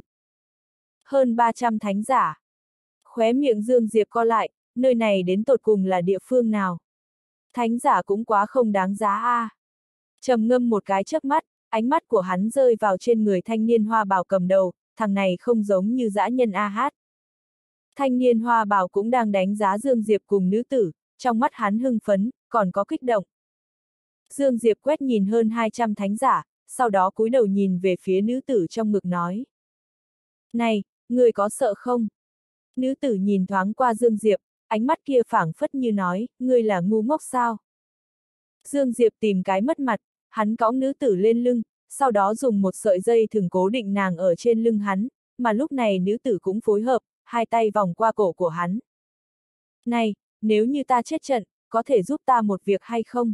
Hơn ba trăm thánh giả. Khóe miệng Dương Diệp co lại, nơi này đến tột cùng là địa phương nào? Thánh giả cũng quá không đáng giá a. À. Trầm ngâm một cái chớp mắt, ánh mắt của hắn rơi vào trên người thanh niên hoa bào cầm đầu, thằng này không giống như dã nhân a hát. Thanh niên hoa bào cũng đang đánh giá Dương Diệp cùng nữ tử, trong mắt hắn hưng phấn, còn có kích động. Dương Diệp quét nhìn hơn hai trăm thánh giả, sau đó cúi đầu nhìn về phía nữ tử trong ngực nói. Này, người có sợ không? Nữ tử nhìn thoáng qua Dương Diệp, ánh mắt kia phảng phất như nói, ngươi là ngu ngốc sao? Dương Diệp tìm cái mất mặt, hắn cõng nữ tử lên lưng, sau đó dùng một sợi dây thừng cố định nàng ở trên lưng hắn, mà lúc này nữ tử cũng phối hợp, hai tay vòng qua cổ của hắn. Này, nếu như ta chết trận, có thể giúp ta một việc hay không?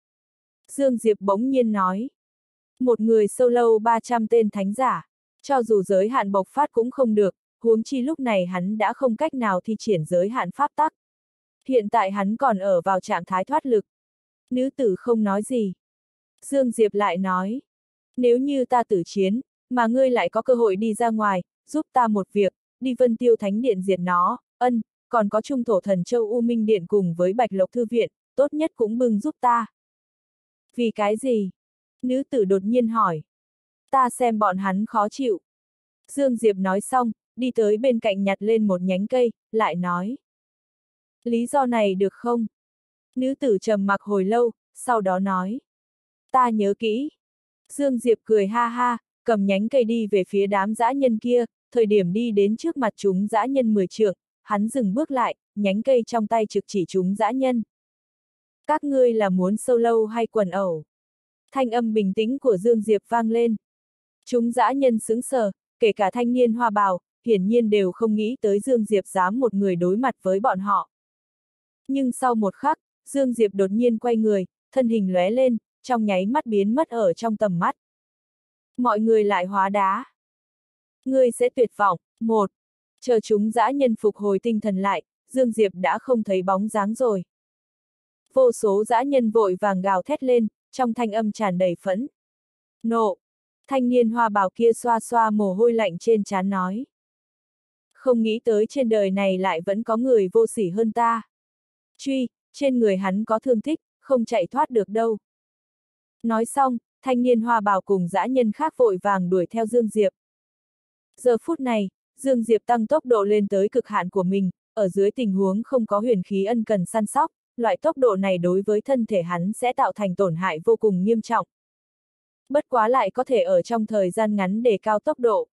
Dương Diệp bỗng nhiên nói. Một người solo ba trăm tên thánh giả, cho dù giới hạn bộc phát cũng không được, huống chi lúc này hắn đã không cách nào thi triển giới hạn pháp tắc. Hiện tại hắn còn ở vào trạng thái thoát lực. Nữ tử không nói gì. Dương Diệp lại nói. Nếu như ta tử chiến, mà ngươi lại có cơ hội đi ra ngoài, giúp ta một việc, đi Vân Tiêu Thánh Điện diệt nó, ân, còn có Trung Thổ Thần Châu U Minh Điện cùng với Bạch Lộc Thư Viện, tốt nhất cũng bưng giúp ta. Vì cái gì? Nữ tử đột nhiên hỏi. Ta xem bọn hắn khó chịu. Dương Diệp nói xong, đi tới bên cạnh nhặt lên một nhánh cây, lại nói. Lý do này được không? Nữ tử trầm mặc hồi lâu, sau đó nói. Ta nhớ kỹ. Dương Diệp cười ha ha, cầm nhánh cây đi về phía đám dã nhân kia, thời điểm đi đến trước mặt chúng dã nhân mười trượng, hắn dừng bước lại, nhánh cây trong tay trực chỉ chúng dã nhân. Các ngươi là muốn solo hay quần ẩu? Thanh âm bình tĩnh của Dương Diệp vang lên. Chúng dã nhân sững sờ, kể cả thanh niên hoa bào, hiển nhiên đều không nghĩ tới Dương Diệp dám một người đối mặt với bọn họ. Nhưng sau một khắc, Dương Diệp đột nhiên quay người, thân hình lóe lên, trong nháy mắt biến mất ở trong tầm mắt. Mọi người lại hóa đá. Ngươi sẽ tuyệt vọng, một. Chờ chúng dã nhân phục hồi tinh thần lại, Dương Diệp đã không thấy bóng dáng rồi. Vô số dã nhân vội vàng gào thét lên, trong thanh âm tràn đầy phẫn nộ. Thanh niên hoa bào kia xoa xoa mồ hôi lạnh trên trán nói. Không nghĩ tới trên đời này lại vẫn có người vô sỉ hơn ta. Truy, trên người hắn có thương tích, không chạy thoát được đâu. Nói xong, thanh niên hoa bào cùng dã nhân khác vội vàng đuổi theo Dương Diệp. Giờ phút này, Dương Diệp tăng tốc độ lên tới cực hạn của mình, ở dưới tình huống không có huyền khí ân cần săn sóc, loại tốc độ này đối với thân thể hắn sẽ tạo thành tổn hại vô cùng nghiêm trọng. Bất quá lại có thể ở trong thời gian ngắn đề cao tốc độ.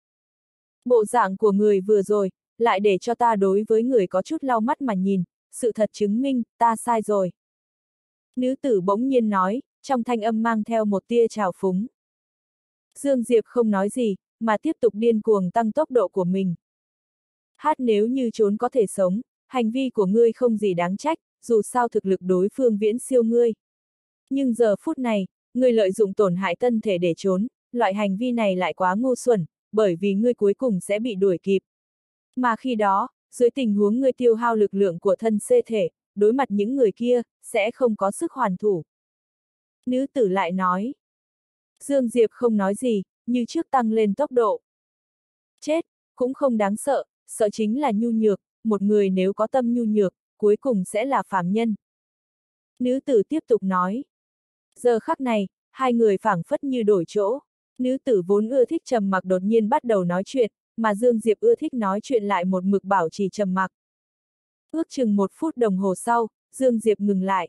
Bộ dạng của người vừa rồi, lại để cho ta đối với người có chút lau mắt mà nhìn, sự thật chứng minh, ta sai rồi. Nữ tử bỗng nhiên nói, trong thanh âm mang theo một tia trào phúng. Dương Diệp không nói gì, mà tiếp tục điên cuồng tăng tốc độ của mình. Hát nếu như trốn có thể sống, hành vi của ngươi không gì đáng trách, dù sao thực lực đối phương viễn siêu ngươi. Nhưng giờ phút này, ngươi lợi dụng tổn hại thân thể để trốn, loại hành vi này lại quá ngu xuẩn, bởi vì ngươi cuối cùng sẽ bị đuổi kịp. Mà khi đó, dưới tình huống ngươi tiêu hao lực lượng của thân xê thể, đối mặt những người kia, sẽ không có sức hoàn thủ. Nữ tử lại nói. Dương Diệp không nói gì, như trước tăng lên tốc độ. Chết, cũng không đáng sợ, sợ chính là nhu nhược, một người nếu có tâm nhu nhược, cuối cùng sẽ là phàm nhân. Nữ tử tiếp tục nói. Giờ khắc này, hai người phảng phất như đổi chỗ. Nữ tử vốn ưa thích trầm mặc đột nhiên bắt đầu nói chuyện, mà Dương Diệp ưa thích nói chuyện lại một mực bảo trì trầm mặc. Ước chừng một phút đồng hồ sau, Dương Diệp ngừng lại.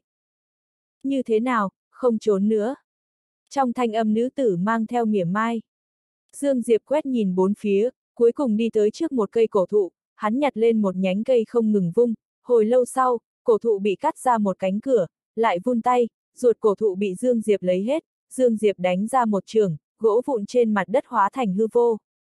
Như thế nào, không trốn nữa? Trong thanh âm nữ tử mang theo mỉa mai. Dương Diệp quét nhìn bốn phía, cuối cùng đi tới trước một cây cổ thụ, hắn nhặt lên một nhánh cây không ngừng vung, hồi lâu sau, cổ thụ bị cắt ra một cánh cửa, lại vun tay, ruột cổ thụ bị Dương Diệp lấy hết, Dương Diệp đánh ra một trường, gỗ vụn trên mặt đất hóa thành hư vô.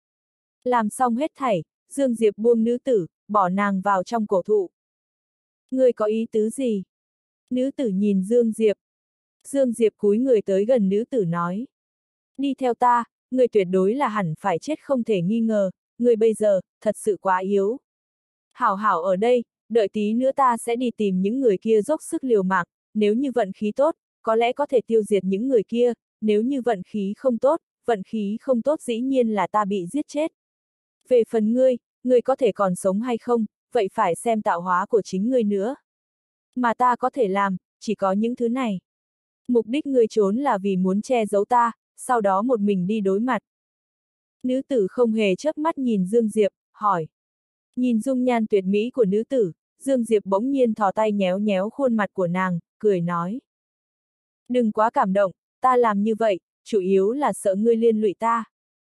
Làm xong hết thảy, Dương Diệp buông nữ tử, bỏ nàng vào trong cổ thụ. Ngươi có ý tứ gì? Nữ tử nhìn Dương Diệp. Dương Diệp cúi người tới gần nữ tử nói. Đi theo ta, ngươi tuyệt đối là hẳn phải chết không thể nghi ngờ, ngươi bây giờ, thật sự quá yếu. Hảo hảo ở đây, đợi tí nữa ta sẽ đi tìm những người kia dốc sức liều mạng, nếu như vận khí tốt, có lẽ có thể tiêu diệt những người kia, nếu như vận khí không tốt, vận khí không tốt dĩ nhiên là ta bị giết chết. Về phần ngươi, ngươi có thể còn sống hay không, vậy phải xem tạo hóa của chính ngươi nữa. Mà ta có thể làm, chỉ có những thứ này. Mục đích ngươi trốn là vì muốn che giấu ta, sau đó một mình đi đối mặt. Nữ tử không hề chớp mắt nhìn Dương Diệp, hỏi. Nhìn dung nhan tuyệt mỹ của nữ tử, Dương Diệp bỗng nhiên thò tay nhéo nhéo khuôn mặt của nàng, cười nói. Đừng quá cảm động, ta làm như vậy, chủ yếu là sợ ngươi liên lụy ta.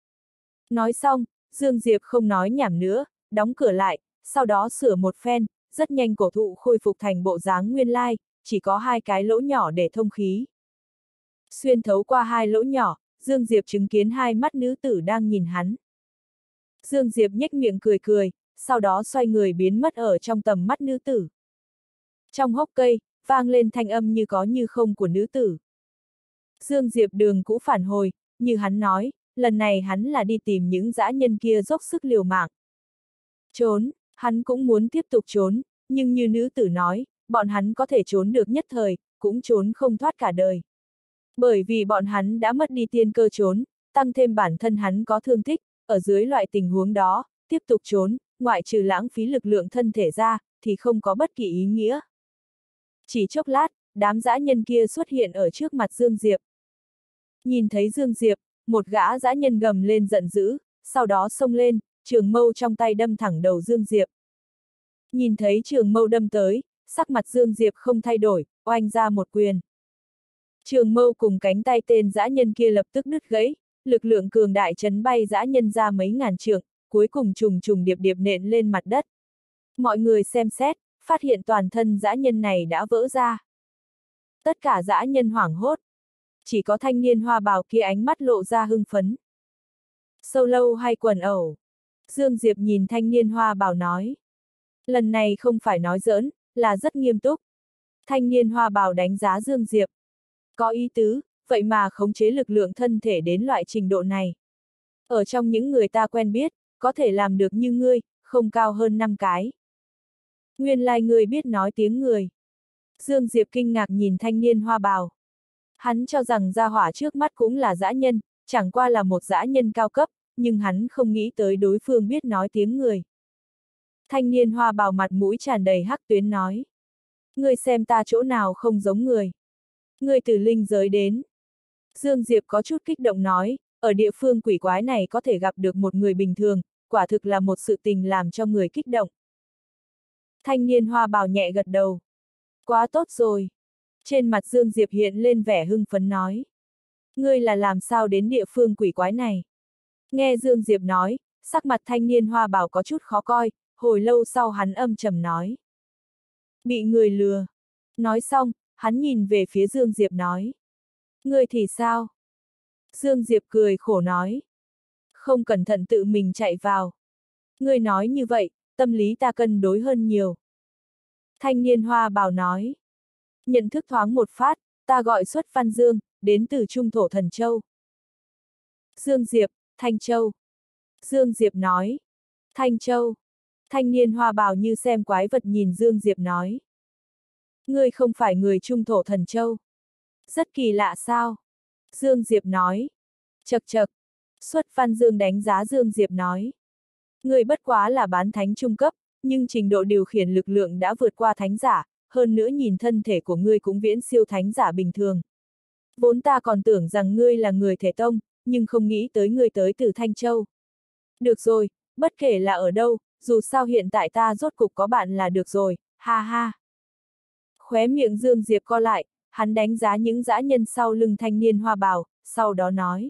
Nói xong, Dương Diệp không nói nhảm nữa, đóng cửa lại, sau đó sửa một phen, rất nhanh cổ thụ khôi phục thành bộ dáng nguyên lai, chỉ có hai cái lỗ nhỏ để thông khí. Xuyên thấu qua hai lỗ nhỏ, Dương Diệp chứng kiến hai mắt nữ tử đang nhìn hắn. Dương Diệp nhếch miệng cười cười, sau đó xoay người biến mất ở trong tầm mắt nữ tử. Trong hốc cây, vang lên thanh âm như có như không của nữ tử. Dương Diệp đường cũ phản hồi, như hắn nói, lần này hắn là đi tìm những dã nhân kia dốc sức liều mạng. Trốn, hắn cũng muốn tiếp tục trốn, nhưng như nữ tử nói, bọn hắn có thể trốn được nhất thời, cũng trốn không thoát cả đời. Bởi vì bọn hắn đã mất đi tiên cơ trốn, tăng thêm bản thân hắn có thương tích, ở dưới loại tình huống đó, tiếp tục trốn, ngoại trừ lãng phí lực lượng thân thể ra, thì không có bất kỳ ý nghĩa. Chỉ chốc lát, đám dã nhân kia xuất hiện ở trước mặt Dương Diệp. Nhìn thấy Dương Diệp, một gã dã nhân gầm lên giận dữ, sau đó xông lên, trường mâu trong tay đâm thẳng đầu Dương Diệp. Nhìn thấy trường mâu đâm tới, sắc mặt Dương Diệp không thay đổi, oanh ra một quyền. Trường mâu cùng cánh tay tên dã nhân kia lập tức đứt gãy, lực lượng cường đại chấn bay dã nhân ra mấy ngàn trượng, cuối cùng trùng trùng điệp điệp nện lên mặt đất. Mọi người xem xét, phát hiện toàn thân dã nhân này đã vỡ ra. Tất cả dã nhân hoảng hốt. Chỉ có thanh niên hoa bào kia ánh mắt lộ ra hưng phấn. Sâu lâu hay quần ẩu? Dương Diệp nhìn thanh niên hoa bào nói. Lần này không phải nói giỡn, là rất nghiêm túc. Thanh niên hoa bào đánh giá Dương Diệp. Có ý tứ, vậy mà khống chế lực lượng thân thể đến loại trình độ này. Ở trong những người ta quen biết, có thể làm được như ngươi, không cao hơn năm cái. Nguyên lai ngươi biết nói tiếng người. Dương Diệp kinh ngạc nhìn thanh niên hoa bào. Hắn cho rằng gia hỏa trước mắt cũng là dã nhân, chẳng qua là một dã nhân cao cấp, nhưng hắn không nghĩ tới đối phương biết nói tiếng người. Thanh niên hoa bào mặt mũi tràn đầy hắc tuyến nói. Ngươi xem ta chỗ nào không giống người. Ngươi từ linh giới đến. Dương Diệp có chút kích động nói, ở địa phương quỷ quái này có thể gặp được một người bình thường, quả thực là một sự tình làm cho người kích động. Thanh niên hoa bào nhẹ gật đầu. Quá tốt rồi. Trên mặt Dương Diệp hiện lên vẻ hưng phấn nói. Ngươi là làm sao đến địa phương quỷ quái này? Nghe Dương Diệp nói, sắc mặt thanh niên hoa bào có chút khó coi, hồi lâu sau hắn âm trầm nói. Bị người lừa. Nói xong, hắn nhìn về phía Dương Diệp nói. Ngươi thì sao? Dương Diệp cười khổ nói. Không cẩn thận tự mình chạy vào. Ngươi nói như vậy, tâm lý ta cân đối hơn nhiều. Thanh niên hoa bào nói. Nhận thức thoáng một phát, ta gọi xuất Văn Dương, đến từ Trung Thổ Thần Châu. Dương Diệp, Thanh Châu. Dương Diệp nói. Thanh Châu. Thanh niên hoa bào như xem quái vật nhìn Dương Diệp nói. Ngươi không phải người Trung Thổ Thần Châu. Rất kỳ lạ sao? Dương Diệp nói. Chậc chậc. Xuất Văn Dương đánh giá Dương Diệp nói. Ngươi bất quá là bán thánh trung cấp, nhưng trình độ điều khiển lực lượng đã vượt qua thánh giả, hơn nữa nhìn thân thể của ngươi cũng viễn siêu thánh giả bình thường. Vốn ta còn tưởng rằng ngươi là người thể tông, nhưng không nghĩ tới ngươi tới từ Thanh Châu. Được rồi, bất kể là ở đâu, dù sao hiện tại ta rốt cục có bạn là được rồi, ha ha. Khóe miệng Dương Diệp co lại, hắn đánh giá những dã nhân sau lưng thanh niên hoa bào, sau đó nói.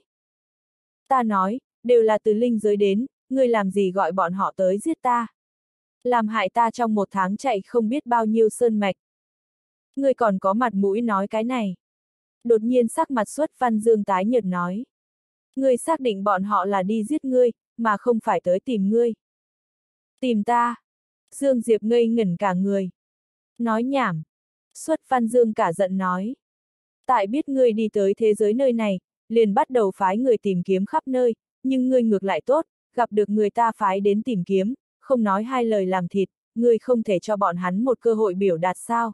Ta nói, đều là từ linh giới đến, ngươi làm gì gọi bọn họ tới giết ta? Làm hại ta trong một tháng chạy không biết bao nhiêu sơn mạch. Ngươi còn có mặt mũi nói cái này. Đột nhiên sắc mặt Xuất Văn Dương tái nhợt nói. Ngươi xác định bọn họ là đi giết ngươi, mà không phải tới tìm ngươi. Tìm ta. Dương Diệp ngây ngẩn cả người. Nói nhảm. Xuất Văn Dương cả giận nói. Tại biết ngươi đi tới thế giới nơi này, liền bắt đầu phái người tìm kiếm khắp nơi, nhưng ngươi ngược lại tốt, gặp được người ta phái đến tìm kiếm, không nói hai lời làm thịt, ngươi không thể cho bọn hắn một cơ hội biểu đạt sao.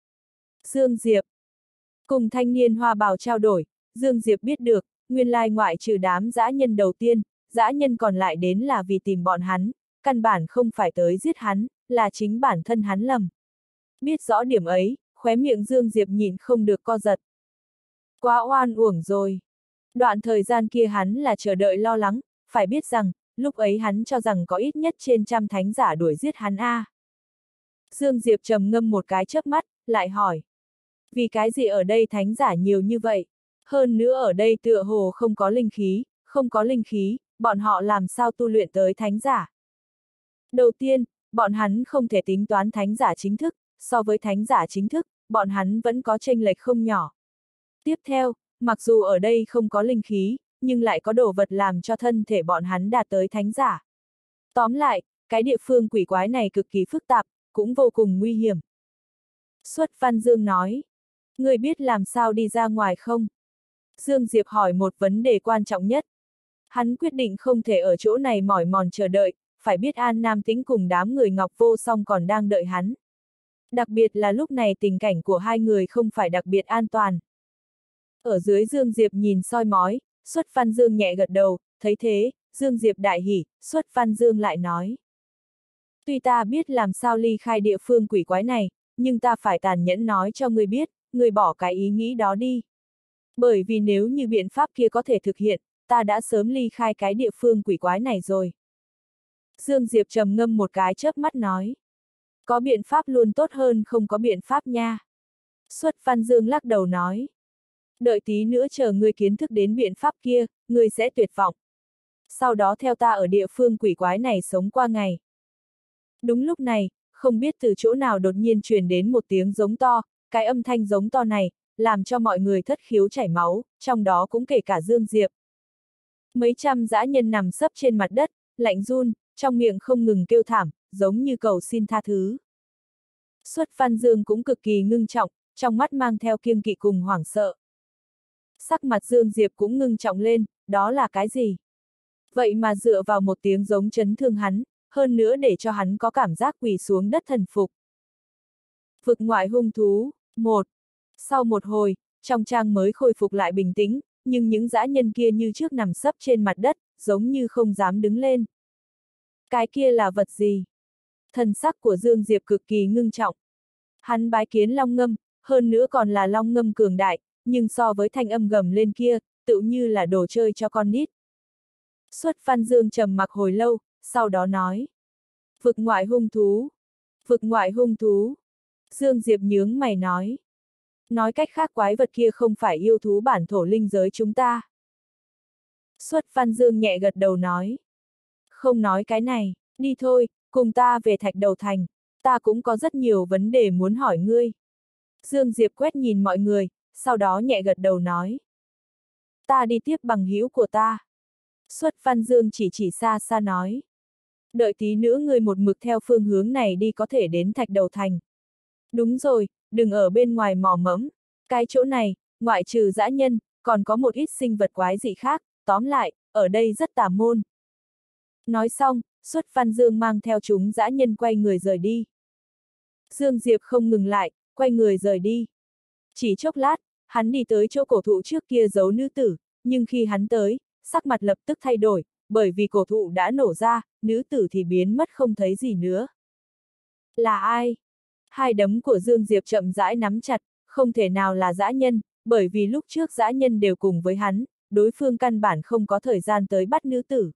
Dương Diệp. Cùng thanh niên hoa bào trao đổi, Dương Diệp biết được, nguyên lai ngoại trừ đám dã nhân đầu tiên, dã nhân còn lại đến là vì tìm bọn hắn, căn bản không phải tới giết hắn, là chính bản thân hắn lầm. Biết rõ điểm ấy, khóe miệng Dương Diệp nhịn không được co giật. Quá oan uổng rồi. Đoạn thời gian kia hắn là chờ đợi lo lắng, phải biết rằng, lúc ấy hắn cho rằng có ít nhất trên trăm thánh giả đuổi giết hắn a. À. Dương Diệp trầm ngâm một cái chớp mắt, lại hỏi. Vì cái gì ở đây thánh giả nhiều như vậy? Hơn nữa ở đây tựa hồ không có linh khí, không có linh khí, bọn họ làm sao tu luyện tới thánh giả? Đầu tiên, bọn hắn không thể tính toán thánh giả chính thức, so với thánh giả chính thức, bọn hắn vẫn có chênh lệch không nhỏ. Tiếp theo, mặc dù ở đây không có linh khí, nhưng lại có đồ vật làm cho thân thể bọn hắn đạt tới thánh giả. Tóm lại, cái địa phương quỷ quái này cực kỳ phức tạp, cũng vô cùng nguy hiểm. Xuất Văn Dương nói, ngươi biết làm sao đi ra ngoài không? Dương Diệp hỏi một vấn đề quan trọng nhất. Hắn quyết định không thể ở chỗ này mỏi mòn chờ đợi, phải biết An Nam Tĩnh cùng đám người Ngọc Vô Song còn đang đợi hắn. Đặc biệt là lúc này tình cảnh của hai người không phải đặc biệt an toàn. Ở dưới Dương Diệp nhìn soi mói, Xuất Văn Dương nhẹ gật đầu, thấy thế, Dương Diệp đại hỉ, Xuất Văn Dương lại nói. Tuy ta biết làm sao ly khai địa phương quỷ quái này, nhưng ta phải tàn nhẫn nói cho ngươi biết, ngươi bỏ cái ý nghĩ đó đi. Bởi vì nếu như biện pháp kia có thể thực hiện, ta đã sớm ly khai cái địa phương quỷ quái này rồi. Dương Diệp trầm ngâm một cái chớp mắt nói. Có biện pháp luôn tốt hơn không có biện pháp nha. Xuất Văn Dương lắc đầu nói. Đợi tí nữa chờ ngươi kiến thức đến biện pháp kia, ngươi sẽ tuyệt vọng. Sau đó theo ta ở địa phương quỷ quái này sống qua ngày. Đúng lúc này, không biết từ chỗ nào đột nhiên truyền đến một tiếng giống to, cái âm thanh giống to này, làm cho mọi người thất khiếu chảy máu, trong đó cũng kể cả Dương Diệp. Mấy trăm dã nhân nằm sấp trên mặt đất, lạnh run, trong miệng không ngừng kêu thảm, giống như cầu xin tha thứ. Xuất Văn Dương cũng cực kỳ ngưng trọng, trong mắt mang theo kiêng kỵ cùng hoảng sợ. Sắc mặt Dương Diệp cũng ngưng trọng lên, đó là cái gì? Vậy mà dựa vào một tiếng giống chấn thương hắn, hơn nữa để cho hắn có cảm giác quỳ xuống đất thần phục. Vực ngoại hung thú, một. Sau một hồi, trong trang mới khôi phục lại bình tĩnh, nhưng những dã nhân kia như trước nằm sấp trên mặt đất, giống như không dám đứng lên. Cái kia là vật gì? Thần sắc của Dương Diệp cực kỳ ngưng trọng. Hắn bái kiến long ngâm, hơn nữa còn là long ngâm cường đại, nhưng so với thanh âm gầm lên kia, tự như là đồ chơi cho con nít. Xuất Văn Dương trầm mặc hồi lâu, sau đó nói. Vực ngoại hung thú. Vực ngoại hung thú. Dương Diệp nhướng mày nói. Nói cách khác quái vật kia không phải yêu thú bản thổ linh giới chúng ta. Xuất Văn Dương nhẹ gật đầu nói. Không nói cái này, đi thôi, cùng ta về Thạch Đầu Thành, ta cũng có rất nhiều vấn đề muốn hỏi ngươi. Dương Diệp quét nhìn mọi người, sau đó nhẹ gật đầu nói. Ta đi tiếp bằng hữu của ta. Xuất Văn Dương chỉ chỉ xa xa nói. Đợi tí nữa ngươi một mực theo phương hướng này đi có thể đến Thạch Đầu Thành. Đúng rồi, đừng ở bên ngoài mò mẫm. Cái chỗ này, ngoại trừ dã nhân, còn có một ít sinh vật quái dị khác, tóm lại, ở đây rất tà môn. Nói xong, Xuất Văn Dương mang theo chúng dã nhân quay người rời đi. Dương Diệp không ngừng lại, quay người rời đi. Chỉ chốc lát, hắn đi tới chỗ cổ thụ trước kia giấu nữ tử, nhưng khi hắn tới, sắc mặt lập tức thay đổi, bởi vì cổ thụ đã nổ ra, nữ tử thì biến mất không thấy gì nữa. Là ai? Hai đấm của Dương Diệp chậm rãi nắm chặt, không thể nào là dã nhân, bởi vì lúc trước dã nhân đều cùng với hắn, đối phương căn bản không có thời gian tới bắt nữ tử.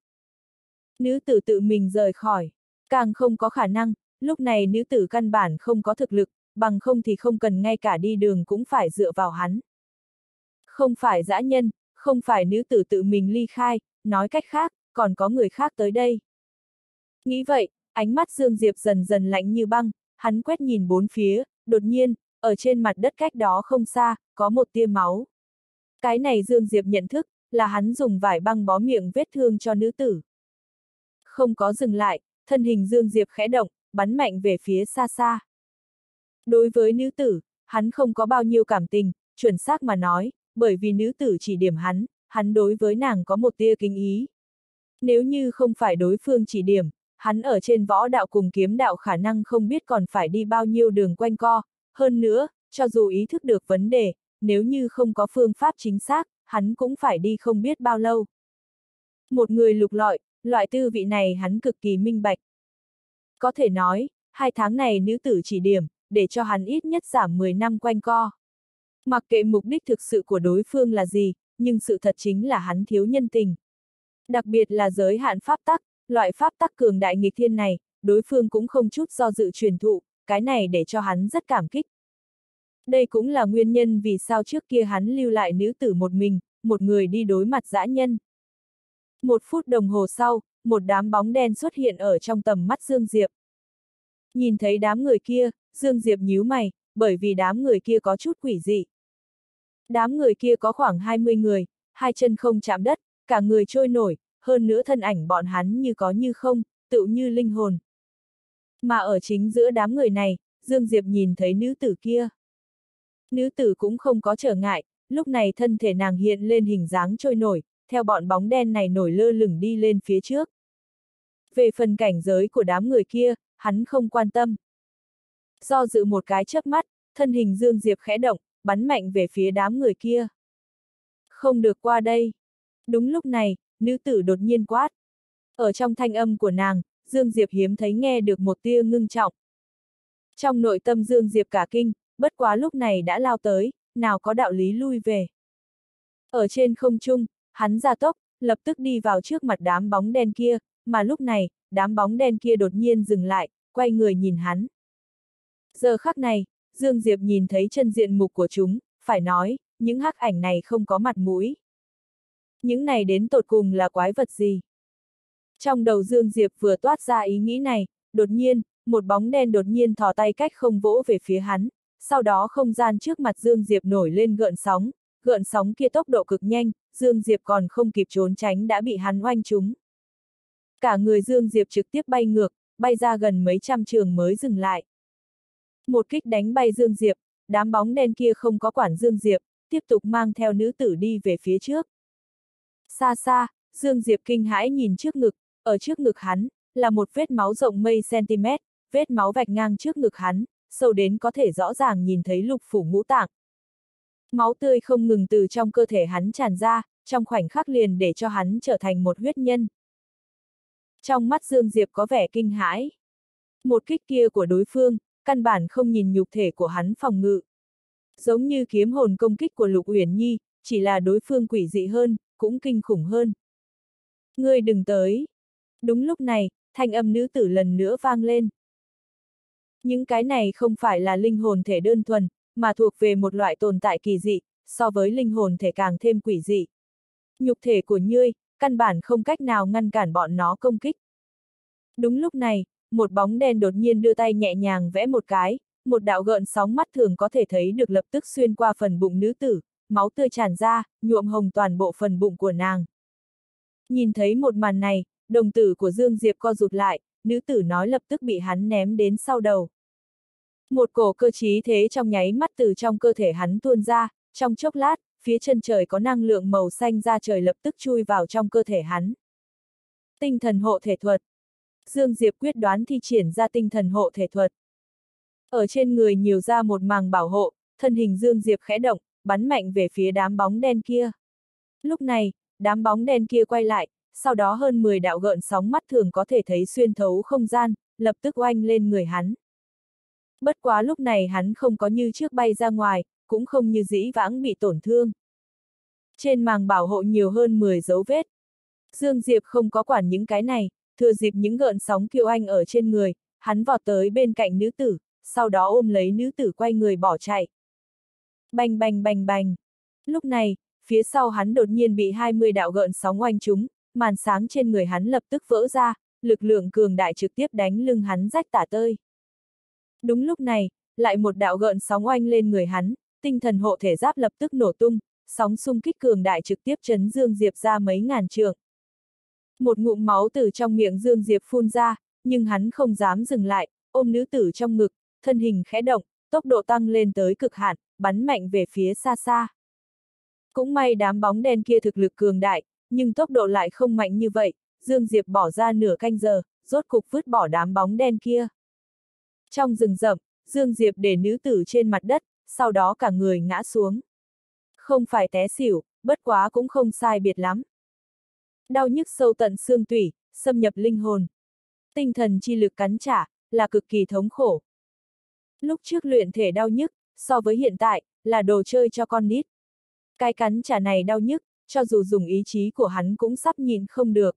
Nữ tử tự mình rời khỏi, càng không có khả năng, lúc này nữ tử căn bản không có thực lực, bằng không thì không cần ngay cả đi đường cũng phải dựa vào hắn. Không phải dã nhân, không phải nữ tử tự mình ly khai, nói cách khác, còn có người khác tới đây. Nghĩ vậy, ánh mắt Dương Diệp dần dần lạnh như băng, hắn quét nhìn bốn phía, đột nhiên, ở trên mặt đất cách đó không xa, có một tia máu. Cái này Dương Diệp nhận thức, là hắn dùng vải băng bó miệng vết thương cho nữ tử. Không có dừng lại, thân hình Dương Diệp khẽ động, bắn mạnh về phía xa xa. Đối với nữ tử, hắn không có bao nhiêu cảm tình, chuẩn xác mà nói, bởi vì nữ tử chỉ điểm hắn, hắn đối với nàng có một tia kính ý. Nếu như không phải đối phương chỉ điểm, hắn ở trên võ đạo cùng kiếm đạo khả năng không biết còn phải đi bao nhiêu đường quanh co, hơn nữa, cho dù ý thức được vấn đề, nếu như không có phương pháp chính xác, hắn cũng phải đi không biết bao lâu. Một người lục lọi, loại tư vị này hắn cực kỳ minh bạch. Có thể nói, hai tháng này nữ tử chỉ điểm, để cho hắn ít nhất giảm mười năm quanh co. Mặc kệ mục đích thực sự của đối phương là gì, nhưng sự thật chính là hắn thiếu nhân tình. Đặc biệt là giới hạn pháp tắc, loại pháp tắc cường đại nghịch thiên này, đối phương cũng không chút do dự truyền thụ, cái này để cho hắn rất cảm kích. Đây cũng là nguyên nhân vì sao trước kia hắn lưu lại nữ tử một mình, một người đi đối mặt dã nhân. Một phút đồng hồ sau, một đám bóng đen xuất hiện ở trong tầm mắt Dương Diệp. Nhìn thấy đám người kia, Dương Diệp nhíu mày, bởi vì đám người kia có chút quỷ dị. Đám người kia có khoảng hai mươi người, hai chân không chạm đất, cả người trôi nổi, hơn nữa thân ảnh bọn hắn như có như không, tựu như linh hồn. Mà ở chính giữa đám người này, Dương Diệp nhìn thấy nữ tử kia. Nữ tử cũng không có trở ngại, lúc này thân thể nàng hiện lên hình dáng trôi nổi, theo bọn bóng đen này nổi lơ lửng đi lên phía trước. Về phần cảnh giới của đám người kia, hắn không quan tâm. Do dự một cái chớp mắt, thân hình Dương Diệp khẽ động, bắn mạnh về phía đám người kia. Không được qua đây. Đúng lúc này, nữ tử đột nhiên quát. Ở trong thanh âm của nàng, Dương Diệp hiếm thấy nghe được một tia ngưng trọng. Trong nội tâm Dương Diệp cả kinh, bất quá lúc này đã lao tới, nào có đạo lý lui về. Ở trên không trung, hắn gia tốc, lập tức đi vào trước mặt đám bóng đen kia, mà lúc này, đám bóng đen kia đột nhiên dừng lại, quay người nhìn hắn. Giờ khắc này, Dương Diệp nhìn thấy chân diện mục của chúng, phải nói, những hắc ảnh này không có mặt mũi. Những này đến tột cùng là quái vật gì? Trong đầu Dương Diệp vừa toát ra ý nghĩ này, đột nhiên, một bóng đen đột nhiên thò tay cách không vỗ về phía hắn, sau đó không gian trước mặt Dương Diệp nổi lên gợn sóng, gợn sóng kia tốc độ cực nhanh, Dương Diệp còn không kịp trốn tránh đã bị hắn oanh trúng. Cả người Dương Diệp trực tiếp bay ngược, bay ra gần mấy trăm trường mới dừng lại. Một kích đánh bay Dương Diệp, đám bóng đen kia không có quản Dương Diệp, tiếp tục mang theo nữ tử đi về phía trước. Xa xa, Dương Diệp kinh hãi nhìn trước ngực, ở trước ngực hắn, là một vết máu rộng mấy cm, vết máu vạch ngang trước ngực hắn, sâu đến có thể rõ ràng nhìn thấy lục phủ ngũ tạng. Máu tươi không ngừng từ trong cơ thể hắn tràn ra, trong khoảnh khắc liền để cho hắn trở thành một huyết nhân. Trong mắt Dương Diệp có vẻ kinh hãi. Một kích kia của đối phương, căn bản không nhìn nhục thể của hắn phòng ngự. Giống như kiếm hồn công kích của Lục Uyển Nhi, chỉ là đối phương quỷ dị hơn, cũng kinh khủng hơn. Ngươi đừng tới. Đúng lúc này, thanh âm nữ tử lần nữa vang lên. Những cái này không phải là linh hồn thể đơn thuần, mà thuộc về một loại tồn tại kỳ dị, so với linh hồn thể càng thêm quỷ dị. Nhục thể của ngươi, căn bản không cách nào ngăn cản bọn nó công kích. Đúng lúc này, một bóng đen đột nhiên đưa tay nhẹ nhàng vẽ một cái, một đạo gợn sóng mắt thường có thể thấy được lập tức xuyên qua phần bụng nữ tử, máu tươi tràn ra, nhuộm hồng toàn bộ phần bụng của nàng. Nhìn thấy một màn này, đồng tử của Dương Diệp co rụt lại, nữ tử nói lập tức bị hắn ném đến sau đầu. Một cổ cơ trí thế trong nháy mắt từ trong cơ thể hắn tuôn ra, trong chốc lát, phía chân trời có năng lượng màu xanh ra trời lập tức chui vào trong cơ thể hắn. Tinh thần hộ thể thuật. Dương Diệp quyết đoán thi triển ra tinh thần hộ thể thuật. Ở trên người nhiều ra một màng bảo hộ, thân hình Dương Diệp khẽ động, bắn mạnh về phía đám bóng đen kia. Lúc này, đám bóng đen kia quay lại, sau đó hơn mười đạo gợn sóng mắt thường có thể thấy xuyên thấu không gian, lập tức oanh lên người hắn. Bất quá lúc này hắn không có như trước bay ra ngoài, cũng không như dĩ vãng bị tổn thương. Trên màng bảo hộ nhiều hơn mười dấu vết. Dương Diệp không có quản những cái này, thừa dịp những gợn sóng kiêu anh ở trên người, hắn vọt tới bên cạnh nữ tử, sau đó ôm lấy nữ tử quay người bỏ chạy. Bành bành bành bành. Lúc này, phía sau hắn đột nhiên bị hai mươi đạo gợn sóng oanh trúng, màn sáng trên người hắn lập tức vỡ ra, lực lượng cường đại trực tiếp đánh lưng hắn rách tả tơi. Đúng lúc này, lại một đạo gợn sóng oanh lên người hắn, tinh thần hộ thể giáp lập tức nổ tung, sóng xung kích cường đại trực tiếp chấn Dương Diệp ra mấy ngàn trượng. Một ngụm máu từ trong miệng Dương Diệp phun ra, nhưng hắn không dám dừng lại, ôm nữ tử trong ngực, thân hình khẽ động, tốc độ tăng lên tới cực hạn, bắn mạnh về phía xa xa. Cũng may đám bóng đen kia thực lực cường đại, nhưng tốc độ lại không mạnh như vậy, Dương Diệp bỏ ra nửa canh giờ, rốt cục vứt bỏ đám bóng đen kia. Trong rừng rậm, Dương Diệp để nữ tử trên mặt đất, sau đó cả người ngã xuống. Không phải té xỉu, bất quá cũng không sai biệt lắm. Đau nhức sâu tận xương tủy, xâm nhập linh hồn. Tinh thần chi lực cắn trả, là cực kỳ thống khổ. Lúc trước luyện thể đau nhức, so với hiện tại, là đồ chơi cho con nít. Cái cắn trả này đau nhức, cho dù dùng ý chí của hắn cũng sắp nhịn không được.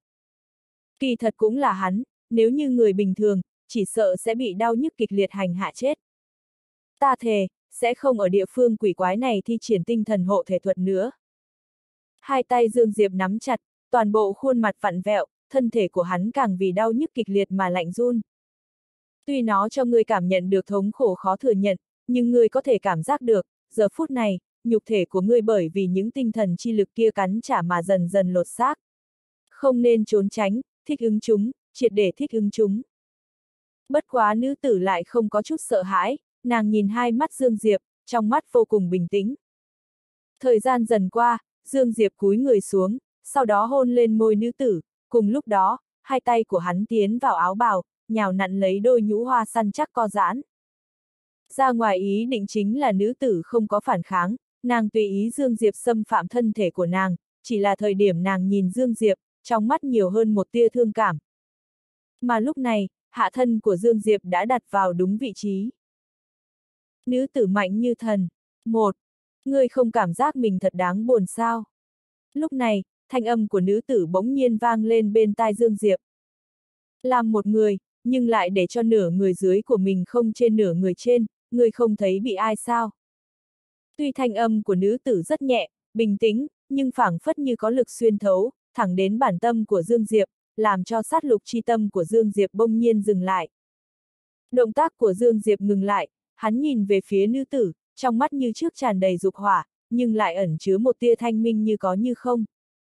Kỳ thật cũng là hắn, nếu như người bình thường, chỉ sợ sẽ bị đau nhức kịch liệt hành hạ chết. Ta thề, sẽ không ở địa phương quỷ quái này thi triển tinh thần hộ thể thuật nữa. Hai tay Dương Diệp nắm chặt, toàn bộ khuôn mặt vặn vẹo, thân thể của hắn càng vì đau nhức kịch liệt mà lạnh run. Tuy nó cho ngươi cảm nhận được thống khổ khó thừa nhận, nhưng ngươi có thể cảm giác được, giờ phút này, nhục thể của ngươi bởi vì những tinh thần chi lực kia cắn trả mà dần dần lột xác. Không nên trốn tránh, thích ứng chúng, triệt để thích ứng chúng. Bất quá nữ tử lại không có chút sợ hãi, nàng nhìn hai mắt Dương Diệp, trong mắt vô cùng bình tĩnh. Thời gian dần qua, Dương Diệp cúi người xuống, sau đó hôn lên môi nữ tử, cùng lúc đó, hai tay của hắn tiến vào áo bào, nhào nặn lấy đôi nhũ hoa săn chắc co giãn. Ra ngoài ý định chính là nữ tử không có phản kháng, nàng tùy ý Dương Diệp xâm phạm thân thể của nàng, chỉ là thời điểm nàng nhìn Dương Diệp, trong mắt nhiều hơn một tia thương cảm. Mà lúc này, hạ thân của Dương Diệp đã đặt vào đúng vị trí. Nữ tử mạnh như thần. Một. Ngươi không cảm giác mình thật đáng buồn sao? Lúc này, thanh âm của nữ tử bỗng nhiên vang lên bên tai Dương Diệp. Làm một người, nhưng lại để cho nửa người dưới của mình không trên nửa người trên, ngươi không thấy bị ai sao? Tuy thanh âm của nữ tử rất nhẹ, bình tĩnh, nhưng phảng phất như có lực xuyên thấu, thẳng đến bản tâm của Dương Diệp, làm cho sát lục chi tâm của Dương Diệp bỗng nhiên dừng lại. Động tác của Dương Diệp ngừng lại, hắn nhìn về phía nữ tử, trong mắt như trước tràn đầy dục hỏa, nhưng lại ẩn chứa một tia thanh minh như có như không.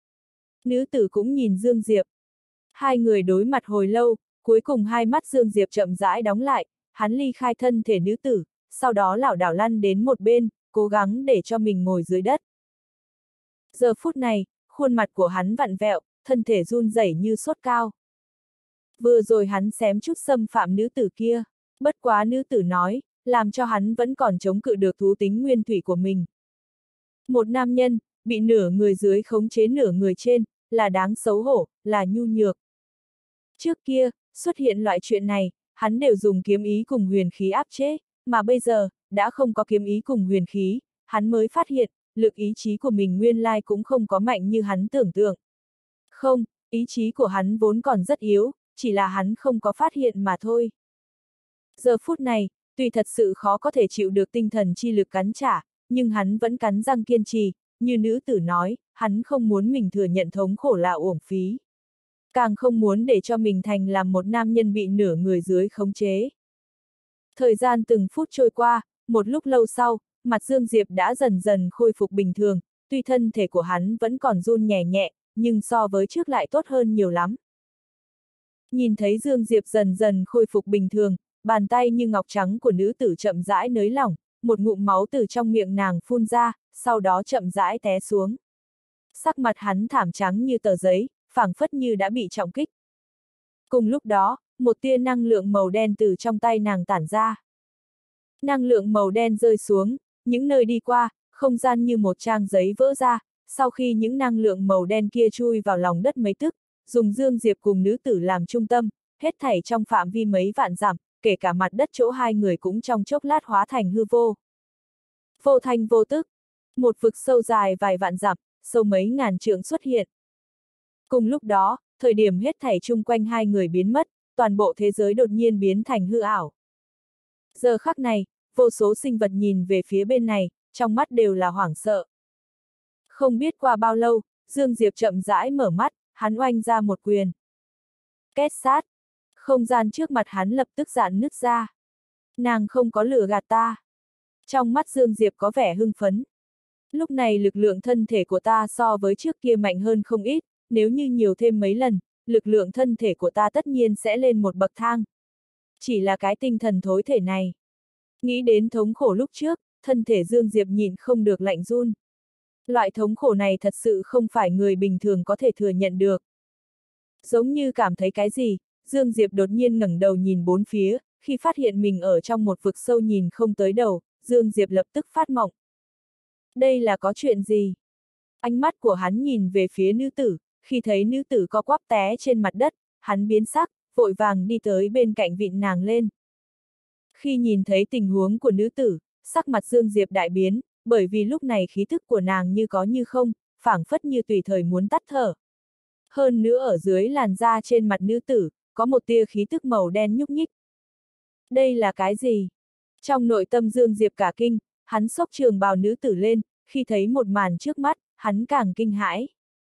Nữ tử cũng nhìn Dương Diệp. Hai người đối mặt hồi lâu, cuối cùng hai mắt Dương Diệp chậm rãi đóng lại, hắn ly khai thân thể nữ tử, sau đó lảo đảo lăn đến một bên, cố gắng để cho mình ngồi dưới đất. Giờ phút này, khuôn mặt của hắn vặn vẹo, thân thể run rẩy như sốt cao. Vừa rồi hắn xém chút xâm phạm nữ tử kia, bất quá nữ tử nói, làm cho hắn vẫn còn chống cự được thú tính nguyên thủy của mình. Một nam nhân, bị nửa người dưới khống chế nửa người trên, là đáng xấu hổ, là nhu nhược. Trước kia, xuất hiện loại chuyện này, hắn đều dùng kiếm ý cùng huyền khí áp chế, mà bây giờ, đã không có kiếm ý cùng huyền khí, hắn mới phát hiện, lực ý chí của mình nguyên lai cũng không có mạnh như hắn tưởng tượng. Không, ý chí của hắn vốn còn rất yếu, chỉ là hắn không có phát hiện mà thôi. Giờ phút này, tuy thật sự khó có thể chịu được tinh thần chi lực cắn trả, nhưng hắn vẫn cắn răng kiên trì, như nữ tử nói, hắn không muốn mình thừa nhận thống khổ là uổng phí. Càng không muốn để cho mình thành làm một nam nhân bị nửa người dưới khống chế. Thời gian từng phút trôi qua, một lúc lâu sau, mặt Dương Diệp đã dần dần khôi phục bình thường, tuy thân thể của hắn vẫn còn run nhẹ nhẹ, nhưng so với trước lại tốt hơn nhiều lắm. Nhìn thấy Dương Diệp dần dần khôi phục bình thường, bàn tay như ngọc trắng của nữ tử chậm rãi nới lỏng, một ngụm máu từ trong miệng nàng phun ra, sau đó chậm rãi té xuống. Sắc mặt hắn thảm trắng như tờ giấy, phảng phất như đã bị trọng kích. Cùng lúc đó, một tia năng lượng màu đen từ trong tay nàng tản ra. Năng lượng màu đen rơi xuống, những nơi đi qua, không gian như một trang giấy vỡ ra, sau khi những năng lượng màu đen kia chui vào lòng đất mấy tức, dùng Dương Diệp cùng nữ tử làm trung tâm, hết thảy trong phạm vi mấy vạn dặm, kể cả mặt đất chỗ hai người cũng trong chốc lát hóa thành hư vô. Vô thanh vô tức, một vực sâu dài vài vạn dặm, sâu mấy ngàn trượng xuất hiện. Cùng lúc đó, thời điểm hết thảy chung quanh hai người biến mất, toàn bộ thế giới đột nhiên biến thành hư ảo. Giờ khắc này, vô số sinh vật nhìn về phía bên này, trong mắt đều là hoảng sợ. Không biết qua bao lâu, Dương Diệp chậm rãi mở mắt, hắn oanh ra một quyền. Két sát, không gian trước mặt hắn lập tức rạn nứt ra. Nàng không có lừa gạt ta. Trong mắt Dương Diệp có vẻ hưng phấn. Lúc này lực lượng thân thể của ta so với trước kia mạnh hơn không ít, nếu như nhiều thêm mấy lần, lực lượng thân thể của ta tất nhiên sẽ lên một bậc thang. Chỉ là cái tinh thần thối thể này. Nghĩ đến thống khổ lúc trước, thân thể Dương Diệp nhịn không được lạnh run. Loại thống khổ này thật sự không phải người bình thường có thể thừa nhận được. Giống như cảm thấy cái gì, Dương Diệp đột nhiên ngẩng đầu nhìn bốn phía, khi phát hiện mình ở trong một vực sâu nhìn không tới đầu, Dương Diệp lập tức phát mộng. Đây là có chuyện gì? Ánh mắt của hắn nhìn về phía nữ tử, khi thấy nữ tử co quắp té trên mặt đất, hắn biến sắc, vội vàng đi tới bên cạnh vịn nàng lên. Khi nhìn thấy tình huống của nữ tử, sắc mặt Dương Diệp đại biến, bởi vì lúc này khí thức của nàng như có như không, phảng phất như tùy thời muốn tắt thở. Hơn nữa ở dưới làn da trên mặt nữ tử, có một tia khí thức màu đen nhúc nhích. Đây là cái gì? Trong nội tâm Dương Diệp cả kinh, hắn xốc trường bào nữ tử lên, khi thấy một màn trước mắt, hắn càng kinh hãi.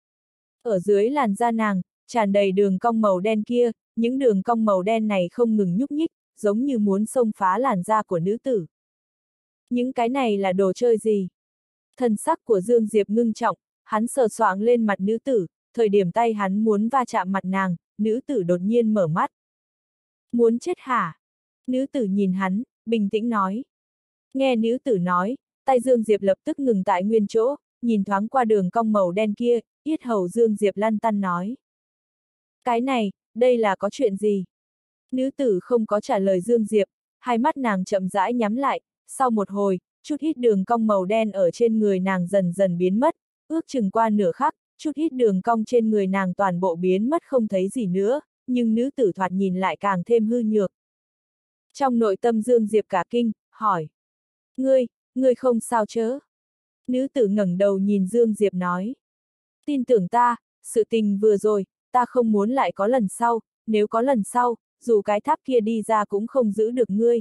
Ở dưới làn da nàng, tràn đầy đường cong màu đen kia, những đường cong màu đen này không ngừng nhúc nhích, giống như muốn xông phá làn da của nữ tử. Những cái này là đồ chơi gì? Thần sắc của Dương Diệp ngưng trọng, hắn sờ soạng lên mặt nữ tử, thời điểm tay hắn muốn va chạm mặt nàng, nữ tử đột nhiên mở mắt. Muốn chết hả? Nữ tử nhìn hắn, bình tĩnh nói. Nghe nữ tử nói, tay Dương Diệp lập tức ngừng tại nguyên chỗ, nhìn thoáng qua đường cong màu đen kia, yết hầu Dương Diệp lăn tăn nói. Cái này, đây là có chuyện gì? Nữ tử không có trả lời Dương Diệp, hai mắt nàng chậm rãi nhắm lại, sau một hồi, chút ít đường cong màu đen ở trên người nàng dần dần biến mất, ước chừng qua nửa khắc, chút ít đường cong trên người nàng toàn bộ biến mất không thấy gì nữa, nhưng nữ tử thoạt nhìn lại càng thêm hư nhược. Trong nội tâm Dương Diệp cả kinh, hỏi. Ngươi, ngươi không sao chớ? Nữ tử ngẩng đầu nhìn Dương Diệp nói. Tin tưởng ta, sự tình vừa rồi, ta không muốn lại có lần sau, nếu có lần sau, dù cái tháp kia đi ra cũng không giữ được ngươi.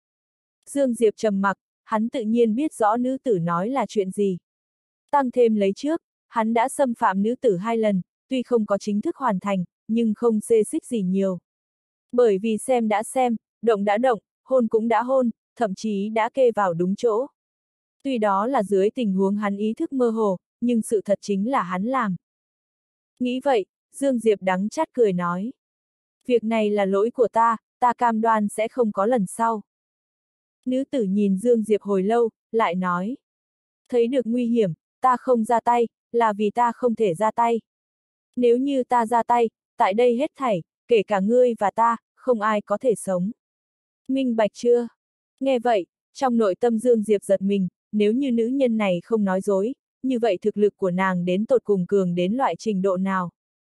Dương Diệp trầm mặc, hắn tự nhiên biết rõ nữ tử nói là chuyện gì. Tăng thêm lấy trước, hắn đã xâm phạm nữ tử hai lần, tuy không có chính thức hoàn thành, nhưng không xê xích gì nhiều. Bởi vì xem đã xem, động đã động, hôn cũng đã hôn, thậm chí đã kê vào đúng chỗ. Tuy đó là dưới tình huống hắn ý thức mơ hồ, nhưng sự thật chính là hắn làm. Nghĩ vậy, Dương Diệp đắng chát cười nói. Việc này là lỗi của ta, ta cam đoan sẽ không có lần sau. Nữ tử nhìn Dương Diệp hồi lâu, lại nói. Thấy được nguy hiểm, ta không ra tay, là vì ta không thể ra tay. Nếu như ta ra tay, tại đây hết thảy, kể cả ngươi và ta, không ai có thể sống. Minh bạch chưa? Nghe vậy, trong nội tâm Dương Diệp giật mình, nếu như nữ nhân này không nói dối, như vậy thực lực của nàng đến tột cùng cường đến loại trình độ nào?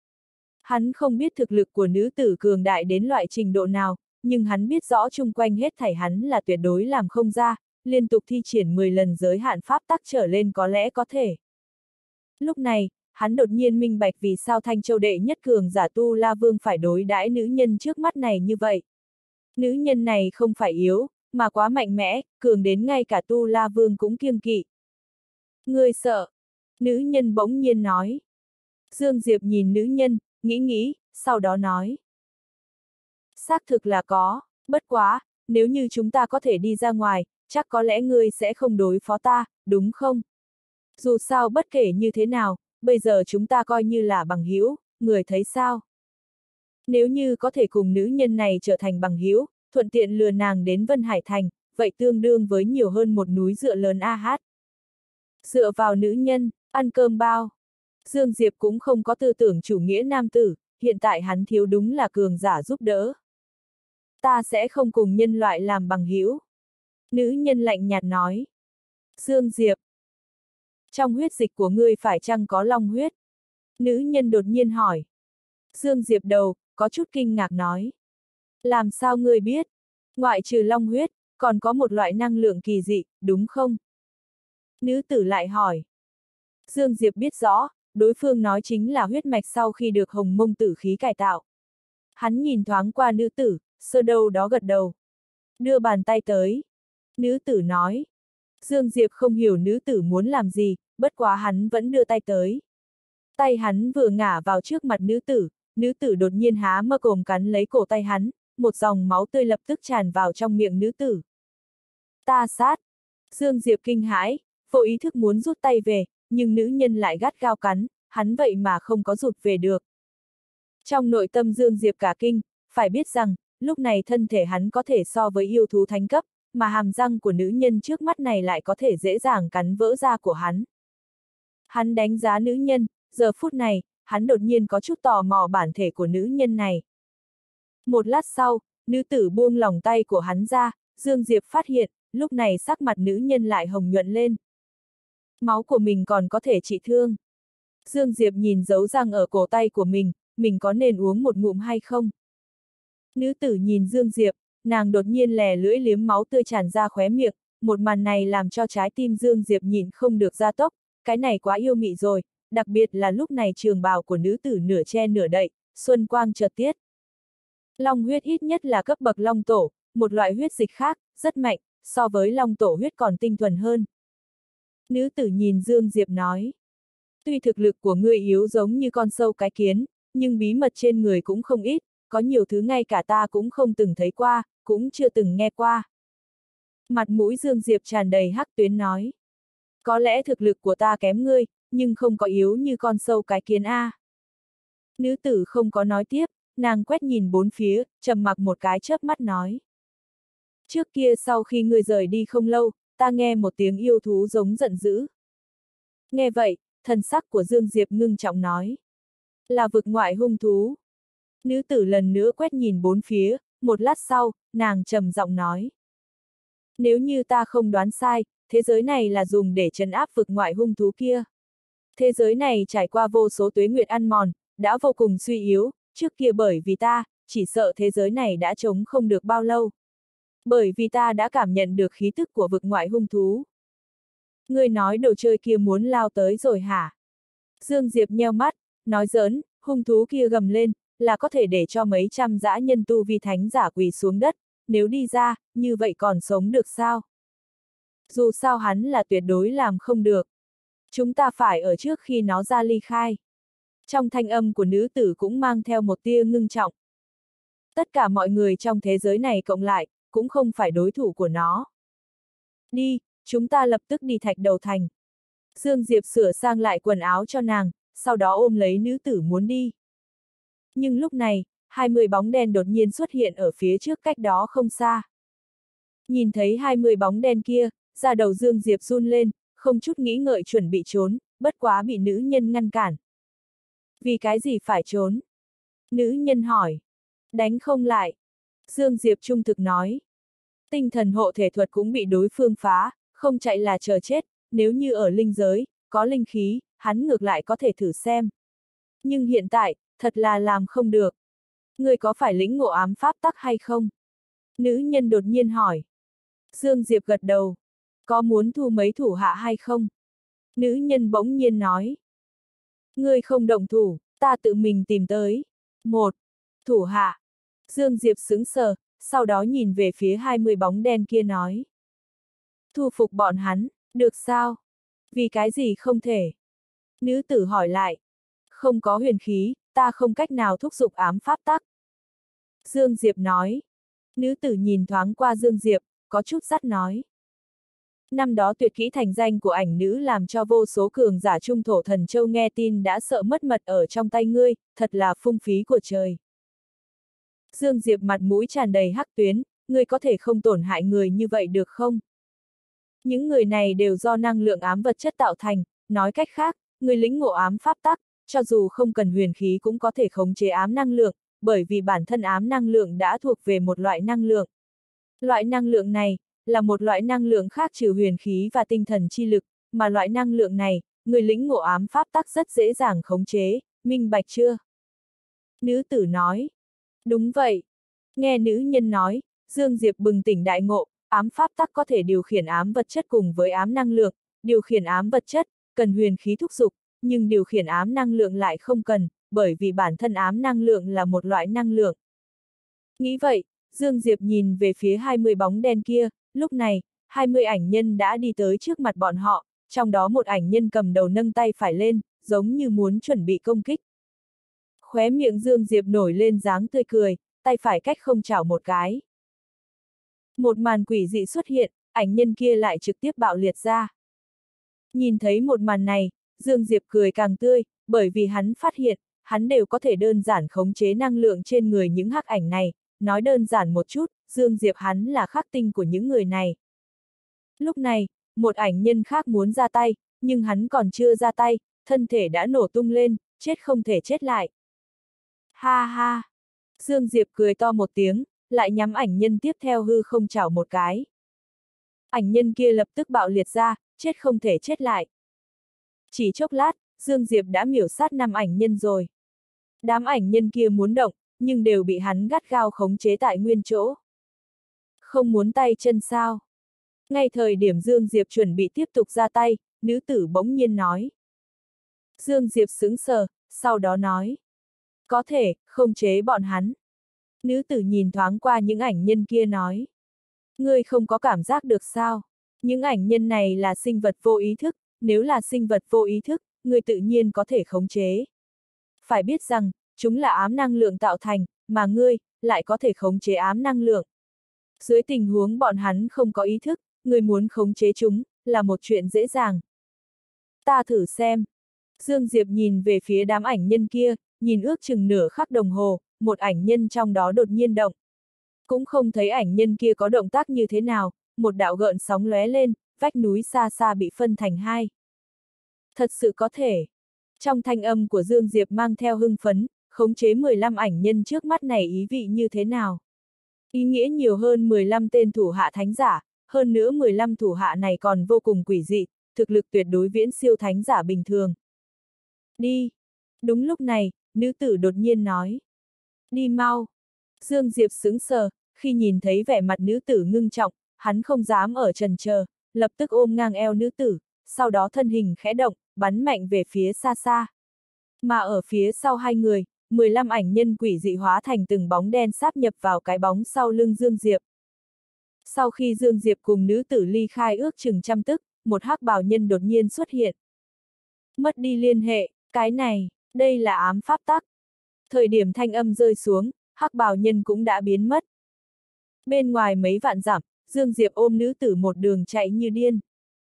Hắn không biết thực lực của nữ tử cường đại đến loại trình độ nào, nhưng hắn biết rõ chung quanh hết thảy hắn là tuyệt đối làm không ra, liên tục thi triển mười lần giới hạn pháp tắc trở lên có lẽ có thể. Lúc này, hắn đột nhiên minh bạch vì sao Thanh Châu đệ nhất cường giả Tu La Vương phải đối đãi nữ nhân trước mắt này như vậy. Nữ nhân này không phải yếu, mà quá mạnh mẽ, cường đến ngay cả Tu La Vương cũng kiêng kỵ. Ngươi sợ? Nữ nhân bỗng nhiên nói. Dương Diệp nhìn nữ nhân, nghĩ nghĩ, sau đó nói. Xác thực là có, bất quá, nếu như chúng ta có thể đi ra ngoài, chắc có lẽ ngươi sẽ không đối phó ta, đúng không? Dù sao bất kể như thế nào, bây giờ chúng ta coi như là bằng hữu, người thấy sao? Nếu như có thể cùng nữ nhân này trở thành bằng hữu, thuận tiện lừa nàng đến Vân Hải Thành, vậy tương đương với nhiều hơn một núi dựa lớn a hát. Dựa vào nữ nhân, ăn cơm bao. Dương Diệp cũng không có tư tưởng chủ nghĩa nam tử, hiện tại hắn thiếu đúng là cường giả giúp đỡ. Ta sẽ không cùng nhân loại làm bằng hữu. Nữ nhân lạnh nhạt nói. Dương Diệp. Trong huyết dịch của ngươi phải chăng có long huyết? Nữ nhân đột nhiên hỏi. Dương Diệp đầu, có chút kinh ngạc nói. Làm sao ngươi biết? Ngoại trừ long huyết, còn có một loại năng lượng kỳ dị, đúng không? Nữ tử lại hỏi. Dương Diệp biết rõ, đối phương nói chính là huyết mạch sau khi được hồng mông tử khí cải tạo. Hắn nhìn thoáng qua nữ tử, sơ đâu đó gật đầu. Đưa bàn tay tới. Nữ tử nói. Dương Diệp không hiểu nữ tử muốn làm gì, bất quá hắn vẫn đưa tay tới. Tay hắn vừa ngả vào trước mặt nữ tử, nữ tử đột nhiên há mơ cồm cắn lấy cổ tay hắn, một dòng máu tươi lập tức tràn vào trong miệng nữ tử. Ta sát! Dương Diệp kinh hãi, vô ý thức muốn rút tay về, nhưng nữ nhân lại gắt gao cắn, hắn vậy mà không có rụt về được. Trong nội tâm Dương Diệp cả kinh, phải biết rằng, lúc này thân thể hắn có thể so với yêu thú thánh cấp, mà hàm răng của nữ nhân trước mắt này lại có thể dễ dàng cắn vỡ da của hắn. Hắn đánh giá nữ nhân, giờ phút này, hắn đột nhiên có chút tò mò bản thể của nữ nhân này. Một lát sau, nữ tử buông lỏng tay của hắn ra, Dương Diệp phát hiện, lúc này sắc mặt nữ nhân lại hồng nhuận lên. Máu của mình còn có thể trị thương. Dương Diệp nhìn dấu răng ở cổ tay của mình, mình có nên uống một ngụm hay không? Nữ tử nhìn Dương Diệp, nàng đột nhiên lè lưỡi liếm máu tươi tràn ra khóe miệng, một màn này làm cho trái tim Dương Diệp nhịn không được gia tốc, cái này quá yêu mị rồi, đặc biệt là lúc này trường bào của nữ tử nửa che nửa đậy, xuân quang chợt tiết. Long huyết ít nhất là cấp bậc long tổ, một loại huyết dịch khác, rất mạnh, so với long tổ huyết còn tinh thuần hơn. Nữ tử nhìn Dương Diệp nói. Tuy thực lực của ngươi yếu giống như con sâu cái kiến, nhưng bí mật trên người cũng không ít, có nhiều thứ ngay cả ta cũng không từng thấy qua, cũng chưa từng nghe qua. Mặt mũi Dương Diệp tràn đầy hắc tuyến nói. Có lẽ thực lực của ta kém ngươi, nhưng không có yếu như con sâu cái kiến a. Nữ tử không có nói tiếp, nàng quét nhìn bốn phía, trầm mặc một cái chớp mắt nói. Trước kia sau khi ngươi rời đi không lâu, ta nghe một tiếng yêu thú giống giận dữ. Nghe vậy, thần sắc của Dương Diệp ngưng trọng nói. Là vực ngoại hung thú. Nữ tử lần nữa quét nhìn bốn phía, một lát sau, nàng trầm giọng nói. Nếu như ta không đoán sai, thế giới này là dùng để trấn áp vực ngoại hung thú kia. Thế giới này trải qua vô số tuế nguyệt ăn mòn, đã vô cùng suy yếu, trước kia bởi vì ta, chỉ sợ thế giới này đã chống không được bao lâu. Bởi vì ta đã cảm nhận được khí tức của vực ngoại hung thú. Ngươi nói đồ chơi kia muốn lao tới rồi hả? Dương Diệp nheo mắt, nói giỡn, hung thú kia gầm lên, là có thể để cho mấy trăm dã nhân tu vi thánh giả quỳ xuống đất, nếu đi ra, như vậy còn sống được sao? Dù sao hắn là tuyệt đối làm không được. Chúng ta phải ở trước khi nó ra ly khai. Trong thanh âm của nữ tử cũng mang theo một tia ngưng trọng. Tất cả mọi người trong thế giới này cộng lại, cũng không phải đối thủ của nó. Đi, chúng ta lập tức đi Thạch Đầu Thành. Dương Diệp sửa sang lại quần áo cho nàng, sau đó ôm lấy nữ tử muốn đi. Nhưng lúc này, hai mươi bóng đen đột nhiên xuất hiện ở phía trước cách đó không xa. Nhìn thấy hai mươi bóng đen kia, da đầu Dương Diệp run lên, không chút nghĩ ngợi chuẩn bị trốn, bất quá bị nữ nhân ngăn cản. Vì cái gì phải trốn? Nữ nhân hỏi. Đánh không lại. Dương Diệp trung thực nói. Tinh thần hộ thể thuật cũng bị đối phương phá, không chạy là chờ chết, nếu như ở linh giới, có linh khí, hắn ngược lại có thể thử xem. Nhưng hiện tại, thật là làm không được. Người có phải lĩnh ngộ ám pháp tắc hay không? Nữ nhân đột nhiên hỏi. Dương Diệp gật đầu. Có muốn thu mấy thủ hạ hay không? Nữ nhân bỗng nhiên nói. Ngươi không động thủ, ta tự mình tìm tới. Một. Thủ hạ. Dương Diệp sững sờ, sau đó nhìn về phía hai mươi bóng đen kia nói. Thu phục bọn hắn, được sao? Vì cái gì không thể? Nữ tử hỏi lại. Không có huyền khí, ta không cách nào thúc giục ám pháp tắc. Dương Diệp nói. Nữ tử nhìn thoáng qua Dương Diệp, có chút dắt nói. Năm đó tuyệt kỹ thành danh của ảnh nữ làm cho vô số cường giả trung thổ thần châu nghe tin đã sợ mất mật ở trong tay ngươi, thật là phung phí của trời. Dương Diệp mặt mũi tràn đầy hắc tuyến, ngươi có thể không tổn hại người như vậy được không? Những người này đều do năng lượng ám vật chất tạo thành, nói cách khác, người lĩnh ngộ ám pháp tắc, cho dù không cần huyền khí cũng có thể khống chế ám năng lượng, bởi vì bản thân ám năng lượng đã thuộc về một loại năng lượng. Loại năng lượng này, là một loại năng lượng khác trừ huyền khí và tinh thần chi lực, mà loại năng lượng này, người lĩnh ngộ ám pháp tắc rất dễ dàng khống chế, minh bạch chưa? Nữ tử nói. Đúng vậy. Nghe nữ nhân nói, Dương Diệp bừng tỉnh đại ngộ, ám pháp tắc có thể điều khiển ám vật chất cùng với ám năng lượng, điều khiển ám vật chất, cần huyền khí thúc dục, nhưng điều khiển ám năng lượng lại không cần, bởi vì bản thân ám năng lượng là một loại năng lượng. Nghĩ vậy, Dương Diệp nhìn về phía hai mươi bóng đen kia, lúc này, hai mươi ảnh nhân đã đi tới trước mặt bọn họ, trong đó một ảnh nhân cầm đầu nâng tay phải lên, giống như muốn chuẩn bị công kích. Khóe miệng Dương Diệp nổi lên dáng tươi cười, tay phải cách không chảo một cái. Một màn quỷ dị xuất hiện, ảnh nhân kia lại trực tiếp bạo liệt ra. Nhìn thấy một màn này, Dương Diệp cười càng tươi, bởi vì hắn phát hiện, hắn đều có thể đơn giản khống chế năng lượng trên người những hắc ảnh này, nói đơn giản một chút, Dương Diệp hắn là khắc tinh của những người này. Lúc này, một ảnh nhân khác muốn ra tay, nhưng hắn còn chưa ra tay, thân thể đã nổ tung lên, chết không thể chết lại. Ha ha! Dương Diệp cười to một tiếng, lại nhắm ảnh nhân tiếp theo hư không chảo một cái. Ảnh nhân kia lập tức bạo liệt ra, chết không thể chết lại. Chỉ chốc lát, Dương Diệp đã miểu sát năm ảnh nhân rồi. Đám ảnh nhân kia muốn động, nhưng đều bị hắn gắt gao khống chế tại nguyên chỗ. Không muốn tay chân sao? Ngay thời điểm Dương Diệp chuẩn bị tiếp tục ra tay, nữ tử bỗng nhiên nói. Dương Diệp sững sờ, sau đó nói. Có thể, khống chế bọn hắn. Nữ tử nhìn thoáng qua những ảnh nhân kia nói. Ngươi không có cảm giác được sao? Những ảnh nhân này là sinh vật vô ý thức, nếu là sinh vật vô ý thức, ngươi tự nhiên có thể khống chế. Phải biết rằng, chúng là ám năng lượng tạo thành, mà ngươi, lại có thể khống chế ám năng lượng. Dưới tình huống bọn hắn không có ý thức, ngươi muốn khống chế chúng, là một chuyện dễ dàng. Ta thử xem. Dương Diệp nhìn về phía đám ảnh nhân kia, nhìn ước chừng nửa khắc đồng hồ, một ảnh nhân trong đó đột nhiên động. Cũng không thấy ảnh nhân kia có động tác như thế nào, một đạo gợn sóng lóe lên, vách núi xa xa bị phân thành hai. Thật sự có thể. Trong thanh âm của Dương Diệp mang theo hưng phấn, khống chế mười lăm ảnh nhân trước mắt này ý vị như thế nào? Ý nghĩa nhiều hơn mười lăm tên thủ hạ thánh giả, hơn nữa mười lăm thủ hạ này còn vô cùng quỷ dị, thực lực tuyệt đối viễn siêu thánh giả bình thường. Đi! Đúng lúc này, nữ tử đột nhiên nói. Đi mau! Dương Diệp sững sờ, khi nhìn thấy vẻ mặt nữ tử ngưng trọng, hắn không dám ở chần chờ, lập tức ôm ngang eo nữ tử, sau đó thân hình khẽ động, bắn mạnh về phía xa xa. Mà ở phía sau hai người, mười lăm ảnh nhân quỷ dị hóa thành từng bóng đen sáp nhập vào cái bóng sau lưng Dương Diệp. Sau khi Dương Diệp cùng nữ tử ly khai ước chừng trăm tức, một hắc bào nhân đột nhiên xuất hiện. Mất đi liên hệ, cái này, đây là ám pháp tắc. Thời điểm thanh âm rơi xuống, hắc bào nhân cũng đã biến mất. Bên ngoài mấy vạn dặm, Dương Diệp ôm nữ tử một đường chạy như điên.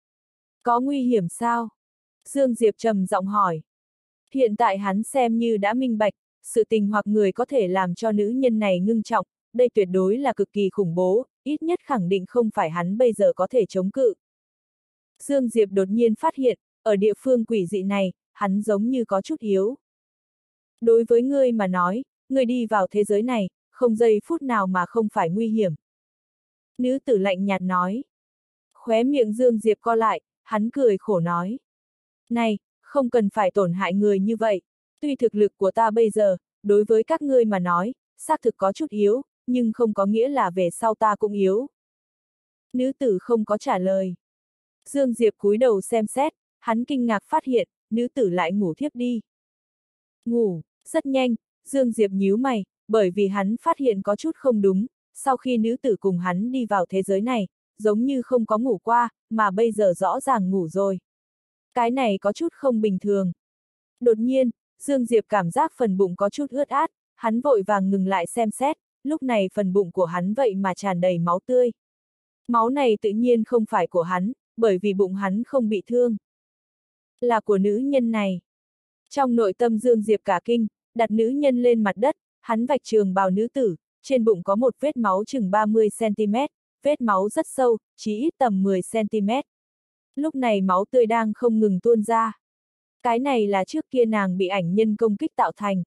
Có nguy hiểm sao? Dương Diệp trầm giọng hỏi. Hiện tại hắn xem như đã minh bạch, sự tình hoặc người có thể làm cho nữ nhân này ngưng trọng, đây tuyệt đối là cực kỳ khủng bố, ít nhất khẳng định không phải hắn bây giờ có thể chống cự. Dương Diệp đột nhiên phát hiện, ở địa phương quỷ dị này, hắn giống như có chút yếu. Đối với ngươi mà nói, ngươi đi vào thế giới này, không giây phút nào mà không phải nguy hiểm. Nữ tử lạnh nhạt nói. Khóe miệng Dương Diệp co lại, hắn cười khổ nói. Này, không cần phải tổn hại người như vậy. Tuy thực lực của ta bây giờ, đối với các ngươi mà nói, xác thực có chút yếu, nhưng không có nghĩa là về sau ta cũng yếu. Nữ tử không có trả lời. Dương Diệp cúi đầu xem xét, hắn kinh ngạc phát hiện, nữ tử lại ngủ thiếp đi. Ngủ, rất nhanh, Dương Diệp nhíu mày, bởi vì hắn phát hiện có chút không đúng, sau khi nữ tử cùng hắn đi vào thế giới này, giống như không có ngủ qua, mà bây giờ rõ ràng ngủ rồi. Cái này có chút không bình thường. Đột nhiên, Dương Diệp cảm giác phần bụng có chút ướt át, hắn vội vàng ngừng lại xem xét, lúc này phần bụng của hắn vậy mà tràn đầy máu tươi. Máu này tự nhiên không phải của hắn, bởi vì bụng hắn không bị thương. Là của nữ nhân này. Trong nội tâm Dương Diệp cả kinh, đặt nữ nhân lên mặt đất, hắn vạch trường bào nữ tử, trên bụng có một vết máu chừng ba mươi xăng ti mét, vết máu rất sâu, chỉ ít tầm mười xăng ti mét. Lúc này máu tươi đang không ngừng tuôn ra. Cái này là trước kia nàng bị ảnh nhân công kích tạo thành.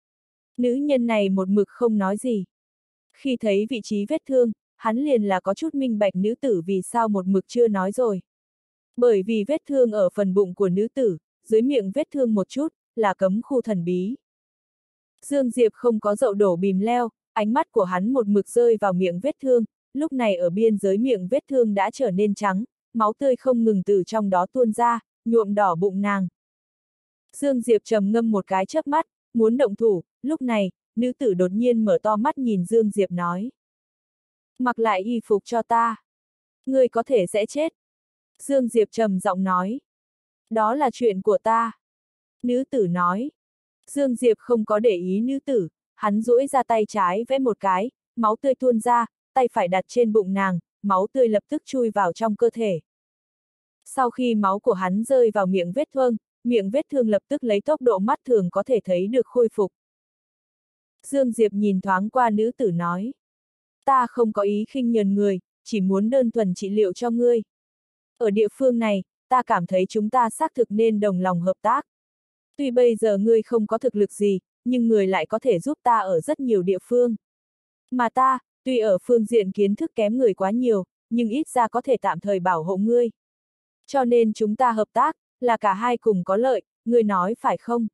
Nữ nhân này một mực không nói gì. Khi thấy vị trí vết thương, hắn liền là có chút minh bạch nữ tử vì sao một mực chưa nói rồi. Bởi vì vết thương ở phần bụng của nữ tử, dưới miệng vết thương một chút, là cấm khu thần bí. Dương Diệp không có dậu đổ bìm leo, ánh mắt của hắn một mực rơi vào miệng vết thương, lúc này ở biên giới miệng vết thương đã trở nên trắng, máu tươi không ngừng từ trong đó tuôn ra, nhuộm đỏ bụng nàng. Dương Diệp trầm ngâm một cái chớp mắt, muốn động thủ, lúc này, nữ tử đột nhiên mở to mắt nhìn Dương Diệp nói. Mặc lại y phục cho ta. Ngươi có thể sẽ chết. Dương Diệp trầm giọng nói. Đó là chuyện của ta. Nữ tử nói. Dương Diệp không có để ý nữ tử, hắn duỗi ra tay trái vẽ một cái, máu tươi tuôn ra, tay phải đặt trên bụng nàng, máu tươi lập tức chui vào trong cơ thể. Sau khi máu của hắn rơi vào miệng vết thương, miệng vết thương lập tức lấy tốc độ mắt thường có thể thấy được khôi phục. Dương Diệp nhìn thoáng qua nữ tử nói. Ta không có ý khinh nhờn người, chỉ muốn đơn thuần trị liệu cho ngươi. Ở địa phương này, ta cảm thấy chúng ta xác thực nên đồng lòng hợp tác. Tuy bây giờ ngươi không có thực lực gì, nhưng người lại có thể giúp ta ở rất nhiều địa phương. Mà ta, tuy ở phương diện kiến thức kém người quá nhiều, nhưng ít ra có thể tạm thời bảo hộ ngươi. Cho nên chúng ta hợp tác, là cả hai cùng có lợi, ngươi nói phải không?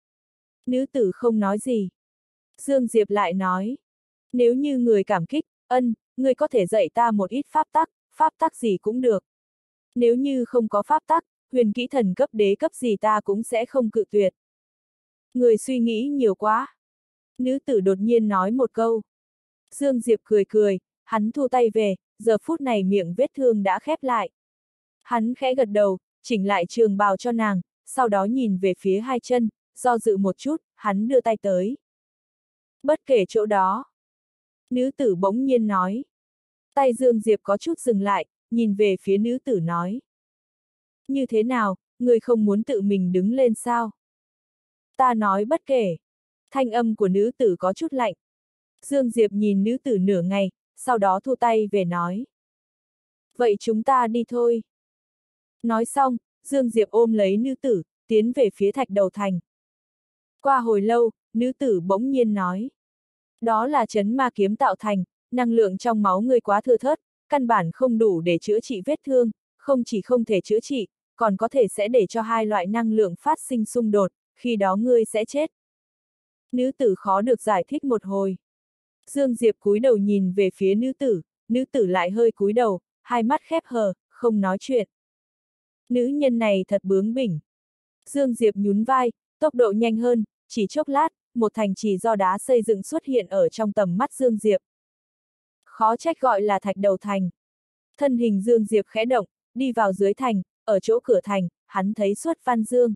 Nữ tử không nói gì. Dương Diệp lại nói. Nếu như người cảm kích, ân, ngươi có thể dạy ta một ít pháp tắc, pháp tắc gì cũng được. Nếu như không có pháp tắc, huyền kỹ thần cấp đế cấp gì ta cũng sẽ không cự tuyệt. Người suy nghĩ nhiều quá. Nữ tử đột nhiên nói một câu. Dương Diệp cười cười, hắn thu tay về, giờ phút này miệng vết thương đã khép lại. Hắn khẽ gật đầu, chỉnh lại trường bào cho nàng, sau đó nhìn về phía hai chân, do dự một chút, hắn đưa tay tới. Bất kể chỗ đó. Nữ tử bỗng nhiên nói. Tay Dương Diệp có chút dừng lại, nhìn về phía nữ tử nói. Như thế nào, người không muốn tự mình đứng lên sao? Ta nói bất kể. Thanh âm của nữ tử có chút lạnh. Dương Diệp nhìn nữ tử nửa ngày, sau đó thu tay về nói. Vậy chúng ta đi thôi. Nói xong, Dương Diệp ôm lấy nữ tử, tiến về phía thạch đầu thành. Qua hồi lâu, nữ tử bỗng nhiên nói. Đó là trấn ma kiếm tạo thành, năng lượng trong máu ngươi quá thưa thớt, căn bản không đủ để chữa trị vết thương, không chỉ không thể chữa trị, còn có thể sẽ để cho hai loại năng lượng phát sinh xung đột, khi đó ngươi sẽ chết. Nữ tử khó được giải thích một hồi. Dương Diệp cúi đầu nhìn về phía nữ tử, nữ tử lại hơi cúi đầu, hai mắt khép hờ, không nói chuyện. Nữ nhân này thật bướng bỉnh. Dương Diệp nhún vai, tốc độ nhanh hơn, chỉ chốc lát, một thành trì do đá xây dựng xuất hiện ở trong tầm mắt Dương Diệp. Khó trách gọi là thạch đầu thành. Thân hình Dương Diệp khẽ động, đi vào dưới thành, ở chỗ cửa thành, hắn thấy Xuất Văn Dương.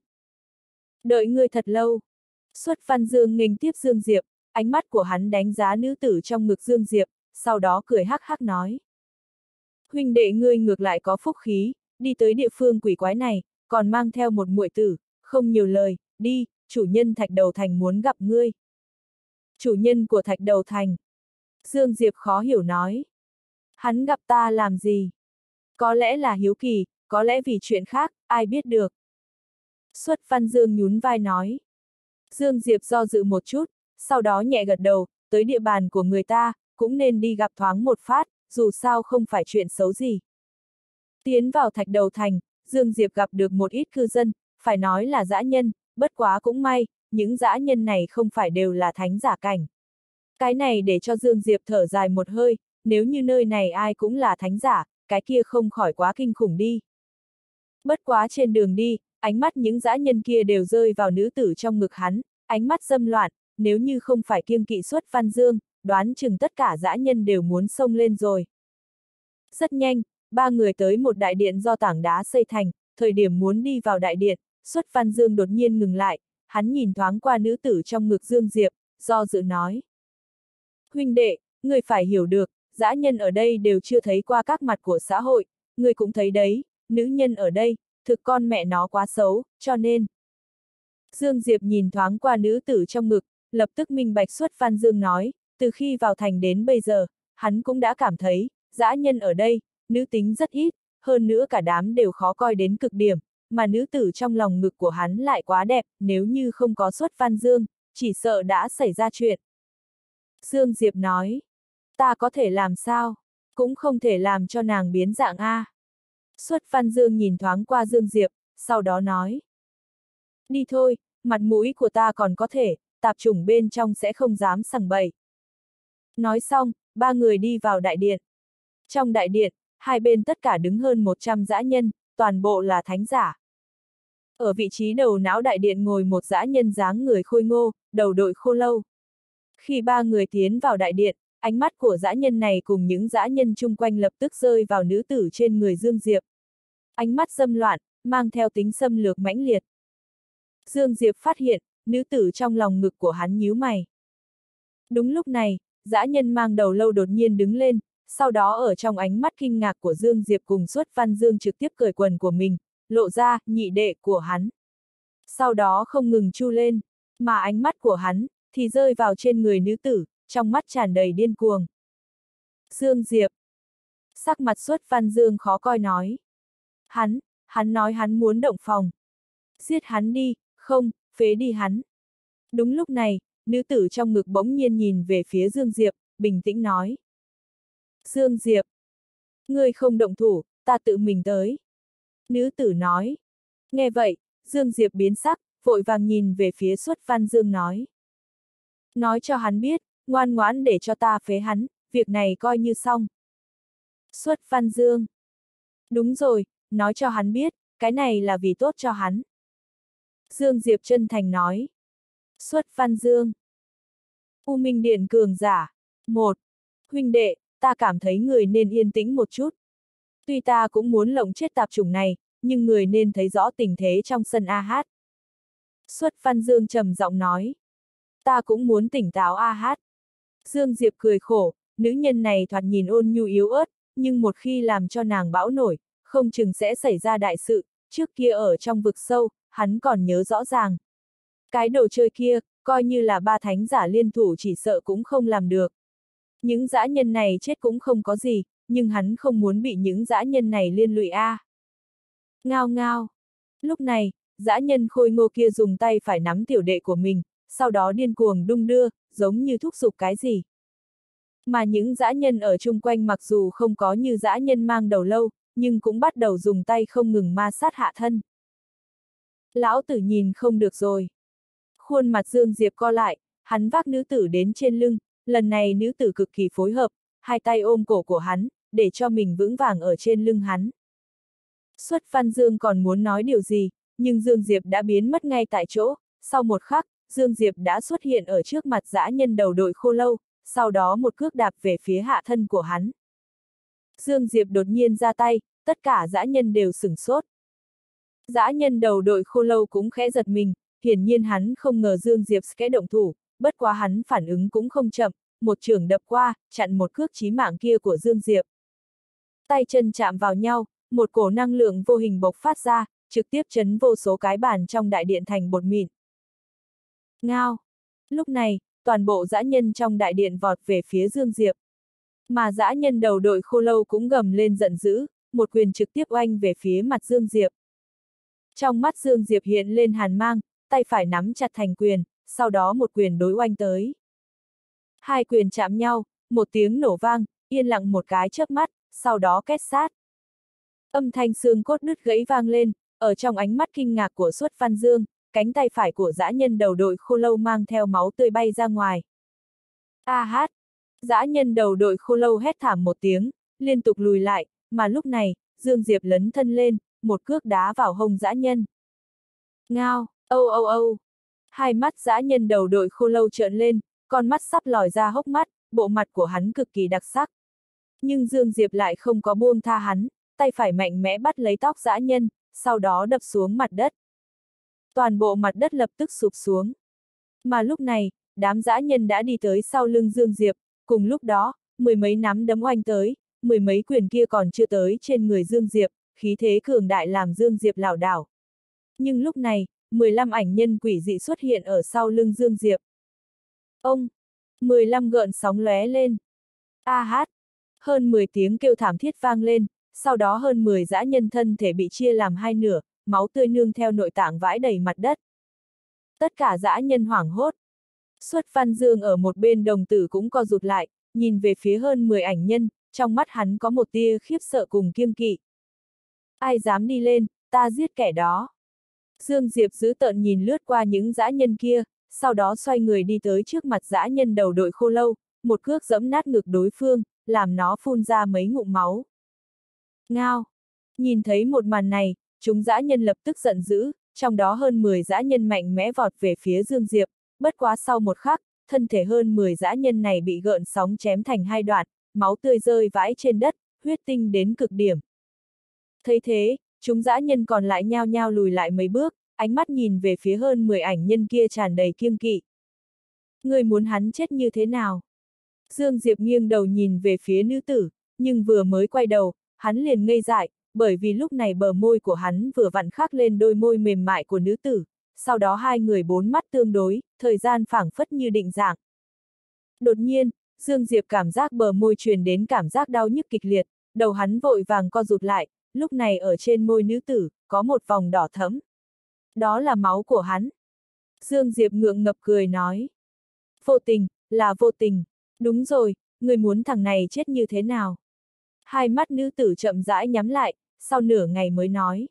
Đợi ngươi thật lâu. Xuất Văn Dương nghênh tiếp Dương Diệp, ánh mắt của hắn đánh giá nữ tử trong ngực Dương Diệp, sau đó cười hắc hắc nói. Huynh đệ ngươi ngược lại có phúc khí, đi tới địa phương quỷ quái này, còn mang theo một muội tử, không nhiều lời, đi, chủ nhân thạch đầu thành muốn gặp ngươi. Chủ nhân của thạch đầu thành. Dương Diệp khó hiểu nói. Hắn gặp ta làm gì? Có lẽ là hiếu kỳ, có lẽ vì chuyện khác, ai biết được. Xuất Văn Dương nhún vai nói. Dương Diệp do dự một chút, sau đó nhẹ gật đầu, tới địa bàn của người ta, cũng nên đi gặp thoáng một phát, dù sao không phải chuyện xấu gì. Tiến vào thạch đầu thành, Dương Diệp gặp được một ít cư dân, phải nói là dã nhân, bất quá cũng may, những dã nhân này không phải đều là thánh giả cảnh. Cái này để cho Dương Diệp thở dài một hơi, nếu như nơi này ai cũng là thánh giả, cái kia không khỏi quá kinh khủng đi. Bất quá trên đường đi, ánh mắt những dã nhân kia đều rơi vào nữ tử trong ngực hắn, ánh mắt dâm loạn, nếu như không phải kiêng kỵ Xuất Văn Dương, đoán chừng tất cả dã nhân đều muốn xông lên rồi. Rất nhanh, ba người tới một đại điện do tảng đá xây thành, thời điểm muốn đi vào đại điện, Xuất Văn Dương đột nhiên ngừng lại, hắn nhìn thoáng qua nữ tử trong ngực Dương Diệp, do dự nói. Huynh đệ, người phải hiểu được, dã nhân ở đây đều chưa thấy qua các mặt của xã hội, người cũng thấy đấy, nữ nhân ở đây, thực con mẹ nó quá xấu, cho nên. Dương Diệp nhìn thoáng qua nữ tử trong ngực, lập tức minh bạch Xuất Văn Dương nói, từ khi vào thành đến bây giờ, hắn cũng đã cảm thấy, dã nhân ở đây, nữ tính rất ít, hơn nữa cả đám đều khó coi đến cực điểm, mà nữ tử trong lòng ngực của hắn lại quá đẹp, nếu như không có Xuất Văn Dương, chỉ sợ đã xảy ra chuyện. Dương Diệp nói, ta có thể làm sao, cũng không thể làm cho nàng biến dạng a. Xuất Văn Dương nhìn thoáng qua Dương Diệp, sau đó nói. Đi thôi, mặt mũi của ta còn có thể, tạp chủng bên trong sẽ không dám sằng bậy. Nói xong, ba người đi vào đại điện. Trong đại điện, hai bên tất cả đứng hơn một trăm dã nhân, toàn bộ là thánh giả. Ở vị trí đầu não đại điện ngồi một dã nhân dáng người khôi ngô, đầu đội khô lâu. Khi ba người tiến vào đại điện, ánh mắt của dã nhân này cùng những dã nhân chung quanh lập tức rơi vào nữ tử trên người Dương Diệp. Ánh mắt dâm loạn, mang theo tính xâm lược mãnh liệt. Dương Diệp phát hiện, nữ tử trong lòng ngực của hắn nhíu mày. Đúng lúc này, dã nhân mang đầu lâu đột nhiên đứng lên, sau đó ở trong ánh mắt kinh ngạc của Dương Diệp cùng Xuất Văn Dương trực tiếp cởi quần của mình, lộ ra nhị đệ của hắn. Sau đó không ngừng chu lên, mà ánh mắt của hắn thì rơi vào trên người nữ tử, trong mắt tràn đầy điên cuồng. Dương Diệp. Sắc mặt Xuất Văn Dương khó coi nói. Hắn, hắn nói hắn muốn động phòng. Giết hắn đi, không, phế đi hắn. Đúng lúc này, nữ tử trong ngực bỗng nhiên nhìn về phía Dương Diệp, bình tĩnh nói. Dương Diệp. Ngươi không động thủ, ta tự mình tới. Nữ tử nói. Nghe vậy, Dương Diệp biến sắc, vội vàng nhìn về phía Xuất Văn Dương nói. Nói cho hắn biết, ngoan ngoãn để cho ta phế hắn, việc này coi như xong. Xuất Văn Dương. Đúng rồi, nói cho hắn biết, cái này là vì tốt cho hắn. Dương Diệp chân thành nói. Xuất Văn Dương. U Minh Điện cường giả. Một. Huynh đệ, ta cảm thấy người nên yên tĩnh một chút. Tuy ta cũng muốn lộng chết tạp chủng này, nhưng người nên thấy rõ tình thế trong sân A Hát. Xuất Văn Dương trầm giọng nói. Ta cũng muốn tỉnh táo A Hát. Dương Diệp cười khổ, nữ nhân này thoạt nhìn ôn nhu yếu ớt, nhưng một khi làm cho nàng bão nổi, không chừng sẽ xảy ra đại sự, trước kia ở trong vực sâu, hắn còn nhớ rõ ràng. Cái đồ chơi kia, coi như là ba thánh giả liên thủ chỉ sợ cũng không làm được. Những dã nhân này chết cũng không có gì, nhưng hắn không muốn bị những dã nhân này liên lụy a. Ngao ngao. Lúc này, dã nhân khôi ngô kia dùng tay phải nắm tiểu đệ của mình, sau đó điên cuồng đung đưa, giống như thúc giục cái gì. Mà những dã nhân ở chung quanh mặc dù không có như dã nhân mang đầu lâu, nhưng cũng bắt đầu dùng tay không ngừng ma sát hạ thân. Lão tử nhìn không được rồi. Khuôn mặt Dương Diệp co lại, hắn vác nữ tử đến trên lưng, lần này nữ tử cực kỳ phối hợp, hai tay ôm cổ của hắn, để cho mình vững vàng ở trên lưng hắn. Xuất Văn Dương còn muốn nói điều gì, nhưng Dương Diệp đã biến mất ngay tại chỗ, sau một khắc, Dương Diệp đã xuất hiện ở trước mặt dã nhân đầu đội khô lâu, sau đó một cước đạp về phía hạ thân của hắn. Dương Diệp đột nhiên ra tay, tất cả dã nhân đều sửng sốt. Dã nhân đầu đội khô lâu cũng khẽ giật mình, hiển nhiên hắn không ngờ Dương Diệp sẽ động thủ, bất quá hắn phản ứng cũng không chậm, một chưởng đập qua, chặn một cước chí mạng kia của Dương Diệp. Tay chân chạm vào nhau, một cổ năng lượng vô hình bộc phát ra, trực tiếp chấn vô số cái bàn trong đại điện thành bột mịn. Ngao! Lúc này, toàn bộ dã nhân trong đại điện vọt về phía Dương Diệp. Mà dã nhân đầu đội khô lâu cũng gầm lên giận dữ, một quyền trực tiếp oanh về phía mặt Dương Diệp. Trong mắt Dương Diệp hiện lên hàn mang, tay phải nắm chặt thành quyền, sau đó một quyền đối oanh tới. Hai quyền chạm nhau, một tiếng nổ vang, yên lặng một cái chớp mắt, sau đó kết sát. Âm thanh xương cốt đứt gãy vang lên, ở trong ánh mắt kinh ngạc của Xuất Văn Dương, cánh tay phải của dã nhân đầu đội khô lâu mang theo máu tươi bay ra ngoài. A hát! Dã nhân đầu đội khô lâu hét thảm một tiếng, liên tục lùi lại, mà lúc này, Dương Diệp lấn thân lên, một cước đá vào hông dã nhân. Ngao! Âu âu âu! Hai mắt dã nhân đầu đội khô lâu trợn lên, con mắt sắp lòi ra hốc mắt, bộ mặt của hắn cực kỳ đặc sắc. Nhưng Dương Diệp lại không có buông tha hắn, tay phải mạnh mẽ bắt lấy tóc dã nhân, sau đó đập xuống mặt đất. Toàn bộ mặt đất lập tức sụp xuống. Mà lúc này, đám dã nhân đã đi tới sau lưng Dương Diệp, cùng lúc đó, mười mấy nắm đấm oanh tới, mười mấy quyền kia còn chưa tới trên người Dương Diệp, khí thế cường đại làm Dương Diệp lảo đảo. Nhưng lúc này, mười lăm ảnh nhân quỷ dị xuất hiện ở sau lưng Dương Diệp. Ông! mười lăm gợn sóng lóe lên. A hát! Hơn mười tiếng kêu thảm thiết vang lên, sau đó hơn mười dã nhân thân thể bị chia làm hai nửa, máu tươi nương theo nội tạng vãi đầy mặt đất. Tất cả dã nhân hoảng hốt. Xuất Văn Dương ở một bên đồng tử cũng co rụt lại, nhìn về phía hơn mười ảnh nhân, trong mắt hắn có một tia khiếp sợ cùng kiêng kỵ. Ai dám đi lên, ta giết kẻ đó. Dương Diệp dữ tợn nhìn lướt qua những dã nhân kia, sau đó xoay người đi tới trước mặt dã nhân đầu đội khô lâu, một cước giẫm nát ngực đối phương, làm nó phun ra mấy ngụm máu. Ngao! Nhìn thấy một màn này, chúng dã nhân lập tức giận dữ, trong đó hơn mười dã nhân mạnh mẽ vọt về phía Dương Diệp, bất quá sau một khắc, thân thể hơn mười dã nhân này bị gợn sóng chém thành hai đoạn, máu tươi rơi vãi trên đất, huyết tinh đến cực điểm. Thấy thế, chúng dã nhân còn lại nhao nhao lùi lại mấy bước, ánh mắt nhìn về phía hơn mười ảnh nhân kia tràn đầy kiêng kỵ. Người muốn hắn chết như thế nào? Dương Diệp nghiêng đầu nhìn về phía nữ tử, nhưng vừa mới quay đầu, hắn liền ngây dại, bởi vì lúc này bờ môi của hắn vừa vặn khắc lên đôi môi mềm mại của nữ tử, sau đó hai người bốn mắt tương đối, thời gian phảng phất như định dạng. Đột nhiên, Dương Diệp cảm giác bờ môi truyền đến cảm giác đau nhức kịch liệt, đầu hắn vội vàng co rụt lại, lúc này ở trên môi nữ tử, có một vòng đỏ thẫm. Đó là máu của hắn. Dương Diệp ngượng ngập cười nói. Vô tình, là vô tình. Đúng rồi, người muốn thằng này chết như thế nào? Hai mắt nữ tử chậm rãi nhắm lại, sau nửa ngày mới nói.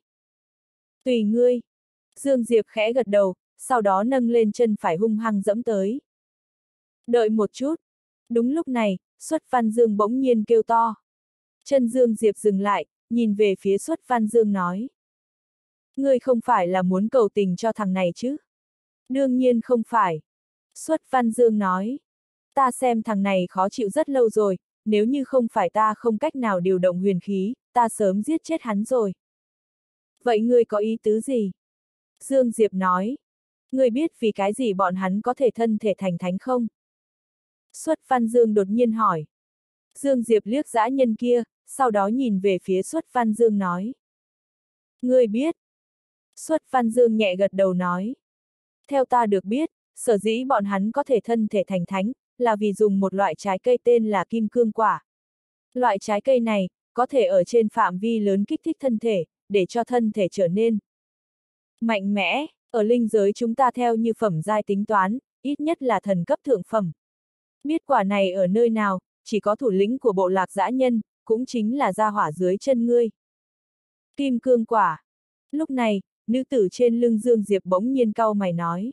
Tùy ngươi. Dương Diệp khẽ gật đầu, sau đó nâng lên chân phải hung hăng dẫm tới. Đợi một chút. Đúng lúc này, Xuất Văn Dương bỗng nhiên kêu to. Chân Dương Diệp dừng lại, nhìn về phía Xuất Văn Dương nói. Ngươi không phải là muốn cầu tình cho thằng này chứ? Đương nhiên không phải. Xuất Văn Dương nói. Ta xem thằng này khó chịu rất lâu rồi, nếu như không phải ta không cách nào điều động huyền khí, ta sớm giết chết hắn rồi. Vậy ngươi có ý tứ gì? Dương Diệp nói. Ngươi biết vì cái gì bọn hắn có thể thân thể thành thánh không? Xuất Văn Dương đột nhiên hỏi. Dương Diệp liếc dã nhân kia, sau đó nhìn về phía Xuất Văn Dương nói. Ngươi biết. Xuất Văn Dương nhẹ gật đầu nói. Theo ta được biết, sở dĩ bọn hắn có thể thân thể thành thánh, là vì dùng một loại trái cây tên là kim cương quả. Loại trái cây này, có thể ở trên phạm vi lớn kích thích thân thể, để cho thân thể trở nên mạnh mẽ. Ở linh giới chúng ta theo như phẩm giai tính toán, ít nhất là thần cấp thượng phẩm. Biết quả này ở nơi nào, chỉ có thủ lĩnh của bộ lạc dã nhân, cũng chính là gia hỏa dưới chân ngươi. Kim cương quả. Lúc này, nữ tử trên lưng Dương Diệp bỗng nhiên cau mày nói.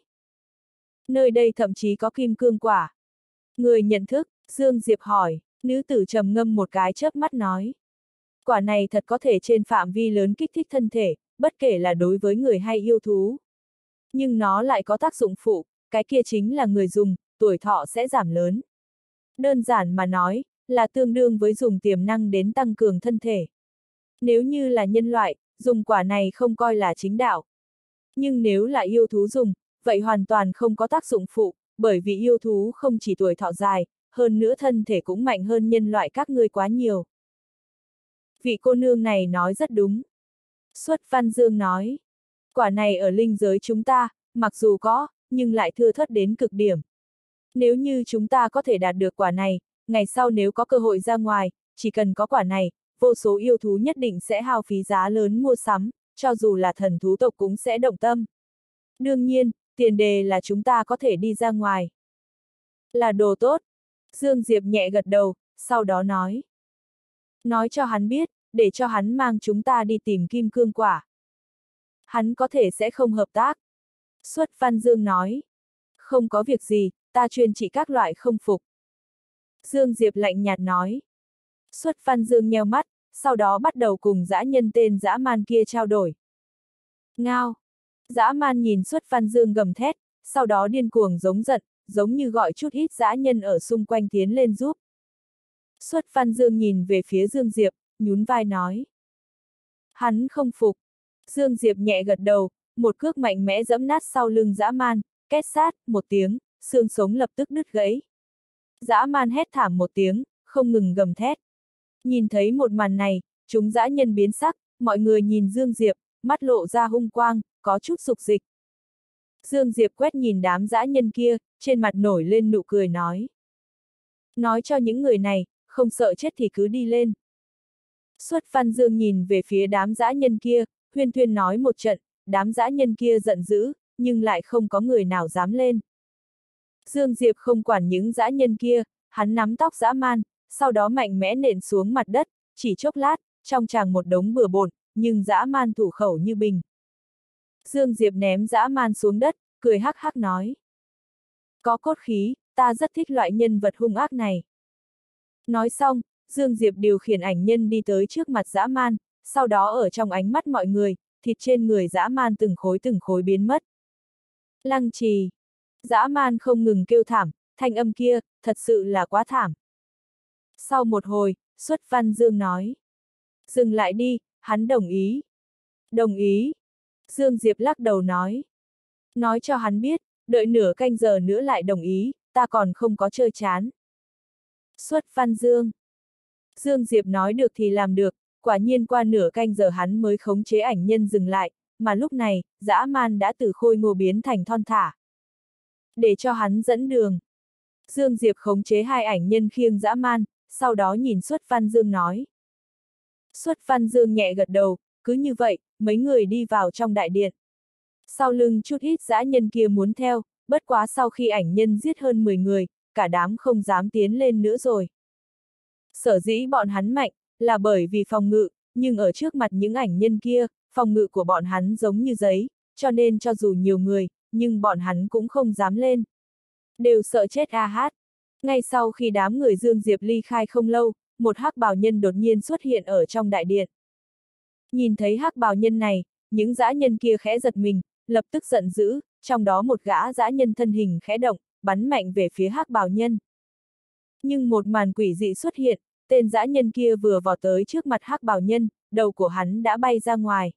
Nơi đây thậm chí có kim cương quả. Người nhận thức, Dương Diệp hỏi, nữ tử trầm ngâm một cái chớp mắt nói. Quả này thật có thể trên phạm vi lớn kích thích thân thể, bất kể là đối với người hay yêu thú. Nhưng nó lại có tác dụng phụ, cái kia chính là người dùng, tuổi thọ sẽ giảm lớn. Đơn giản mà nói, là tương đương với dùng tiềm năng đến tăng cường thân thể. Nếu như là nhân loại, dùng quả này không coi là chính đạo. Nhưng nếu là yêu thú dùng, vậy hoàn toàn không có tác dụng phụ, bởi vì yêu thú không chỉ tuổi thọ dài, hơn nữa thân thể cũng mạnh hơn nhân loại các ngươi quá nhiều. Vị cô nương này nói rất đúng. Xuất Văn Dương nói, quả này ở linh giới chúng ta, mặc dù có, nhưng lại thưa thớt đến cực điểm. Nếu như chúng ta có thể đạt được quả này, ngày sau nếu có cơ hội ra ngoài, chỉ cần có quả này, vô số yêu thú nhất định sẽ hao phí giá lớn mua sắm, cho dù là thần thú tộc cũng sẽ động tâm. Đương nhiên, tiền đề là chúng ta có thể đi ra ngoài. Là đồ tốt. Dương Diệp nhẹ gật đầu, sau đó nói. Nói cho hắn biết, để cho hắn mang chúng ta đi tìm kim cương quả. Hắn có thể sẽ không hợp tác. Xuất Văn Dương nói. Không có việc gì, ta chuyên trị các loại không phục. Dương Diệp lạnh nhạt nói. Xuất Văn Dương nheo mắt, sau đó bắt đầu cùng dã nhân tên dã man kia trao đổi. Ngao! Dã man nhìn Xuất Văn Dương gầm thét, sau đó điên cuồng giống giận, giống như gọi chút ít dã nhân ở xung quanh tiến lên giúp. Xuất Văn Dương nhìn về phía Dương Diệp, nhún vai nói. Hắn không phục. Dương Diệp nhẹ gật đầu, một cước mạnh mẽ giẫm nát sau lưng dã man, két sát, một tiếng, xương sống lập tức đứt gãy. Dã man hét thảm một tiếng, không ngừng gầm thét. Nhìn thấy một màn này, chúng dã nhân biến sắc, mọi người nhìn Dương Diệp, mắt lộ ra hung quang, có chút sục dịch. Dương Diệp quét nhìn đám dã nhân kia, trên mặt nổi lên nụ cười nói. Nói cho những người này, không sợ chết thì cứ đi lên. Xuất Văn Dương nhìn về phía đám dã nhân kia, huyên thuyên nói một trận, đám dã nhân kia giận dữ, nhưng lại không có người nào dám lên. Dương Diệp không quản những dã nhân kia, hắn nắm tóc dã man, sau đó mạnh mẽ nện xuống mặt đất, chỉ chốc lát, trong tràng một đống bừa bộn, nhưng dã man thủ khẩu như bình. Dương Diệp ném dã man xuống đất, cười hắc hắc nói. Có cốt khí, ta rất thích loại nhân vật hung ác này. Nói xong, Dương Diệp điều khiển ảnh nhân đi tới trước mặt dã man, sau đó ở trong ánh mắt mọi người, thịt trên người dã man từng khối từng khối biến mất. Lăng Trì. Dã man không ngừng kêu thảm, thanh âm kia, thật sự là quá thảm. Sau một hồi, Xuất Văn Dương nói. Dừng lại đi, hắn đồng ý. Đồng ý. Dương Diệp lắc đầu nói. Nói cho hắn biết, đợi nửa canh giờ nữa lại đồng ý, ta còn không có chơi chán. Xuất Văn Dương. Dương Diệp nói được thì làm được, quả nhiên qua nửa canh giờ hắn mới khống chế ảnh nhân dừng lại, mà lúc này, dã man đã từ khôi ngô biến thành thon thả. Để cho hắn dẫn đường. Dương Diệp khống chế hai ảnh nhân khiêng dã man, sau đó nhìn Xuất Văn Dương nói. Xuất Văn Dương nhẹ gật đầu, cứ như vậy, mấy người đi vào trong đại điện. Sau lưng chút ít dã nhân kia muốn theo, bất quá sau khi ảnh nhân giết hơn mười người, cả đám không dám tiến lên nữa rồi. Sở dĩ bọn hắn mạnh, là bởi vì phòng ngự, nhưng ở trước mặt những ảnh nhân kia, phòng ngự của bọn hắn giống như giấy, cho nên cho dù nhiều người, nhưng bọn hắn cũng không dám lên. Đều sợ chết a hát. Ngay sau khi đám người Dương Diệp ly khai không lâu, một hắc bào nhân đột nhiên xuất hiện ở trong đại điện. Nhìn thấy hắc bào nhân này, những dã nhân kia khẽ giật mình, lập tức giận dữ, trong đó một gã dã nhân thân hình khẽ động, bắn mạnh về phía hắc bào nhân. Nhưng một màn quỷ dị xuất hiện, tên dã nhân kia vừa vào tới trước mặt hắc bào nhân, đầu của hắn đã bay ra ngoài.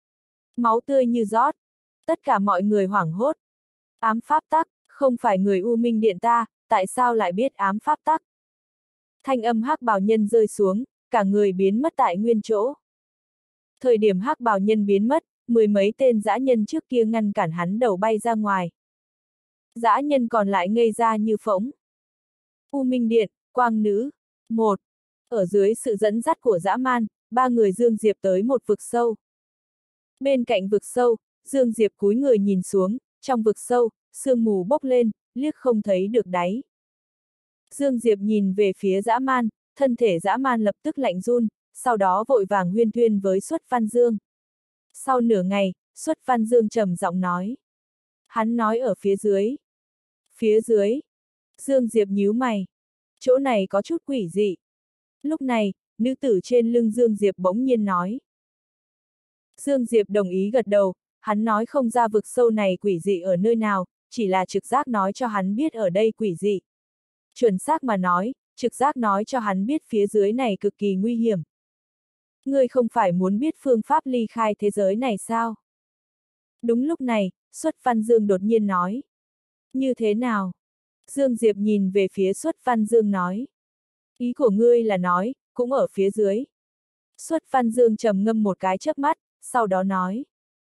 Máu tươi như rót. Tất cả mọi người hoảng hốt. Ám pháp tắc, không phải người U Minh Điện ta, tại sao lại biết ám pháp tắc? Thanh âm hắc bào nhân rơi xuống, cả người biến mất tại nguyên chỗ. Thời điểm hắc bào nhân biến mất, mười mấy tên dã nhân trước kia ngăn cản hắn đầu bay ra ngoài. Dã nhân còn lại ngây ra như phỗng. U Minh Điện, Quang Nữ. Một. Ở dưới sự dẫn dắt của dã man, ba người Dương Diệp tới một vực sâu. Bên cạnh vực sâu, Dương Diệp cúi người nhìn xuống, trong vực sâu, sương mù bốc lên, liếc không thấy được đáy. Dương Diệp nhìn về phía dã man, thân thể dã man lập tức lạnh run, sau đó vội vàng huyên thuyên với Xuất Văn Dương. Sau nửa ngày, Xuất Văn Dương trầm giọng nói. Hắn nói ở phía dưới. Phía dưới. Dương Diệp nhíu mày. Chỗ này có chút quỷ dị. Lúc này, nữ tử trên lưng Dương Diệp bỗng nhiên nói. Dương Diệp đồng ý gật đầu, hắn nói không ra vực sâu này quỷ dị ở nơi nào, chỉ là trực giác nói cho hắn biết ở đây quỷ dị. Chuẩn xác mà nói, trực giác nói cho hắn biết phía dưới này cực kỳ nguy hiểm. Ngươi không phải muốn biết phương pháp ly khai thế giới này sao? Đúng lúc này, Xuất Văn Dương đột nhiên nói. Như thế nào? Dương Diệp nhìn về phía Xuất Văn Dương nói. Ý của ngươi là nói, cũng ở phía dưới. Xuất Văn Dương trầm ngâm một cái chớp mắt, sau đó nói.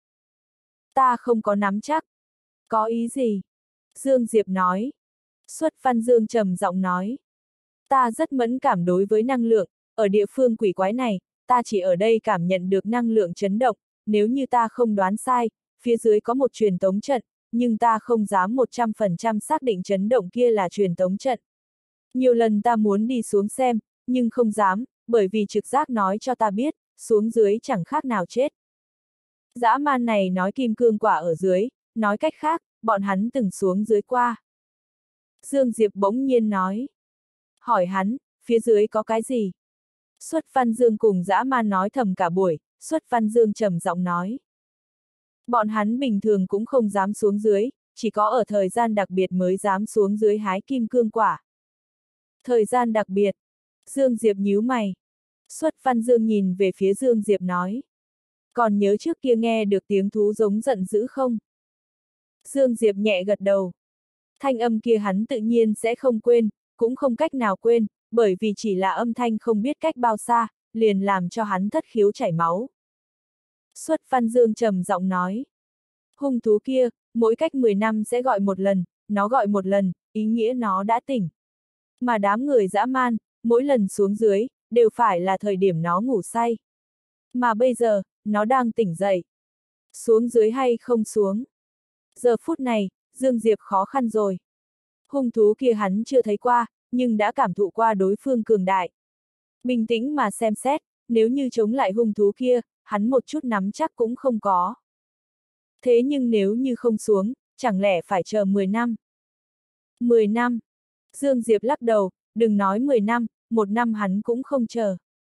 Ta không có nắm chắc. Có ý gì? Dương Diệp nói. Xuất Văn Dương trầm giọng nói. Ta rất mẫn cảm đối với năng lượng, ở địa phương quỷ quái này, ta chỉ ở đây cảm nhận được năng lượng chấn động, nếu như ta không đoán sai, phía dưới có một truyền tống trận, nhưng ta không dám một trăm phần trăm xác định chấn động kia là truyền tống trận. Nhiều lần ta muốn đi xuống xem, nhưng không dám, bởi vì trực giác nói cho ta biết, xuống dưới chẳng khác nào chết. Dã man này nói kim cương quả ở dưới, nói cách khác, bọn hắn từng xuống dưới qua. Dương Diệp bỗng nhiên nói. Hỏi hắn, phía dưới có cái gì? Xuất Văn Dương cùng dã man nói thầm cả buổi, Xuất Văn Dương trầm giọng nói. Bọn hắn bình thường cũng không dám xuống dưới, chỉ có ở thời gian đặc biệt mới dám xuống dưới hái kim cương quả. Thời gian đặc biệt. Dương Diệp nhíu mày. Xuất Văn Dương nhìn về phía Dương Diệp nói. Còn nhớ trước kia nghe được tiếng thú giống giận dữ không? Dương Diệp nhẹ gật đầu. Thanh âm kia hắn tự nhiên sẽ không quên, cũng không cách nào quên, bởi vì chỉ là âm thanh không biết cách bao xa, liền làm cho hắn thất khiếu chảy máu. Xuất Văn Dương trầm giọng nói. Hung thú kia, mỗi cách mười năm sẽ gọi một lần, nó gọi một lần, ý nghĩa nó đã tỉnh. Mà đám người dã man, mỗi lần xuống dưới, đều phải là thời điểm nó ngủ say. Mà bây giờ, nó đang tỉnh dậy. Xuống dưới hay không xuống? Giờ phút này, Dương Diệp khó khăn rồi. Hung thú kia hắn chưa thấy qua, nhưng đã cảm thụ qua đối phương cường đại. Bình tĩnh mà xem xét, nếu như chống lại hung thú kia, hắn một chút nắm chắc cũng không có. Thế nhưng nếu như không xuống, chẳng lẽ phải chờ mười năm? mười năm. Dương Diệp lắc đầu, đừng nói mười năm, một năm hắn cũng không chờ.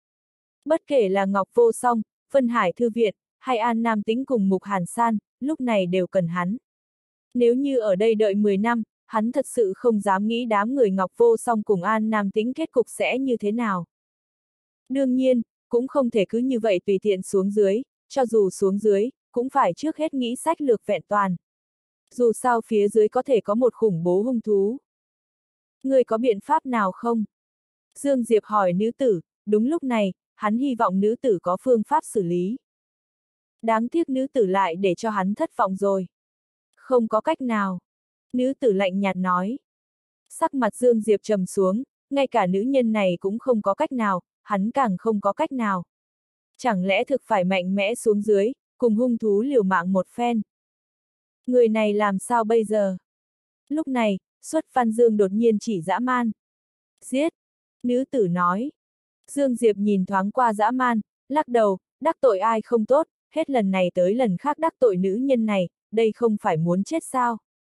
Bất kể là Ngọc Vô Song, Vân Hải Thư Viện, hay An Nam Tĩnh cùng Mục Hàn San, lúc này đều cần hắn. Nếu như ở đây đợi mười năm, hắn thật sự không dám nghĩ đám người Ngọc Vô Song cùng An Nam Tĩnh kết cục sẽ như thế nào. Đương nhiên, cũng không thể cứ như vậy tùy tiện xuống dưới, cho dù xuống dưới, cũng phải trước hết nghĩ sách lược vẹn toàn. Dù sao phía dưới có thể có một khủng bố hung thú. Người có biện pháp nào không? Dương Diệp hỏi nữ tử, đúng lúc này, hắn hy vọng nữ tử có phương pháp xử lý. Đáng tiếc nữ tử lại để cho hắn thất vọng rồi. Không có cách nào. Nữ tử lạnh nhạt nói. Sắc mặt Dương Diệp trầm xuống, ngay cả nữ nhân này cũng không có cách nào, hắn càng không có cách nào. Chẳng lẽ thực phải mạnh mẽ xuống dưới, cùng hung thú liều mạng một phen. Người này làm sao bây giờ? Lúc này, Xuất Văn Dương đột nhiên chỉ dã man. Giết! Nữ tử nói. Dương Diệp nhìn thoáng qua dã man, lắc đầu, đắc tội ai không tốt, hết lần này tới lần khác đắc tội nữ nhân này, đây không phải muốn chết sao?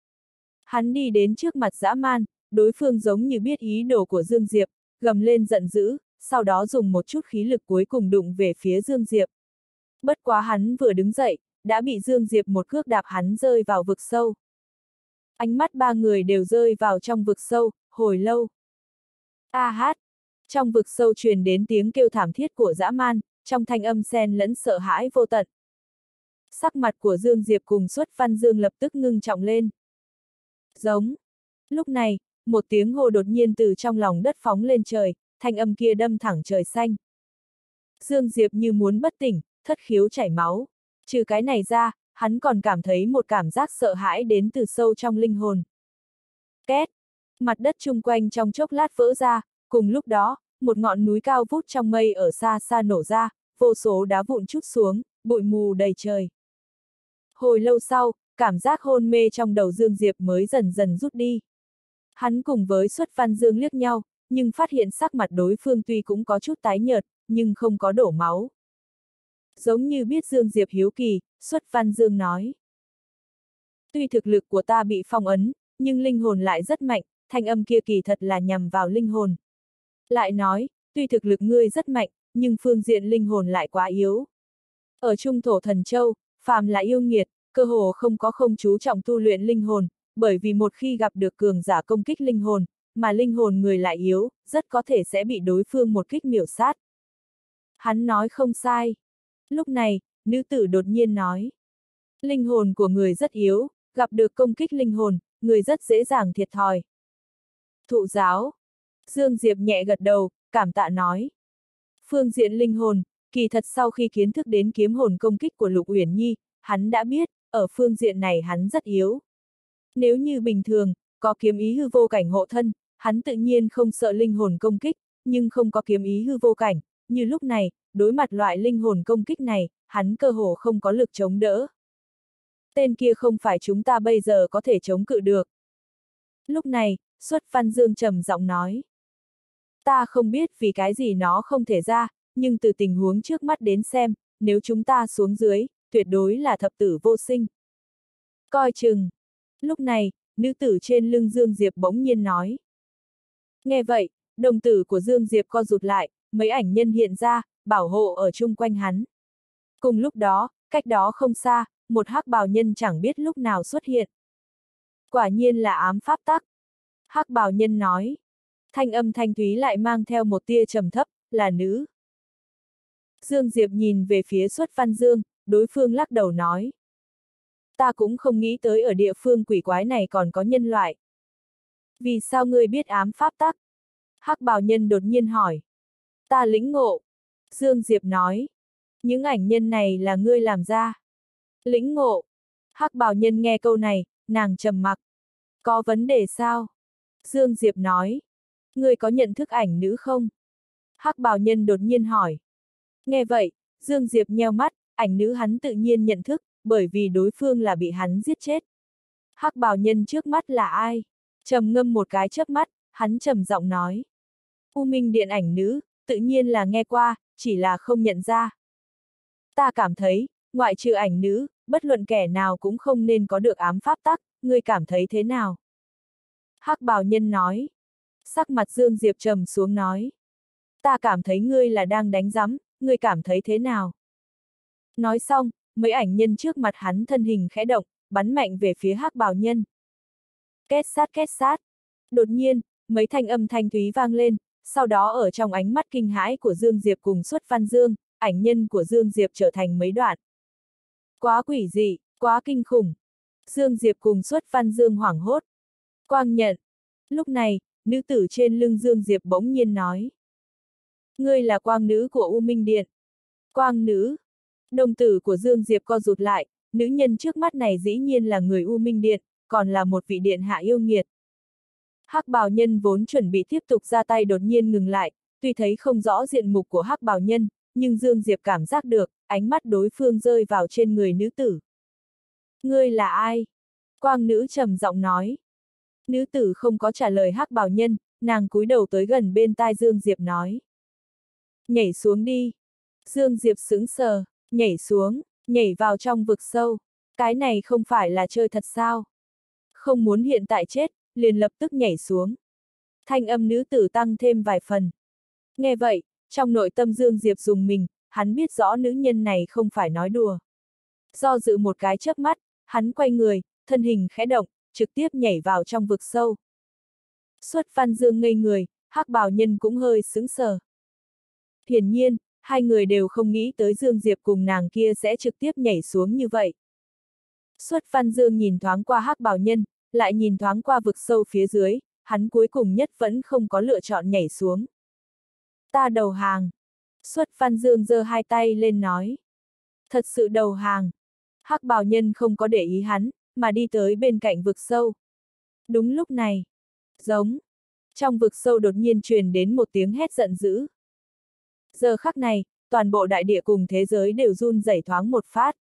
Hắn đi đến trước mặt dã man, đối phương giống như biết ý đồ của Dương Diệp, gầm lên giận dữ, sau đó dùng một chút khí lực cuối cùng đụng về phía Dương Diệp. Bất quá hắn vừa đứng dậy, đã bị Dương Diệp một cước đạp hắn rơi vào vực sâu. Ánh mắt ba người đều rơi vào trong vực sâu, hồi lâu. A hát! Trong vực sâu truyền đến tiếng kêu thảm thiết của dã man, trong thanh âm xen lẫn sợ hãi vô tận. Sắc mặt của Dương Diệp cùng Xuất Văn Dương lập tức ngưng trọng lên. Giống. Lúc này, một tiếng hô đột nhiên từ trong lòng đất phóng lên trời, thanh âm kia đâm thẳng trời xanh. Dương Diệp như muốn bất tỉnh, thất khiếu chảy máu. Trừ cái này ra, hắn còn cảm thấy một cảm giác sợ hãi đến từ sâu trong linh hồn. Két. Mặt đất chung quanh trong chốc lát vỡ ra, cùng lúc đó, một ngọn núi cao vút trong mây ở xa xa nổ ra, vô số đá vụn trút xuống, bụi mù đầy trời. Hồi lâu sau, cảm giác hôn mê trong đầu Dương Diệp mới dần dần rút đi. Hắn cùng với Xuất Văn Dương liếc nhau, nhưng phát hiện sắc mặt đối phương tuy cũng có chút tái nhợt, nhưng không có đổ máu. Giống như biết Dương Diệp hiếu kỳ, Xuất Văn Dương nói. Tuy thực lực của ta bị phong ấn, nhưng linh hồn lại rất mạnh, thanh âm kia kỳ thật là nhằm vào linh hồn. Lại nói, tuy thực lực ngươi rất mạnh, nhưng phương diện linh hồn lại quá yếu. Ở Trung Thổ Thần Châu, phàm là yêu nghiệt, cơ hồ không có không chú trọng tu luyện linh hồn, bởi vì một khi gặp được cường giả công kích linh hồn, mà linh hồn người lại yếu, rất có thể sẽ bị đối phương một kích miểu sát. Hắn nói không sai. Lúc này, nữ tử đột nhiên nói. Linh hồn của người rất yếu, gặp được công kích linh hồn, người rất dễ dàng thiệt thòi. Thụ giáo. Dương Diệp nhẹ gật đầu, cảm tạ nói. Phương diện linh hồn, kỳ thật sau khi kiến thức đến kiếm hồn công kích của Lục Uyển Nhi, hắn đã biết, ở phương diện này hắn rất yếu. Nếu như bình thường, có kiếm ý hư vô cảnh hộ thân, hắn tự nhiên không sợ linh hồn công kích, nhưng không có kiếm ý hư vô cảnh, như lúc này, đối mặt loại linh hồn công kích này, hắn cơ hồ không có lực chống đỡ. Tên kia không phải chúng ta bây giờ có thể chống cự được. Lúc này, Xuất Văn Dương trầm giọng nói. Ta không biết vì cái gì nó không thể ra, nhưng từ tình huống trước mắt đến xem, nếu chúng ta xuống dưới, tuyệt đối là thập tử vô sinh. Coi chừng. Lúc này, nữ tử trên lưng Dương Diệp bỗng nhiên nói. Nghe vậy, đồng tử của Dương Diệp co rụt lại, mấy ảnh nhân hiện ra, bảo hộ ở chung quanh hắn. Cùng lúc đó, cách đó không xa, một hắc bào nhân chẳng biết lúc nào xuất hiện. Quả nhiên là ám pháp tắc. Hắc bào nhân nói. Thanh âm thanh thúy lại mang theo một tia trầm thấp, là nữ. Dương Diệp nhìn về phía Xuất Văn Dương, đối phương lắc đầu nói. Ta cũng không nghĩ tới ở địa phương quỷ quái này còn có nhân loại. Vì sao ngươi biết ám pháp tắc? Hắc bào nhân đột nhiên hỏi. Ta lĩnh ngộ. Dương Diệp nói. Những ảnh nhân này là ngươi làm ra. Lĩnh ngộ. Hắc bào nhân nghe câu này, nàng trầm mặc. Có vấn đề sao? Dương Diệp nói. Ngươi có nhận thức ảnh nữ không? Hắc bào nhân đột nhiên hỏi. Nghe vậy, Dương Diệp nheo mắt, ảnh nữ hắn tự nhiên nhận thức, bởi vì đối phương là bị hắn giết chết. Hắc bào nhân trước mắt là ai? Trầm ngâm một cái chớp mắt, hắn trầm giọng nói. U Minh Điện ảnh nữ, tự nhiên là nghe qua, chỉ là không nhận ra. Ta cảm thấy, ngoại trừ ảnh nữ, bất luận kẻ nào cũng không nên có được ám pháp tắc, ngươi cảm thấy thế nào? Hắc bào nhân nói. Sắc mặt Dương Diệp trầm xuống nói. Ta cảm thấy ngươi là đang đánh rắm, ngươi cảm thấy thế nào? Nói xong, mấy ảnh nhân trước mặt hắn thân hình khẽ động, bắn mạnh về phía hắc bào nhân. Két sát két sát. Đột nhiên, mấy thanh âm thanh thúy vang lên, sau đó ở trong ánh mắt kinh hãi của Dương Diệp cùng Xuất Văn Dương, ảnh nhân của Dương Diệp trở thành mấy đoạn. Quá quỷ dị, quá kinh khủng. Dương Diệp cùng Xuất Văn Dương hoảng hốt. Quang nhận. Lúc này, nữ tử trên lưng Dương Diệp bỗng nhiên nói. Ngươi là quang nữ của U Minh Điện. Quang nữ. Đồng tử của Dương Diệp co rụt lại, nữ nhân trước mắt này dĩ nhiên là người U Minh Điện, còn là một vị điện hạ yêu nghiệt. Hắc bào nhân vốn chuẩn bị tiếp tục ra tay đột nhiên ngừng lại, tuy thấy không rõ diện mục của hắc bào nhân, nhưng Dương Diệp cảm giác được, ánh mắt đối phương rơi vào trên người nữ tử. Ngươi là ai? Quang nữ trầm giọng nói. Nữ tử không có trả lời hắc bào nhân, nàng cúi đầu tới gần bên tai Dương Diệp nói. Nhảy xuống đi. Dương Diệp sững sờ, nhảy xuống, nhảy vào trong vực sâu. Cái này không phải là chơi thật sao? Không muốn hiện tại chết, liền lập tức nhảy xuống. Thanh âm nữ tử tăng thêm vài phần. Nghe vậy, trong nội tâm Dương Diệp dùng mình, hắn biết rõ nữ nhân này không phải nói đùa. Do dự một cái chớp mắt, hắn quay người, thân hình khẽ động, trực tiếp nhảy vào trong vực sâu. Xuất Văn Dương ngây người, hắc bào nhân cũng hơi sững sờ. Hiển nhiên, hai người đều không nghĩ tới Dương Diệp cùng nàng kia sẽ trực tiếp nhảy xuống như vậy. Xuất Văn Dương nhìn thoáng qua hắc bào nhân, lại nhìn thoáng qua vực sâu phía dưới, hắn cuối cùng nhất vẫn không có lựa chọn nhảy xuống. Ta đầu hàng. Xuất Văn Dương giơ hai tay lên nói. Thật sự đầu hàng. Hắc bào nhân không có để ý hắn, mà đi tới bên cạnh vực sâu. Đúng lúc này. Giống. Trong vực sâu đột nhiên truyền đến một tiếng hét giận dữ. Giờ khắc này, toàn bộ đại địa cùng thế giới đều run rẩy thoáng một phát.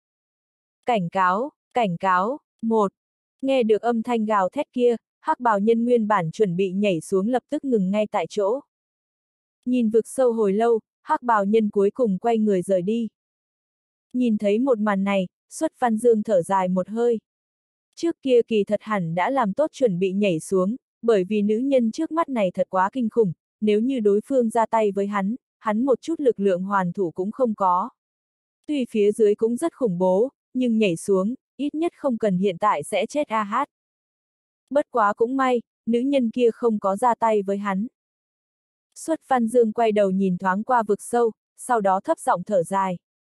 Cảnh cáo, cảnh cáo, một. Nghe được âm thanh gào thét kia, hắc bào nhân nguyên bản chuẩn bị nhảy xuống lập tức ngừng ngay tại chỗ. Nhìn vực sâu hồi lâu, hắc bào nhân cuối cùng quay người rời đi. Nhìn thấy một màn này, Xuất Văn Dương thở dài một hơi. Trước kia kỳ thật hẳn đã làm tốt chuẩn bị nhảy xuống, bởi vì nữ nhân trước mắt này thật quá kinh khủng, nếu như đối phương ra tay với hắn, hắn một chút lực lượng hoàn thủ cũng không có. Tuy phía dưới cũng rất khủng bố, nhưng nhảy xuống, ít nhất không cần hiện tại sẽ chết a hát. Bất quá cũng may, nữ nhân kia không có ra tay với hắn. Xuất Văn Dương quay đầu nhìn thoáng qua vực sâu, sau đó thấp giọng thở dài.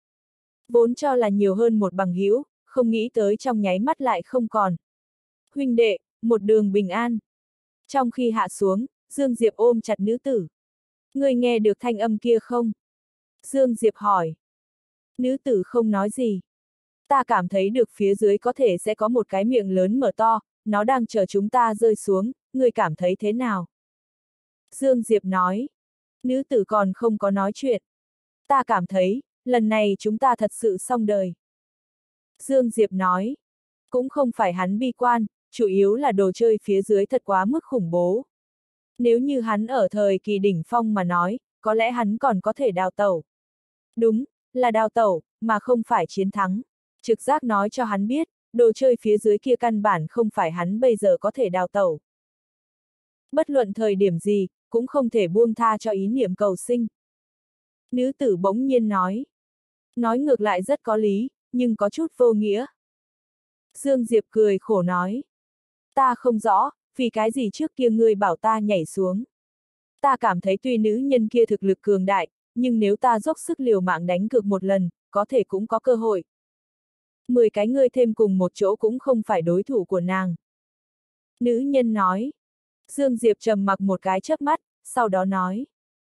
Vốn cho là nhiều hơn một bằng hữu, không nghĩ tới trong nháy mắt lại không còn. Huynh đệ, một đường bình an. Trong khi hạ xuống, Dương Diệp ôm chặt nữ tử. Ngươi nghe được thanh âm kia không? Dương Diệp hỏi. Nữ tử không nói gì. Ta cảm thấy được phía dưới có thể sẽ có một cái miệng lớn mở to, nó đang chờ chúng ta rơi xuống, ngươi cảm thấy thế nào? Dương Diệp nói. Nữ tử còn không có nói chuyện. Ta cảm thấy, lần này chúng ta thật sự xong đời. Dương Diệp nói. Cũng không phải hắn bi quan, chủ yếu là đồ chơi phía dưới thật quá mức khủng bố. Nếu như hắn ở thời kỳ đỉnh phong mà nói, có lẽ hắn còn có thể đào tẩu. Đúng, là đào tẩu, mà không phải chiến thắng. Trực giác nói cho hắn biết, đồ chơi phía dưới kia căn bản không phải hắn bây giờ có thể đào tẩu. Bất luận thời điểm gì, cũng không thể buông tha cho ý niệm cầu sinh. Nữ tử bỗng nhiên nói. Nói ngược lại rất có lý, nhưng có chút vô nghĩa. Dương Diệp cười khổ nói. Ta không rõ, vì cái gì trước kia ngươi bảo ta nhảy xuống. Ta cảm thấy tuy nữ nhân kia thực lực cường đại, nhưng nếu ta dốc sức liều mạng đánh cược một lần, có thể cũng có cơ hội. Mười cái ngươi thêm cùng một chỗ cũng không phải đối thủ của nàng. Nữ nhân nói. Dương Diệp trầm mặc một cái chớp mắt, sau đó nói.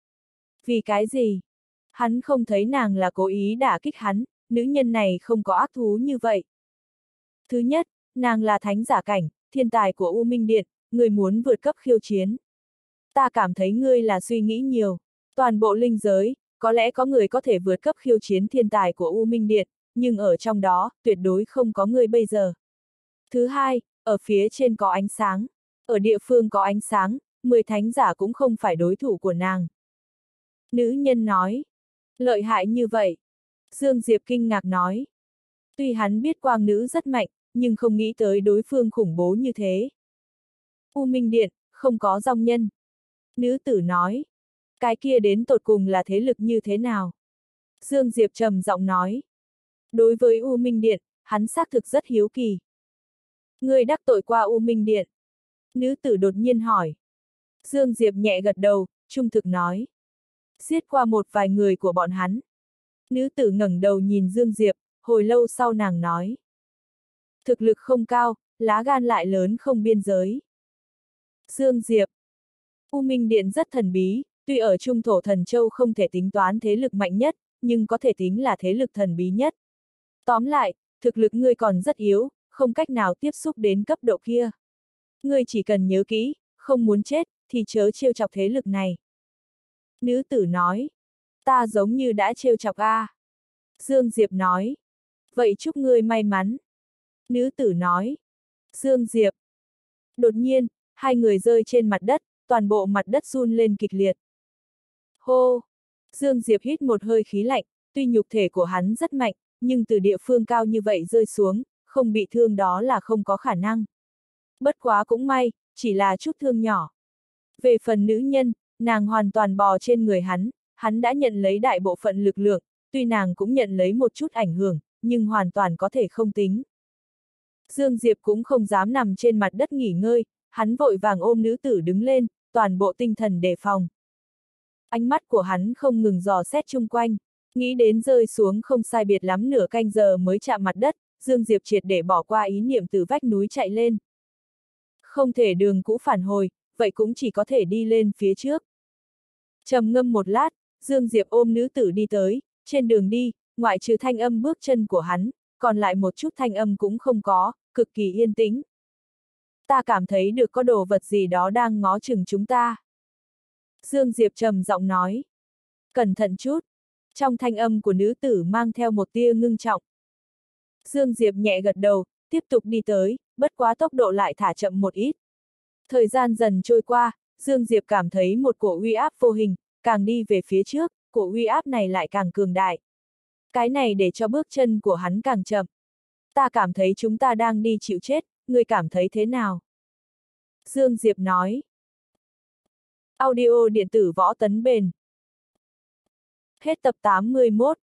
Vì cái gì? Hắn không thấy nàng là cố ý đả kích hắn, nữ nhân này không có ác thú như vậy. Thứ nhất, nàng là thánh giả cảnh, thiên tài của U Minh Điện, người muốn vượt cấp khiêu chiến. Ta cảm thấy ngươi là suy nghĩ nhiều. Toàn bộ linh giới, có lẽ có người có thể vượt cấp khiêu chiến thiên tài của U Minh Điện, nhưng ở trong đó, tuyệt đối không có ngươi bây giờ. Thứ hai, ở phía trên có ánh sáng. Ở địa phương có ánh sáng, mười thánh giả cũng không phải đối thủ của nàng. Nữ nhân nói. Lợi hại như vậy. Dương Diệp kinh ngạc nói. Tuy hắn biết quang nữ rất mạnh, nhưng không nghĩ tới đối phương khủng bố như thế. U Minh Điện, không có dòng nhân. Nữ tử nói. Cái kia đến tột cùng là thế lực như thế nào? Dương Diệp trầm giọng nói. Đối với U Minh Điện, hắn xác thực rất hiếu kỳ. Ngươi đắc tội qua U Minh Điện. Nữ tử đột nhiên hỏi. Dương Diệp nhẹ gật đầu, trung thực nói. Giết qua một vài người của bọn hắn. Nữ tử ngẩng đầu nhìn Dương Diệp, hồi lâu sau nàng nói. Thực lực không cao, lá gan lại lớn không biên giới. Dương Diệp. U Minh Điện rất thần bí, tuy ở Trung Thổ Thần Châu không thể tính toán thế lực mạnh nhất, nhưng có thể tính là thế lực thần bí nhất. Tóm lại, thực lực ngươi còn rất yếu, không cách nào tiếp xúc đến cấp độ kia. Ngươi chỉ cần nhớ kỹ, không muốn chết, thì chớ trêu chọc thế lực này. Nữ tử nói. Ta giống như đã trêu chọc a. À. Dương Diệp nói. Vậy chúc ngươi may mắn. Nữ tử nói. Dương Diệp. Đột nhiên, hai người rơi trên mặt đất, toàn bộ mặt đất run lên kịch liệt. Hô! Dương Diệp hít một hơi khí lạnh, tuy nhục thể của hắn rất mạnh, nhưng từ địa phương cao như vậy rơi xuống, không bị thương đó là không có khả năng. Bất quá cũng may, chỉ là chút thương nhỏ. Về phần nữ nhân, nàng hoàn toàn bò trên người hắn, hắn đã nhận lấy đại bộ phận lực lượng, tuy nàng cũng nhận lấy một chút ảnh hưởng, nhưng hoàn toàn có thể không tính. Dương Diệp cũng không dám nằm trên mặt đất nghỉ ngơi, hắn vội vàng ôm nữ tử đứng lên, toàn bộ tinh thần đề phòng. Ánh mắt của hắn không ngừng dò xét chung quanh, nghĩ đến rơi xuống không sai biệt lắm nửa canh giờ mới chạm mặt đất, Dương Diệp triệt để bỏ qua ý niệm từ vách núi chạy lên. Không thể đường cũ phản hồi, vậy cũng chỉ có thể đi lên phía trước. Trầm ngâm một lát, Dương Diệp ôm nữ tử đi tới, trên đường đi, ngoại trừ thanh âm bước chân của hắn, còn lại một chút thanh âm cũng không có, cực kỳ yên tĩnh. Ta cảm thấy được có đồ vật gì đó đang ngó chừng chúng ta. Dương Diệp trầm giọng nói. Cẩn thận chút. Trong thanh âm của nữ tử mang theo một tia ngưng trọng. Dương Diệp nhẹ gật đầu, tiếp tục đi tới, bất quá tốc độ lại thả chậm một ít. Thời gian dần trôi qua, Dương Diệp cảm thấy một cổ uy áp vô hình, càng đi về phía trước, cổ uy áp này lại càng cường đại. Cái này để cho bước chân của hắn càng chậm. Ta cảm thấy chúng ta đang đi chịu chết, ngươi cảm thấy thế nào? Dương Diệp nói. Audio điện tử võ tấn bền. Hết tập tám mươi mốt.